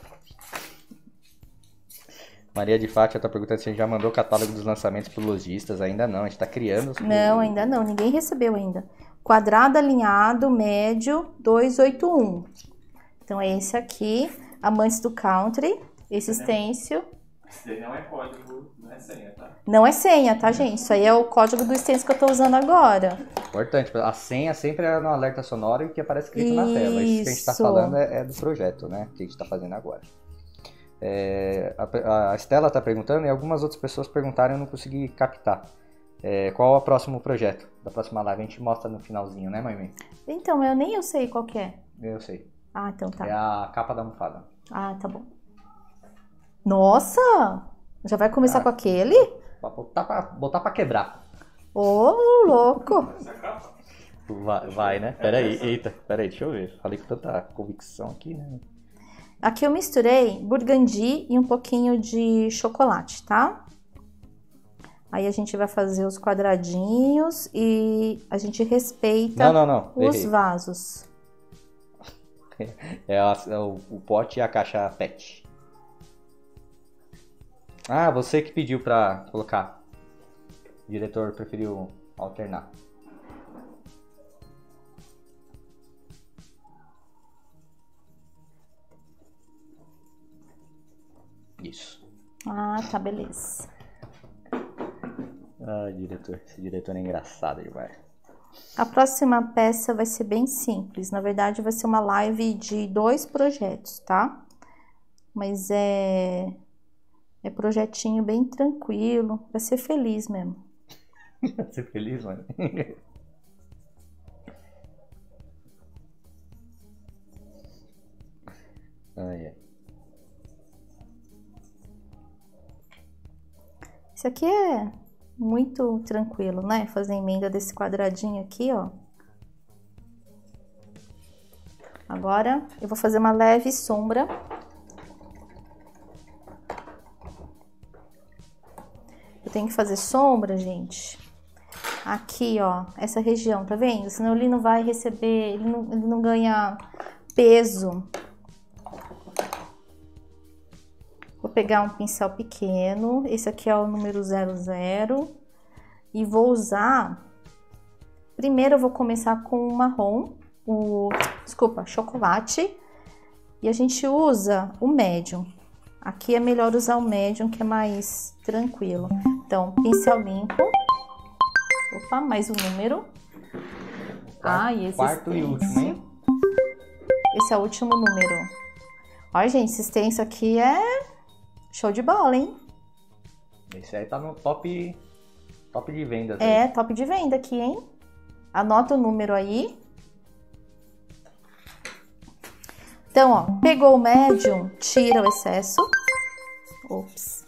Maria de Fátima tá perguntando se a gente já mandou o catálogo dos lançamentos para lojistas. Ainda não, a gente tá criando. os- Não, ainda não. Ninguém recebeu ainda. Quadrado alinhado, médio, duzentos e oitenta e um. Então, é esse aqui. Amantes do Country. Esse stencil. Esse daí não é código, não é senha, tá? Não é senha, tá, gente? Isso aí é o código do stencil que eu tô usando agora. Importante, a senha sempre é no alerta sonoro e que aparece escrito na tela. Isso que a gente tá Isso. falando é, é do projeto, né? Que a gente tá fazendo agora. É, a, a Estela tá perguntando e algumas outras pessoas perguntaram e eu não consegui captar. É, qual é o próximo projeto da próxima live? A gente mostra no finalzinho, né, Maimei? Então, eu nem eu sei qual que é. Eu sei. Ah, então tá. É a capa da almofada. Ah, tá bom. Nossa! Já vai começar Ah. com aquele? Pra botar, pra, botar pra quebrar. Ô, louco! Essa capa? Vai, vai, né? Peraí, eita, peraí, deixa eu ver. Falei com tanta convicção aqui, né? Aqui eu misturei burgundy e um pouquinho de chocolate, tá? Aí a gente vai fazer os quadradinhos e a gente respeita Não, não, não. os Errei. vasos. É, a- é o, o pote e a caixa pet. Ah, você que pediu pra colocar. O diretor preferiu alternar. Isso. Ah, tá, beleza. Ah, diretor. Esse diretor é engraçado demais. A próxima peça vai ser bem simples. Na verdade, vai ser uma live de dois projetos, tá? Mas é... É projetinho bem tranquilo, pra ser feliz mesmo. Você feliz, mano? Ai, ai. Isso aqui é muito tranquilo, né? Fazer emenda desse quadradinho aqui, ó. Agora, eu vou fazer uma leve sombra. Eu tenho que fazer sombra, gente. Aqui, ó, essa região, tá vendo? Senão ele não vai receber, ele não, ele não ganha peso. Vou pegar um pincel pequeno, esse aqui é o número zero zero, e vou usar Primeiro eu vou começar com o marrom, o, desculpa, chocolate. E a gente usa o médium. Aqui é melhor usar o médium, que é mais tranquilo. Então, pincel limpo. Opa, mais um número. Ah, e Quarto e último, hein? Esse é o último número. Olha, gente, esse extenso aqui é show de bola, hein? Esse aí tá no top, top de vendas. É, aí. top de venda aqui, hein? Anota o número aí. Então, ó, pegou o médium, tira o excesso. Ops.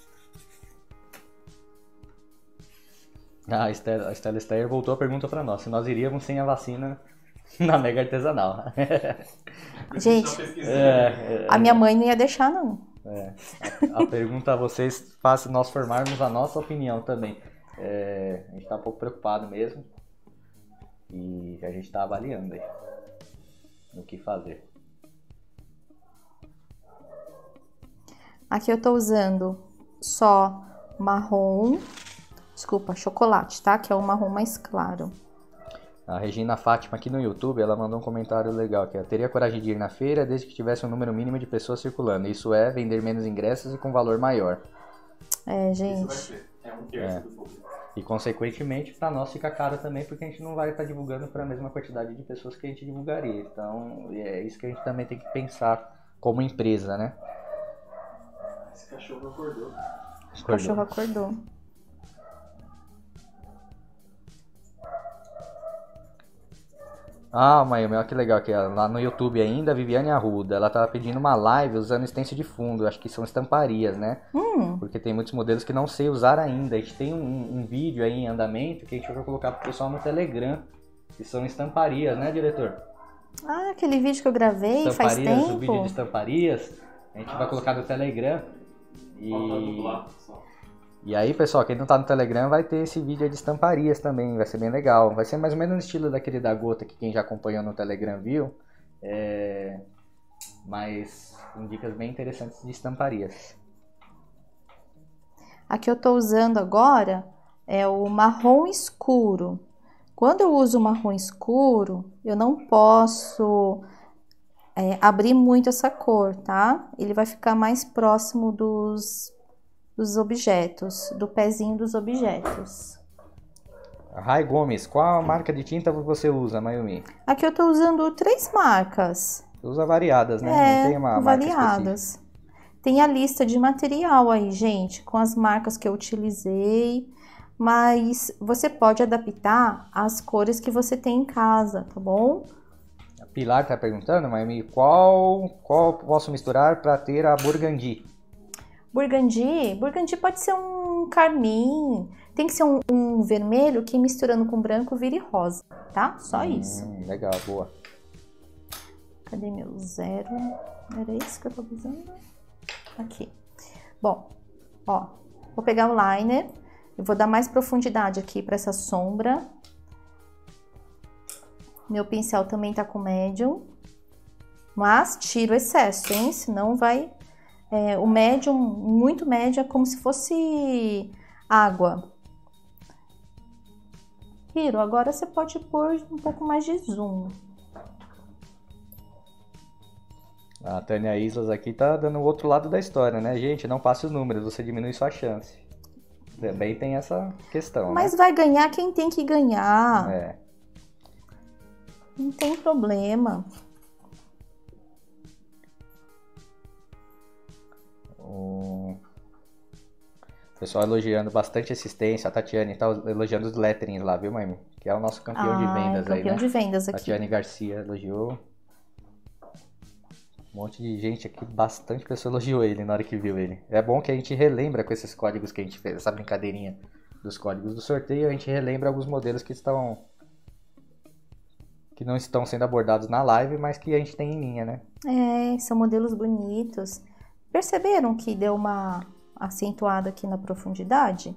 Ah, a Estela, a Estela Steyer voltou a pergunta pra nós, se nós iríamos sem a vacina na mega artesanal. Gente, é, é, a minha mãe não ia deixar, não. É, a, a pergunta a vocês faz nós formarmos a nossa opinião também. É, a gente tá um pouco preocupado mesmo e a gente tá avaliando aí o que fazer. Aqui eu tô usando só marrom, desculpa, chocolate, tá? Que é o marrom mais claro. A Regina Fátima aqui no YouTube, ela mandou um comentário legal, que é: teria coragem de ir na feira desde que tivesse um número mínimo de pessoas circulando. Isso é, vender menos ingressos e com valor maior. É, Isso vai gente. ser. É um terço É. do público. E consequentemente, para nós fica caro também, porque a gente não vai estar divulgando para a mesma quantidade de pessoas que a gente divulgaria. Então, é isso que a gente também tem que pensar como empresa, né? Esse cachorro acordou. O cachorro acordou. Ah, Mayumi, olha que legal aqui, ó, lá no YouTube ainda, a Viviane Arruda, ela tava pedindo uma live usando stencil de fundo, acho que são estamparias, né? Hum, Porque tem muitos modelos que não sei usar ainda. A gente tem um, um vídeo aí em andamento que a gente vai colocar pro pessoal no Telegram, que são estamparias, né, diretor? ah, aquele vídeo que eu gravei faz Estamparias, o vídeo de tempo. estamparias, a gente Ah, vai colocar sim. no Telegram. Falta E, dublar só. e aí, pessoal, quem não tá no Telegram vai ter esse vídeo aí de estamparias também, vai ser bem legal. Vai ser mais ou menos no estilo daquele da gota que quem já acompanhou no Telegram viu. É... Mas com dicas bem interessantes de estamparias. A que eu tô usando agora é o marrom escuro. Quando eu uso o marrom escuro, eu não posso é, abrir muito essa cor, tá? Ele vai ficar mais próximo dos, dos objetos, do pezinho dos objetos. Rai Gomes, qual marca de tinta você usa, Mayumi? Aqui eu tô usando três marcas. Você usa variadas, né? É, Não tem uma marca específica. variadas. Tem a lista de material aí, gente, com as marcas que eu utilizei, mas você pode adaptar as cores que você tem em casa, tá bom? A Pilar tá perguntando, Mayumi, qual, qual posso misturar para ter a burgundy? Burgundy, burgundy pode ser um carmim, tem que ser um, um vermelho que misturando com branco vire rosa, tá? Só isso. Hum, legal, boa. Cadê meu zero? Era isso que eu tô usando? Aqui. Bom, ó, vou pegar o liner, eu vou dar mais profundidade aqui para essa sombra. Meu pincel também tá com médium, mas tiro o excesso, hein? Senão vai... É, o médium, muito médio, é como se fosse água. Hiro, agora você pode pôr um pouco mais de zoom. A Tânia Islas aqui tá dando o outro lado da história, né? Gente, não passe os números, você diminui sua chance. Também tem essa questão, Mas né? vai ganhar quem tem que ganhar. É. Não tem problema. O pessoal elogiando bastante assistência. A Tatiane tá elogiando os letterings lá, viu, Maime? Que é o nosso campeão de Ah, vendas aí, campeão né? de vendas aqui. Tatiane Garcia elogiou. Um monte de gente aqui, bastante pessoa elogiou ele na hora que viu ele. É bom que a gente relembra com esses códigos que a gente fez, essa brincadeirinha dos códigos do sorteio, a gente relembra alguns modelos que estão que não estão sendo abordados na live, mas que a gente tem em linha, né? É, são modelos bonitos. Perceberam que deu uma acentuada aqui na profundidade?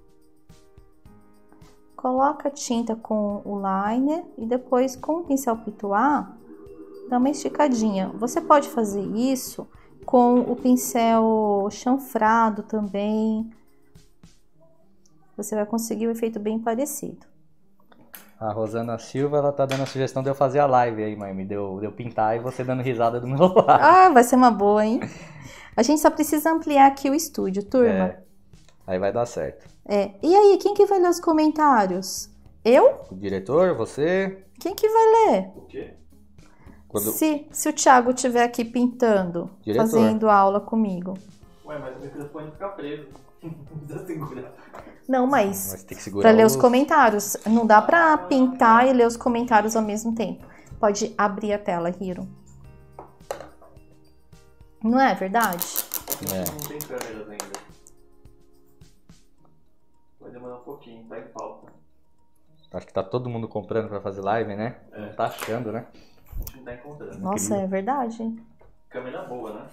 Coloca a tinta com o liner e depois com o pincel pituar, dá uma esticadinha. Você pode fazer isso com o pincel chanfrado também. Você vai conseguir um efeito bem parecido. A Rosana Silva, ela tá dando a sugestão de eu fazer a live aí, mãe. Me deu, deu pintar e você dando risada do meu lado. Ah, vai ser uma boa, hein? A gente só precisa ampliar aqui o estúdio, turma. É, aí vai dar certo. É. E aí, quem que vai ler os comentários? Eu? O diretor, você? Quem que vai ler? O quê? Quando... Se, se o Thiago estiver aqui pintando, Diretor. fazendo aula comigo. Ué, mas o microfone fica preso. Não precisa segurar. Não, mas Mas tem que segurar para ler os os- comentários. Não dá pra pintar e ler os comentários ao mesmo tempo. Pode abrir a tela, Hiro. Não é verdade? É. Não tem câmeras ainda. Vai demorar um pouquinho, tá em falta. Acho que tá todo mundo comprando pra fazer live, né? É. Tá achando, né? A gente não tá encontrando. Nossa, é verdade. Câmera boa, né?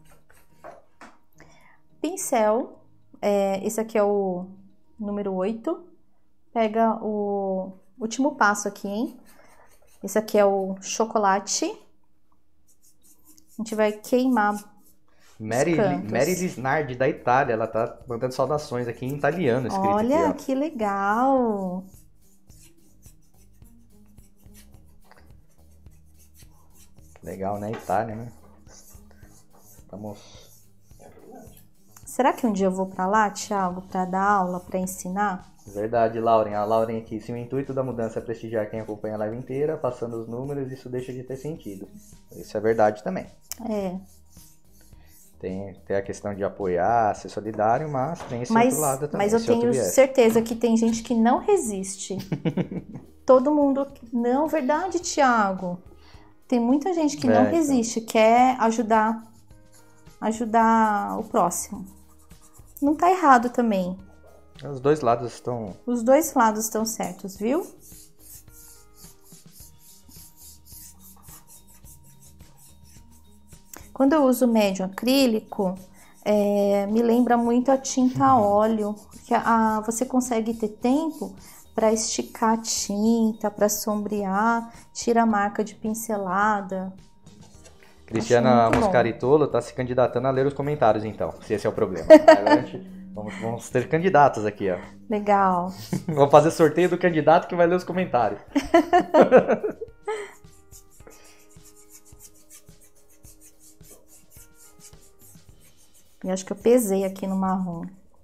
Pincel. É, esse aqui é o número oito. Pega o último passo aqui, hein? Esse aqui é o chocolate. A gente vai queimar. Mary, cantos. Mary Lisnardi, da Itália, ela tá mandando saudações aqui em italiano escrito Olha, aqui, que legal. ó. Legal, né? Itália, né? Estamos... Será que um dia eu vou pra lá, Thiago, pra dar aula, pra ensinar? Verdade, Lauren. A Lauren aqui, se o intuito da mudança é prestigiar quem acompanha a live inteira, passando os números, isso deixa de ter sentido. Isso é verdade também. É. Tem, tem a questão de apoiar, ser solidário, mas tem esse Mas, outro lado também. mas eu esse outro tenho viés. certeza que tem gente que não resiste. Todo mundo. Não, verdade, Thiago. Tem muita gente que É, não então. resiste, quer ajudar, ajudar o próximo. Não tá errado também. Os dois lados estão... Os dois lados estão certos, viu? Quando eu uso médio acrílico, é, me lembra muito a tinta a óleo, que a, a- você consegue ter tempo para esticar a tinta, para sombrear, tira a marca de pincelada. Cristiana muito bom. Moscaritolo tá se candidatando a ler os comentários, então, se esse é o problema. Agora a gente- vamos, vamos ter candidatos aqui, ó. Legal. Vamos fazer sorteio do candidato que vai ler os comentários. Eu acho que eu pesei aqui no marrom.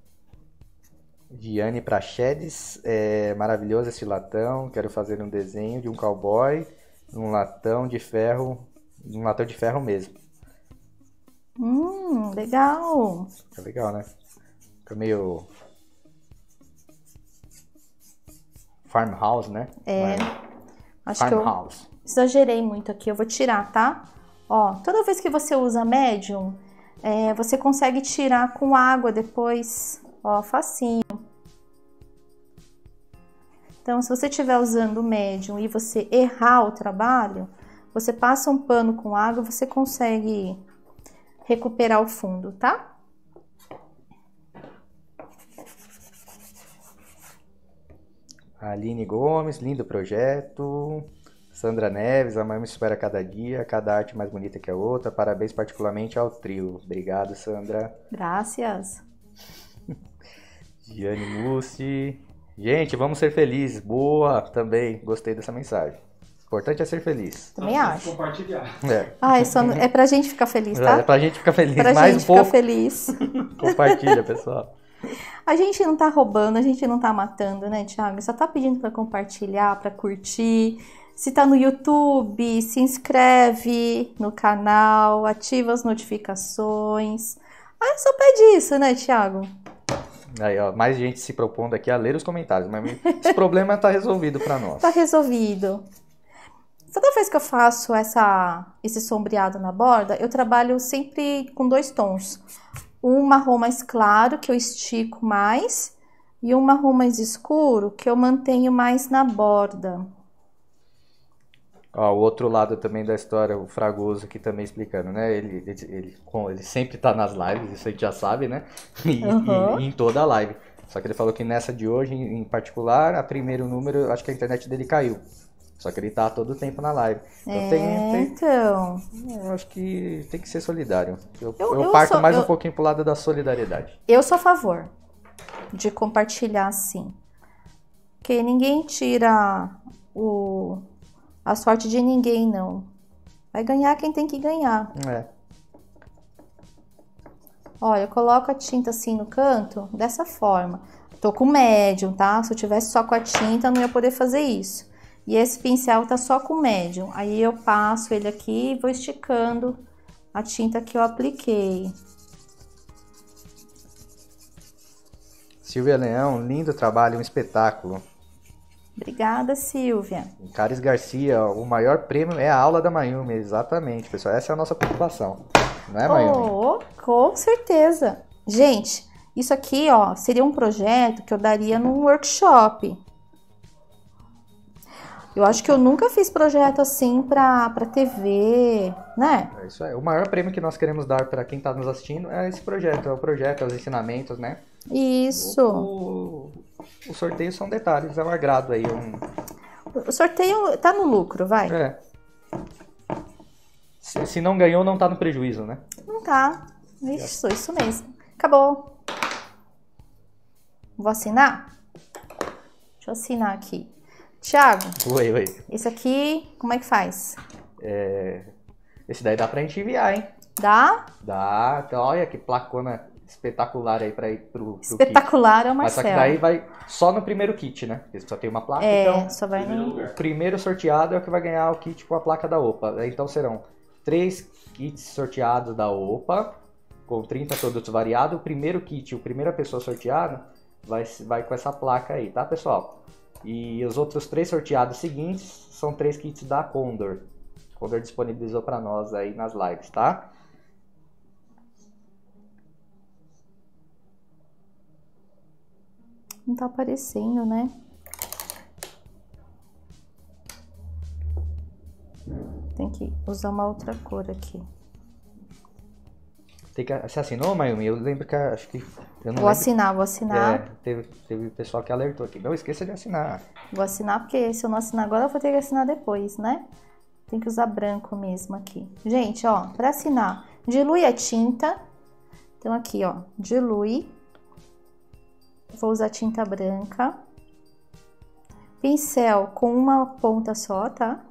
Gianni Prachedes, é maravilhoso esse latão. Quero fazer um desenho de um cowboy num latão de ferro, num latão de ferro mesmo. Hum, legal. Fica legal, né? Fica meio farmhouse, né? É. Mas- Acho que eu farmhouse. exagerei muito aqui. Eu vou tirar, tá? Ó, toda vez que você usa médium, é, você consegue tirar com água depois. Ó, facinho. Então, se você estiver usando o médium e você errar o trabalho, você passa um pano com água, você consegue recuperar o fundo, tá? Aline Gomes, lindo projeto. Sandra Neves, a mãe me supera cada dia, cada arte mais bonita que a outra. Parabéns particularmente ao trio. Obrigado, Sandra. Graças. Gianni Mussi. Gente, vamos ser felizes. Boa, também. Gostei dessa mensagem. O importante é ser feliz. Também Só acho. Compartilhar. É, Ah, é, só, é pra gente ficar feliz, é tá? pra gente ficar feliz. Pra Mais gente um pouco, ficar feliz. compartilha, pessoal. A gente não tá roubando, a gente não tá matando, né, Thiago? Só tá pedindo pra compartilhar, pra curtir. Se tá no YouTube, se inscreve no canal, ativa as notificações. Aí só pede isso, né, Thiago? Aí, ó, mais gente se propondo aqui a ler os comentários, mas esse problema tá resolvido pra nós. Tá resolvido. Toda vez que eu faço essa, esse sombreado na borda, eu trabalho sempre com dois tons. Um marrom mais claro, que eu estico mais, e um marrom mais escuro, que eu mantenho mais na borda. Ó, o outro lado também da história, o Fragoso aqui também explicando, né? Ele, ele, ele, com- ele sempre tá nas lives, isso a gente já sabe, né? E, Uhum. e- e em toda a live. Só que ele falou que nessa de hoje, em em particular, a primeiro número, acho que a internet dele caiu. Só que ele tá todo o tempo na live. Então É, tem, tem- então. eu acho que tem que ser solidário. Eu, Eu- eu eu parto sou- mais um eu- pouquinho pro lado da solidariedade. Eu sou a favor de compartilhar assim. Porque ninguém tira o, a sorte de ninguém, não. Vai ganhar quem tem que ganhar. É. Olha, eu coloco a tinta assim no canto, dessa forma. Tô com médium, tá? Se eu tivesse só com a tinta, eu não ia poder fazer isso. E esse pincel tá só com médium. Aí eu passo ele aqui e vou esticando a tinta que eu apliquei. Silvia Leão, lindo trabalho, um espetáculo. Obrigada, Silvia. Caris Garcia, o maior prêmio é a aula da Mayumi, exatamente, pessoal. Essa é a nossa preocupação, não é, Mayumi? Oh, com certeza. Gente, isso aqui, ó, seria um projeto que eu daria num workshop. Eu acho que eu nunca fiz projeto assim pra, pra T V, né? É isso aí. O maior prêmio que nós queremos dar para quem está nos assistindo é esse projeto, é o projeto, é os ensinamentos, né? Isso. O, o sorteio são detalhes, é um agrado aí. Um... O sorteio tá no lucro, vai. É. Se, se não ganhou, não tá no prejuízo, né? Não tá. Isso, isso mesmo. Acabou. Vou assinar? Deixa eu assinar aqui. Tiago, Oi, oi. esse aqui, como é que faz? É... Esse daí dá pra gente enviar, hein? Dá? Dá. Então, olha que placona espetacular aí pra ir pro, pro Espetacular kit. é o Mas só que Marcelo. daí vai só no primeiro kit, né? Porque só tem uma placa, É, então... só vai no... O primeiro sorteado é o que vai ganhar o kit com a placa da OPA. Então serão três kits sorteados da OPA, com trinta produtos variados. O primeiro kit, o primeira pessoa sorteada, vai, vai com essa placa aí, tá, pessoal? E os outros três sorteados seguintes são três kits da Condor. A Condor disponibilizou para nós aí nas lives, tá? Não tá aparecendo, né? Tem que usar uma outra cor aqui. Tem que, você assinou, Mayumi? Eu lembro que acho que... Eu não Vou lembro. assinar, vou assinar. É, teve, teve pessoal que alertou aqui. Não esqueça de assinar. Vou assinar porque se eu não assinar agora, eu vou ter que assinar depois, né? Tem que usar branco mesmo aqui. Gente, ó, para assinar, dilui a tinta. Então aqui, ó, dilui. Vou usar tinta branca. Pincel com uma ponta só, tá?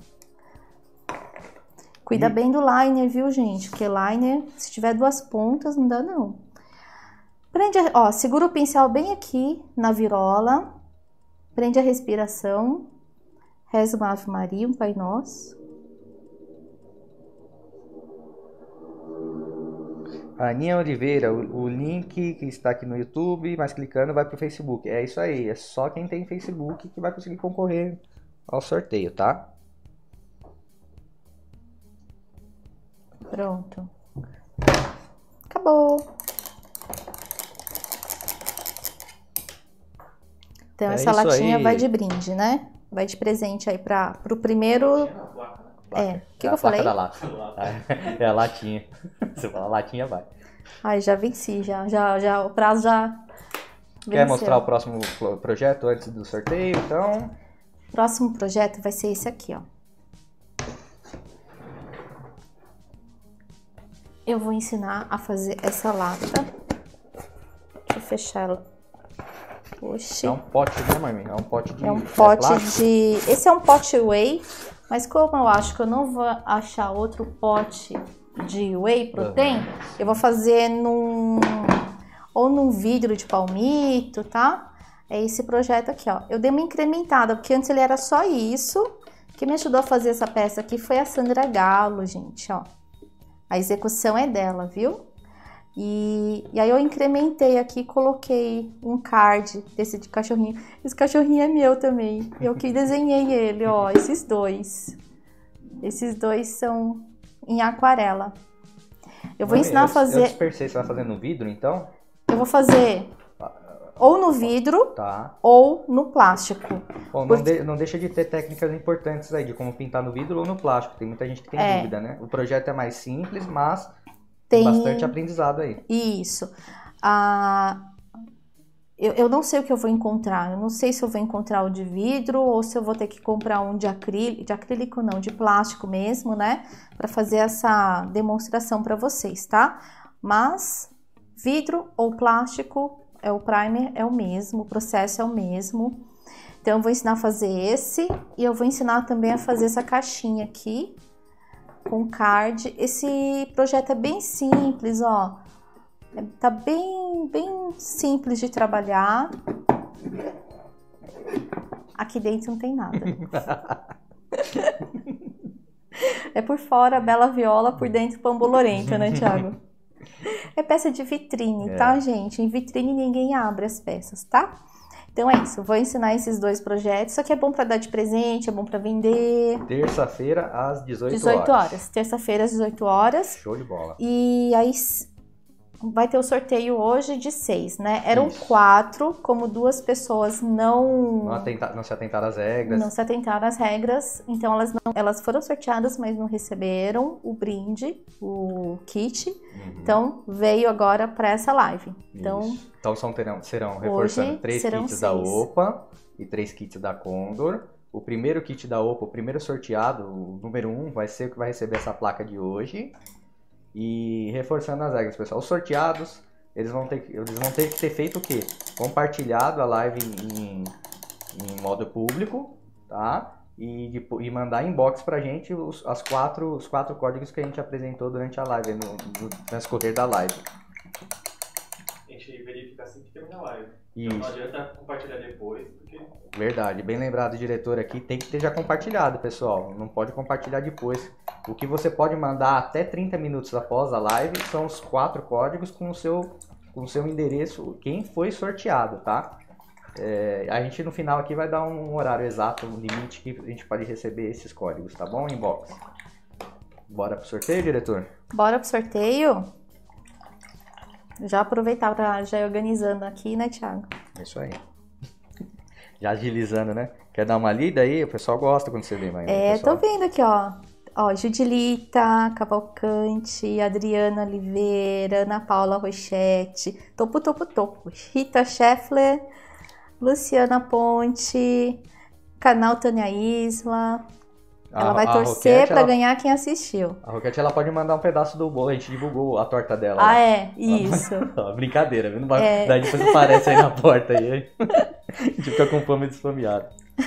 Cuida E... bem do liner, viu, gente? Porque liner, se tiver duas pontas, não dá não. Prende, a, ó, segura o pincel bem aqui na virola. Prende a respiração. Reza uma Ave Maria, um Pai Nosso. Aninha Oliveira, o, o link que está aqui no YouTube, mas clicando vai para o Facebook. É isso aí, é só quem tem Facebook que vai conseguir concorrer ao sorteio, tá? Pronto. Acabou. Então, É essa isso latinha aí. vai de brinde, né? Vai de presente aí para pro primeiro... É, o que, que É a eu falei? placa da lata. É a latinha. Você fala latinha, vai. Ai, já venci, já, já, já, o prazo já Quer venceu. mostrar o próximo pro- projeto antes do sorteio, então? Próximo projeto vai ser esse aqui, ó. Eu vou ensinar a fazer essa lata. Deixa eu fechar ela. Oxi. É um pote, né, mãe? É um pote de É um pote plástico? de... Esse é um pote whey, mas como eu acho que eu não vou achar outro pote de whey protein, eu vou fazer num... ou num vidro de palmito, tá? É esse projeto aqui, ó. Eu dei uma incrementada, porque antes ele era só isso. Quem me ajudou a fazer essa peça aqui foi a Sandra Galo, gente, ó. A execução é dela, viu? E, e aí eu incrementei aqui, coloquei um card desse de cachorrinho. Esse cachorrinho é meu também. Eu que desenhei ele, ó, esses dois. Esses dois são em aquarela. Eu vou Mãe, ensinar eu, a fazer... Eu dispersei, você vai fazer no vidro, então? Eu vou fazer ou no vidro Tá. ou no plástico. Bom, não, Porque- de- não deixa de ter técnicas importantes aí, de como pintar no vidro ou no plástico. Tem muita gente que tem É. dúvida, né? O projeto é mais simples, mas Tem tem bastante aprendizado aí. isso. Ah, eu, eu não sei o que eu vou encontrar. Eu não sei se eu vou encontrar o de vidro ou se eu vou ter que comprar um de acrílico, de acrílico não, de plástico mesmo, né? Para fazer essa demonstração para vocês, tá? Mas vidro ou plástico, é o primer é o mesmo, o processo é o mesmo. Então eu vou ensinar a fazer esse e eu vou ensinar também a fazer essa caixinha aqui com card. Esse projeto é bem simples, ó. Tá bem, bem simples de trabalhar. Aqui dentro não tem nada. É por fora bela viola, por dentro pambolorenta, né, Thiago? É peça de vitrine, é. Tá, gente? Em vitrine ninguém abre as peças, tá? Então é isso, vou ensinar esses dois projetos. Isso aqui é bom para dar de presente, é bom para vender. Terça-feira às dezoito horas. dezoito horas. Terça-feira às dezoito horas. Show de bola. E aí vai ter o sorteio hoje de seis, né? Eram isso. Quatro, como duas pessoas não... Não, atenta, não se atentaram às regras. Não se atentaram às regras. Então elas, não, elas foram sorteadas, mas não receberam o brinde, o kit. Uhum. Então veio agora para essa live. Então, isso. Então são, terão, serão reforçando três kits seis. Da OPA e três kits da Condor. O primeiro kit da OPA, o primeiro sorteado, o número um, vai ser o que vai receber essa placa de hoje. E reforçando as regras, pessoal, os sorteados, eles vão ter, eles vão ter que ter feito o quê? Compartilhado a live em, em modo público, tá? E, de, e mandar inbox pra gente os, as quatro, os quatro códigos que a gente apresentou durante a live, no, no transcorrer da live. A gente verifica assim que termina a live. Isso. Então não adianta compartilhar depois, porque... Verdade, bem lembrado, diretor aqui, tem que ter já compartilhado, pessoal. Não pode compartilhar depois. O que você pode mandar até trinta minutos após a live são os quatro códigos com o seu, com o seu endereço, quem foi sorteado, tá? É, a gente no final aqui vai dar um horário exato, um limite que a gente pode receber esses códigos, tá bom? Inbox. Bora pro sorteio, diretor? Bora pro sorteio? Já aproveitar para já ir organizando aqui, né, Thiago? É isso aí. Já agilizando, né? Quer dar uma lida aí? O pessoal gosta quando você lê, mas É, tô vendo aqui, ó. Ó, Judilita Cavalcante, Adriana Oliveira, Ana Paula Rochete, Topo Topo Topo, Rita Scheffler, Luciana Ponte, canal Tânia Isla. Ela a, vai torcer para ganhar quem assistiu. A Roquete, ela pode mandar um pedaço do bolo, a gente divulgou a torta dela. Ah, lá. É? Isso. Brincadeira, viu? Não vai, é. Daí depois aparece aí na porta aí. A gente fica com fome de desfamiado.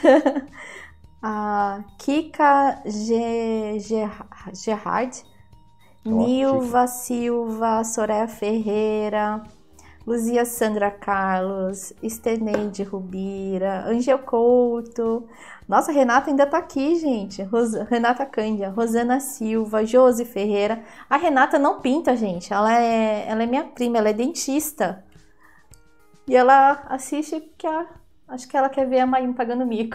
A Kika Ge, Ge, Gerard, oh, Nilva chique. Silva, Soraya Ferreira, Luzia Sandra Carlos, Esteneide Rubira, Angel Couto. Nossa, Renata ainda tá aqui, gente. Ros, Renata Cândia, Rosana Silva, Josi Ferreira. A Renata não pinta, gente. Ela é, ela é minha prima, ela é dentista. E ela assiste porque a, acho que ela quer ver a Maíma pagando mico.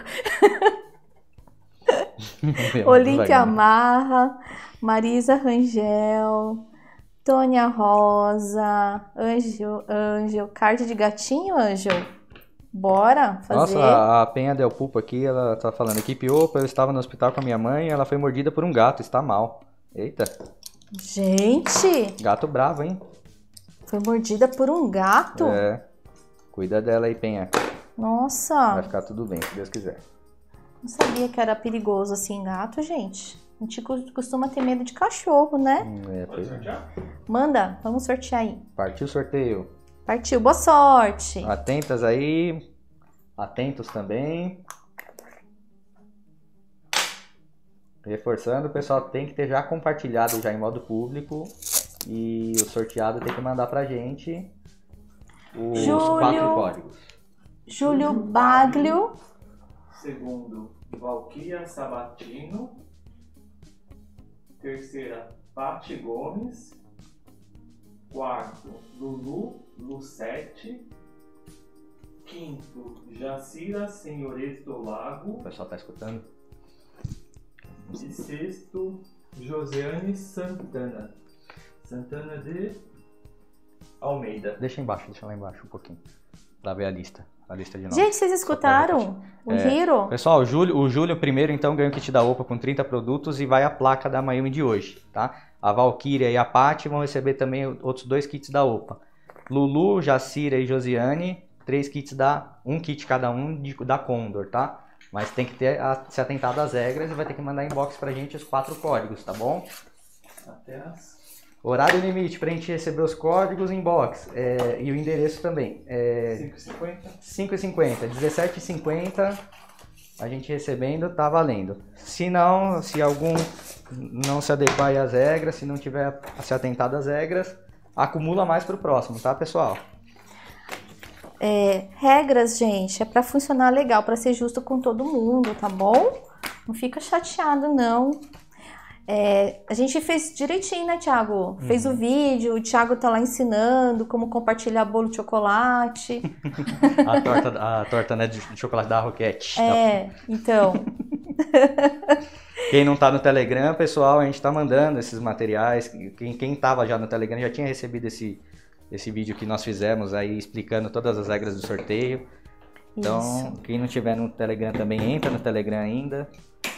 Olímpia Marra, Marisa Rangel, Tônia Rosa, Anjo, Anjo, card de gatinho, Anjo. Bora fazer. Nossa, a Penha Del Pupo aqui, ela tá falando, equipe Opa, eu estava no hospital com a minha mãe e ela foi mordida por um gato, está mal. Eita. Gente. Gato bravo, hein? Foi mordida por um gato? É. Cuida dela aí, Penha. Nossa. Vai ficar tudo bem, se Deus quiser. Não sabia que era perigoso assim gato, gente. A gente costuma ter medo de cachorro, né? É, pois é. Manda, vamos sortear aí. Partiu o sorteio. Partiu, boa sorte. Atentas aí. Atentos também. Reforçando, o pessoal tem que ter já compartilhado já em modo público. E o sorteado tem que mandar pra gente os Júlio, quatro códigos. Júlio Baglio. Segundo, Valquíria Sabatino. Terceira, Pati Gomes. Quarto, Lulu Lucete. Quinto, Jacira Senhoreto Lago. O pessoal tá escutando? E sexto, Josiane Santana. Santana de Almeida. Deixa embaixo, deixa lá embaixo um pouquinho. Pra ver a lista. A lista de nomes. Gente, vocês escutaram o é, Hiro? Pessoal, o Júlio, o Júlio primeiro então ganha o kit da OPA com trinta produtos e vai a placa da Mayumi de hoje, tá? A Valquíria e a Paty vão receber também outros dois kits da OPA. Lulu, Jacira e Josiane, três kits da... um kit cada um de, da Condor, tá? Mas tem que ter a, se atentado às regras e vai ter que mandar inbox pra gente os quatro códigos, tá bom? Até as Horário limite para a gente receber os códigos inbox é, e o endereço também. É cinco e cinquenta. cinco e cinquenta, dezessete e cinquenta a gente recebendo, tá valendo. Se não, se algum não se adequar às regras, se não tiver se atentado às regras, acumula mais para o próximo, tá, pessoal? É, regras, gente, é para funcionar legal, para ser justo com todo mundo, tá bom? Não fica chateado, não. É, a gente fez direitinho, né, Thiago? Uhum. Fez o vídeo, o Thiago tá lá ensinando como compartilhar bolo de chocolate. a torta, a torta né, de chocolate da Roquette. É, então. Quem não tá no Telegram, pessoal, a gente tá mandando esses materiais. Quem, quem tava já no Telegram já tinha recebido esse, esse vídeo que nós fizemos aí, explicando todas as regras do sorteio. Então, isso. Quem não tiver no Telegram também, entra no Telegram ainda.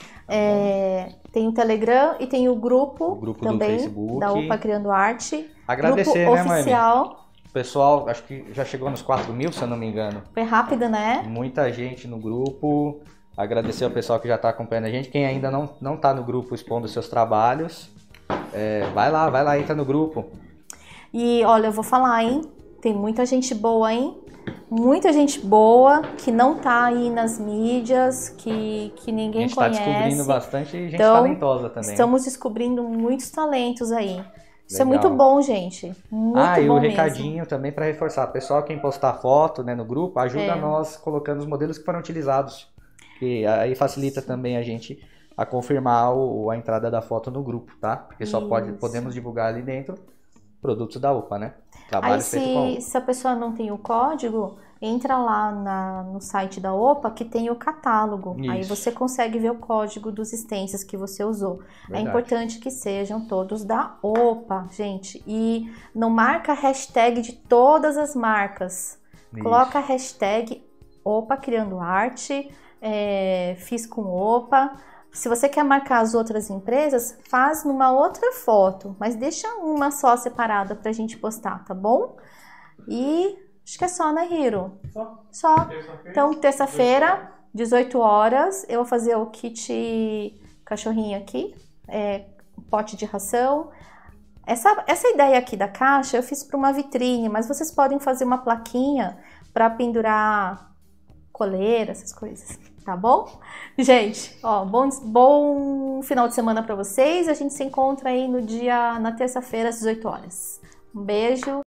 É, tem o Telegram e tem o grupo, o grupo também, do Facebook. da Opa Criando Arte. Agradecer, grupo né, oficial. Mãe? O pessoal, acho que já chegou nos quatro mil, se eu não me engano. Foi rápido, né? Muita gente no grupo. Agradecer ao pessoal que já está acompanhando a gente. Quem ainda não, não tá no grupo expondo seus trabalhos, é, vai lá, vai lá, entra no grupo. E olha, eu vou falar, hein? Tem muita gente boa, hein? Muita gente boa que não tá aí nas mídias, que, que ninguém conhece. A gente está descobrindo bastante gente então, talentosa também. Estamos descobrindo muitos talentos aí. Isso Legal. É muito bom, gente. Muito ah, bom e o mesmo. recadinho também para reforçar. Pessoal, quem postar foto, né, no grupo, ajuda é. nós colocando os modelos que foram utilizados. Que aí facilita também a gente a confirmar o, a entrada da foto no grupo, tá? Porque só pode, podemos divulgar ali dentro produtos da Opa, né? Trabalho aí feito com se, se a pessoa não tem o código, entra lá na, no site da Opa que tem o catálogo. Isso. Aí você consegue ver o código dos stencils que você usou. Verdade. É importante que sejam todos da Opa, gente. E não marca a hashtag de todas as marcas. Isso. Coloca a hashtag Opa Criando Arte, é, fiz com Opa. Se você quer marcar as outras empresas, faz numa outra foto, mas deixa uma só separada pra gente postar, tá bom? E acho que é só, né, Hiro? Só. Só. Então, terça-feira, dezoito horas, eu vou fazer o kit cachorrinho aqui, é, pote de ração. Essa, essa ideia aqui da caixa eu fiz para uma vitrine, mas vocês podem fazer uma plaquinha para pendurar coleira, essas coisas. Tá bom? Gente, ó, bom, bom final de semana para vocês. A gente se encontra aí no dia, na terça-feira, às dezoito horas. Um beijo.